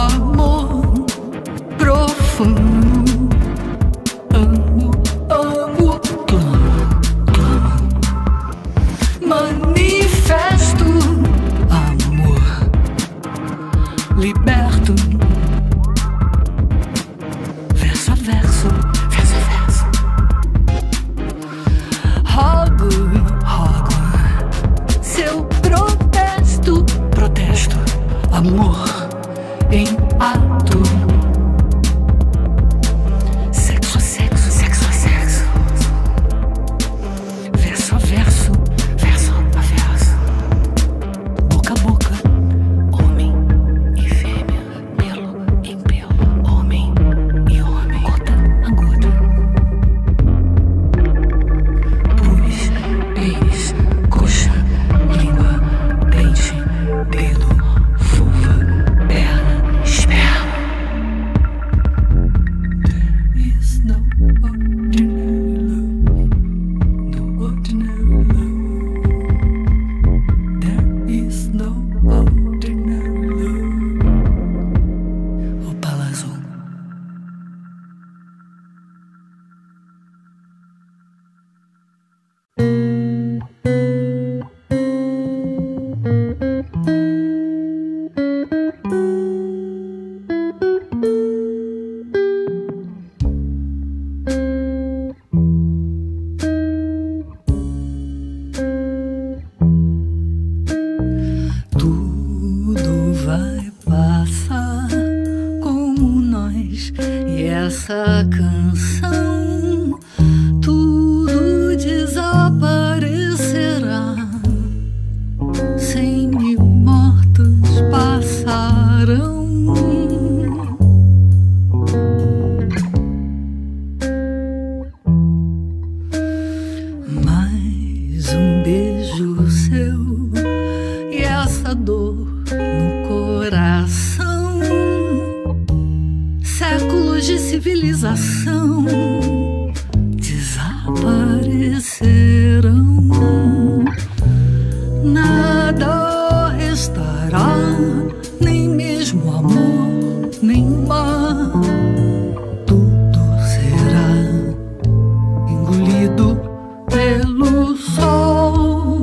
Speaker 4: Amo, amo essa canção, tudo desaparecerá. Cem mil mortos passarão. Mais um beijo seu e essa dor no coração. Séculos de civilização desaparecerão. Nada restará, nem mesmo amor, nem mar. Tudo será engolido pelo sol.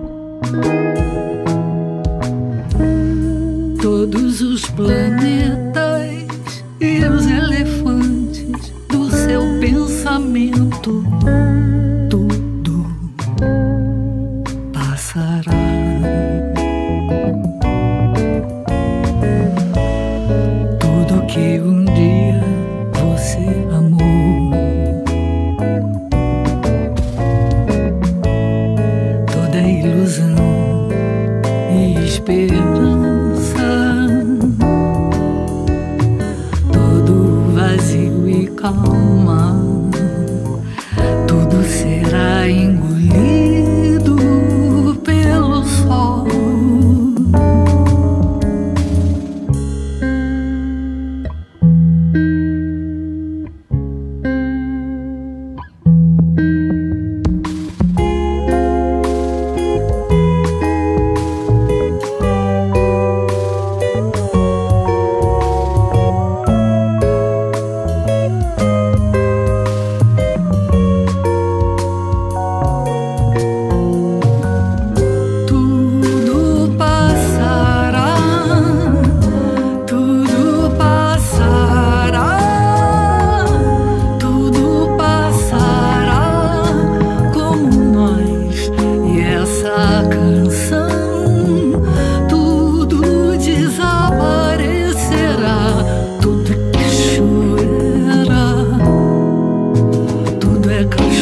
Speaker 4: Todos os planetas e os elefantes do seu pensamento, tudo passará. Tudo que um dia você amou, toda ilusão e esperança, todo vazio e calma, tudo será engolido pelo sol. Tudo é cachoeira, tudo é cachoeira.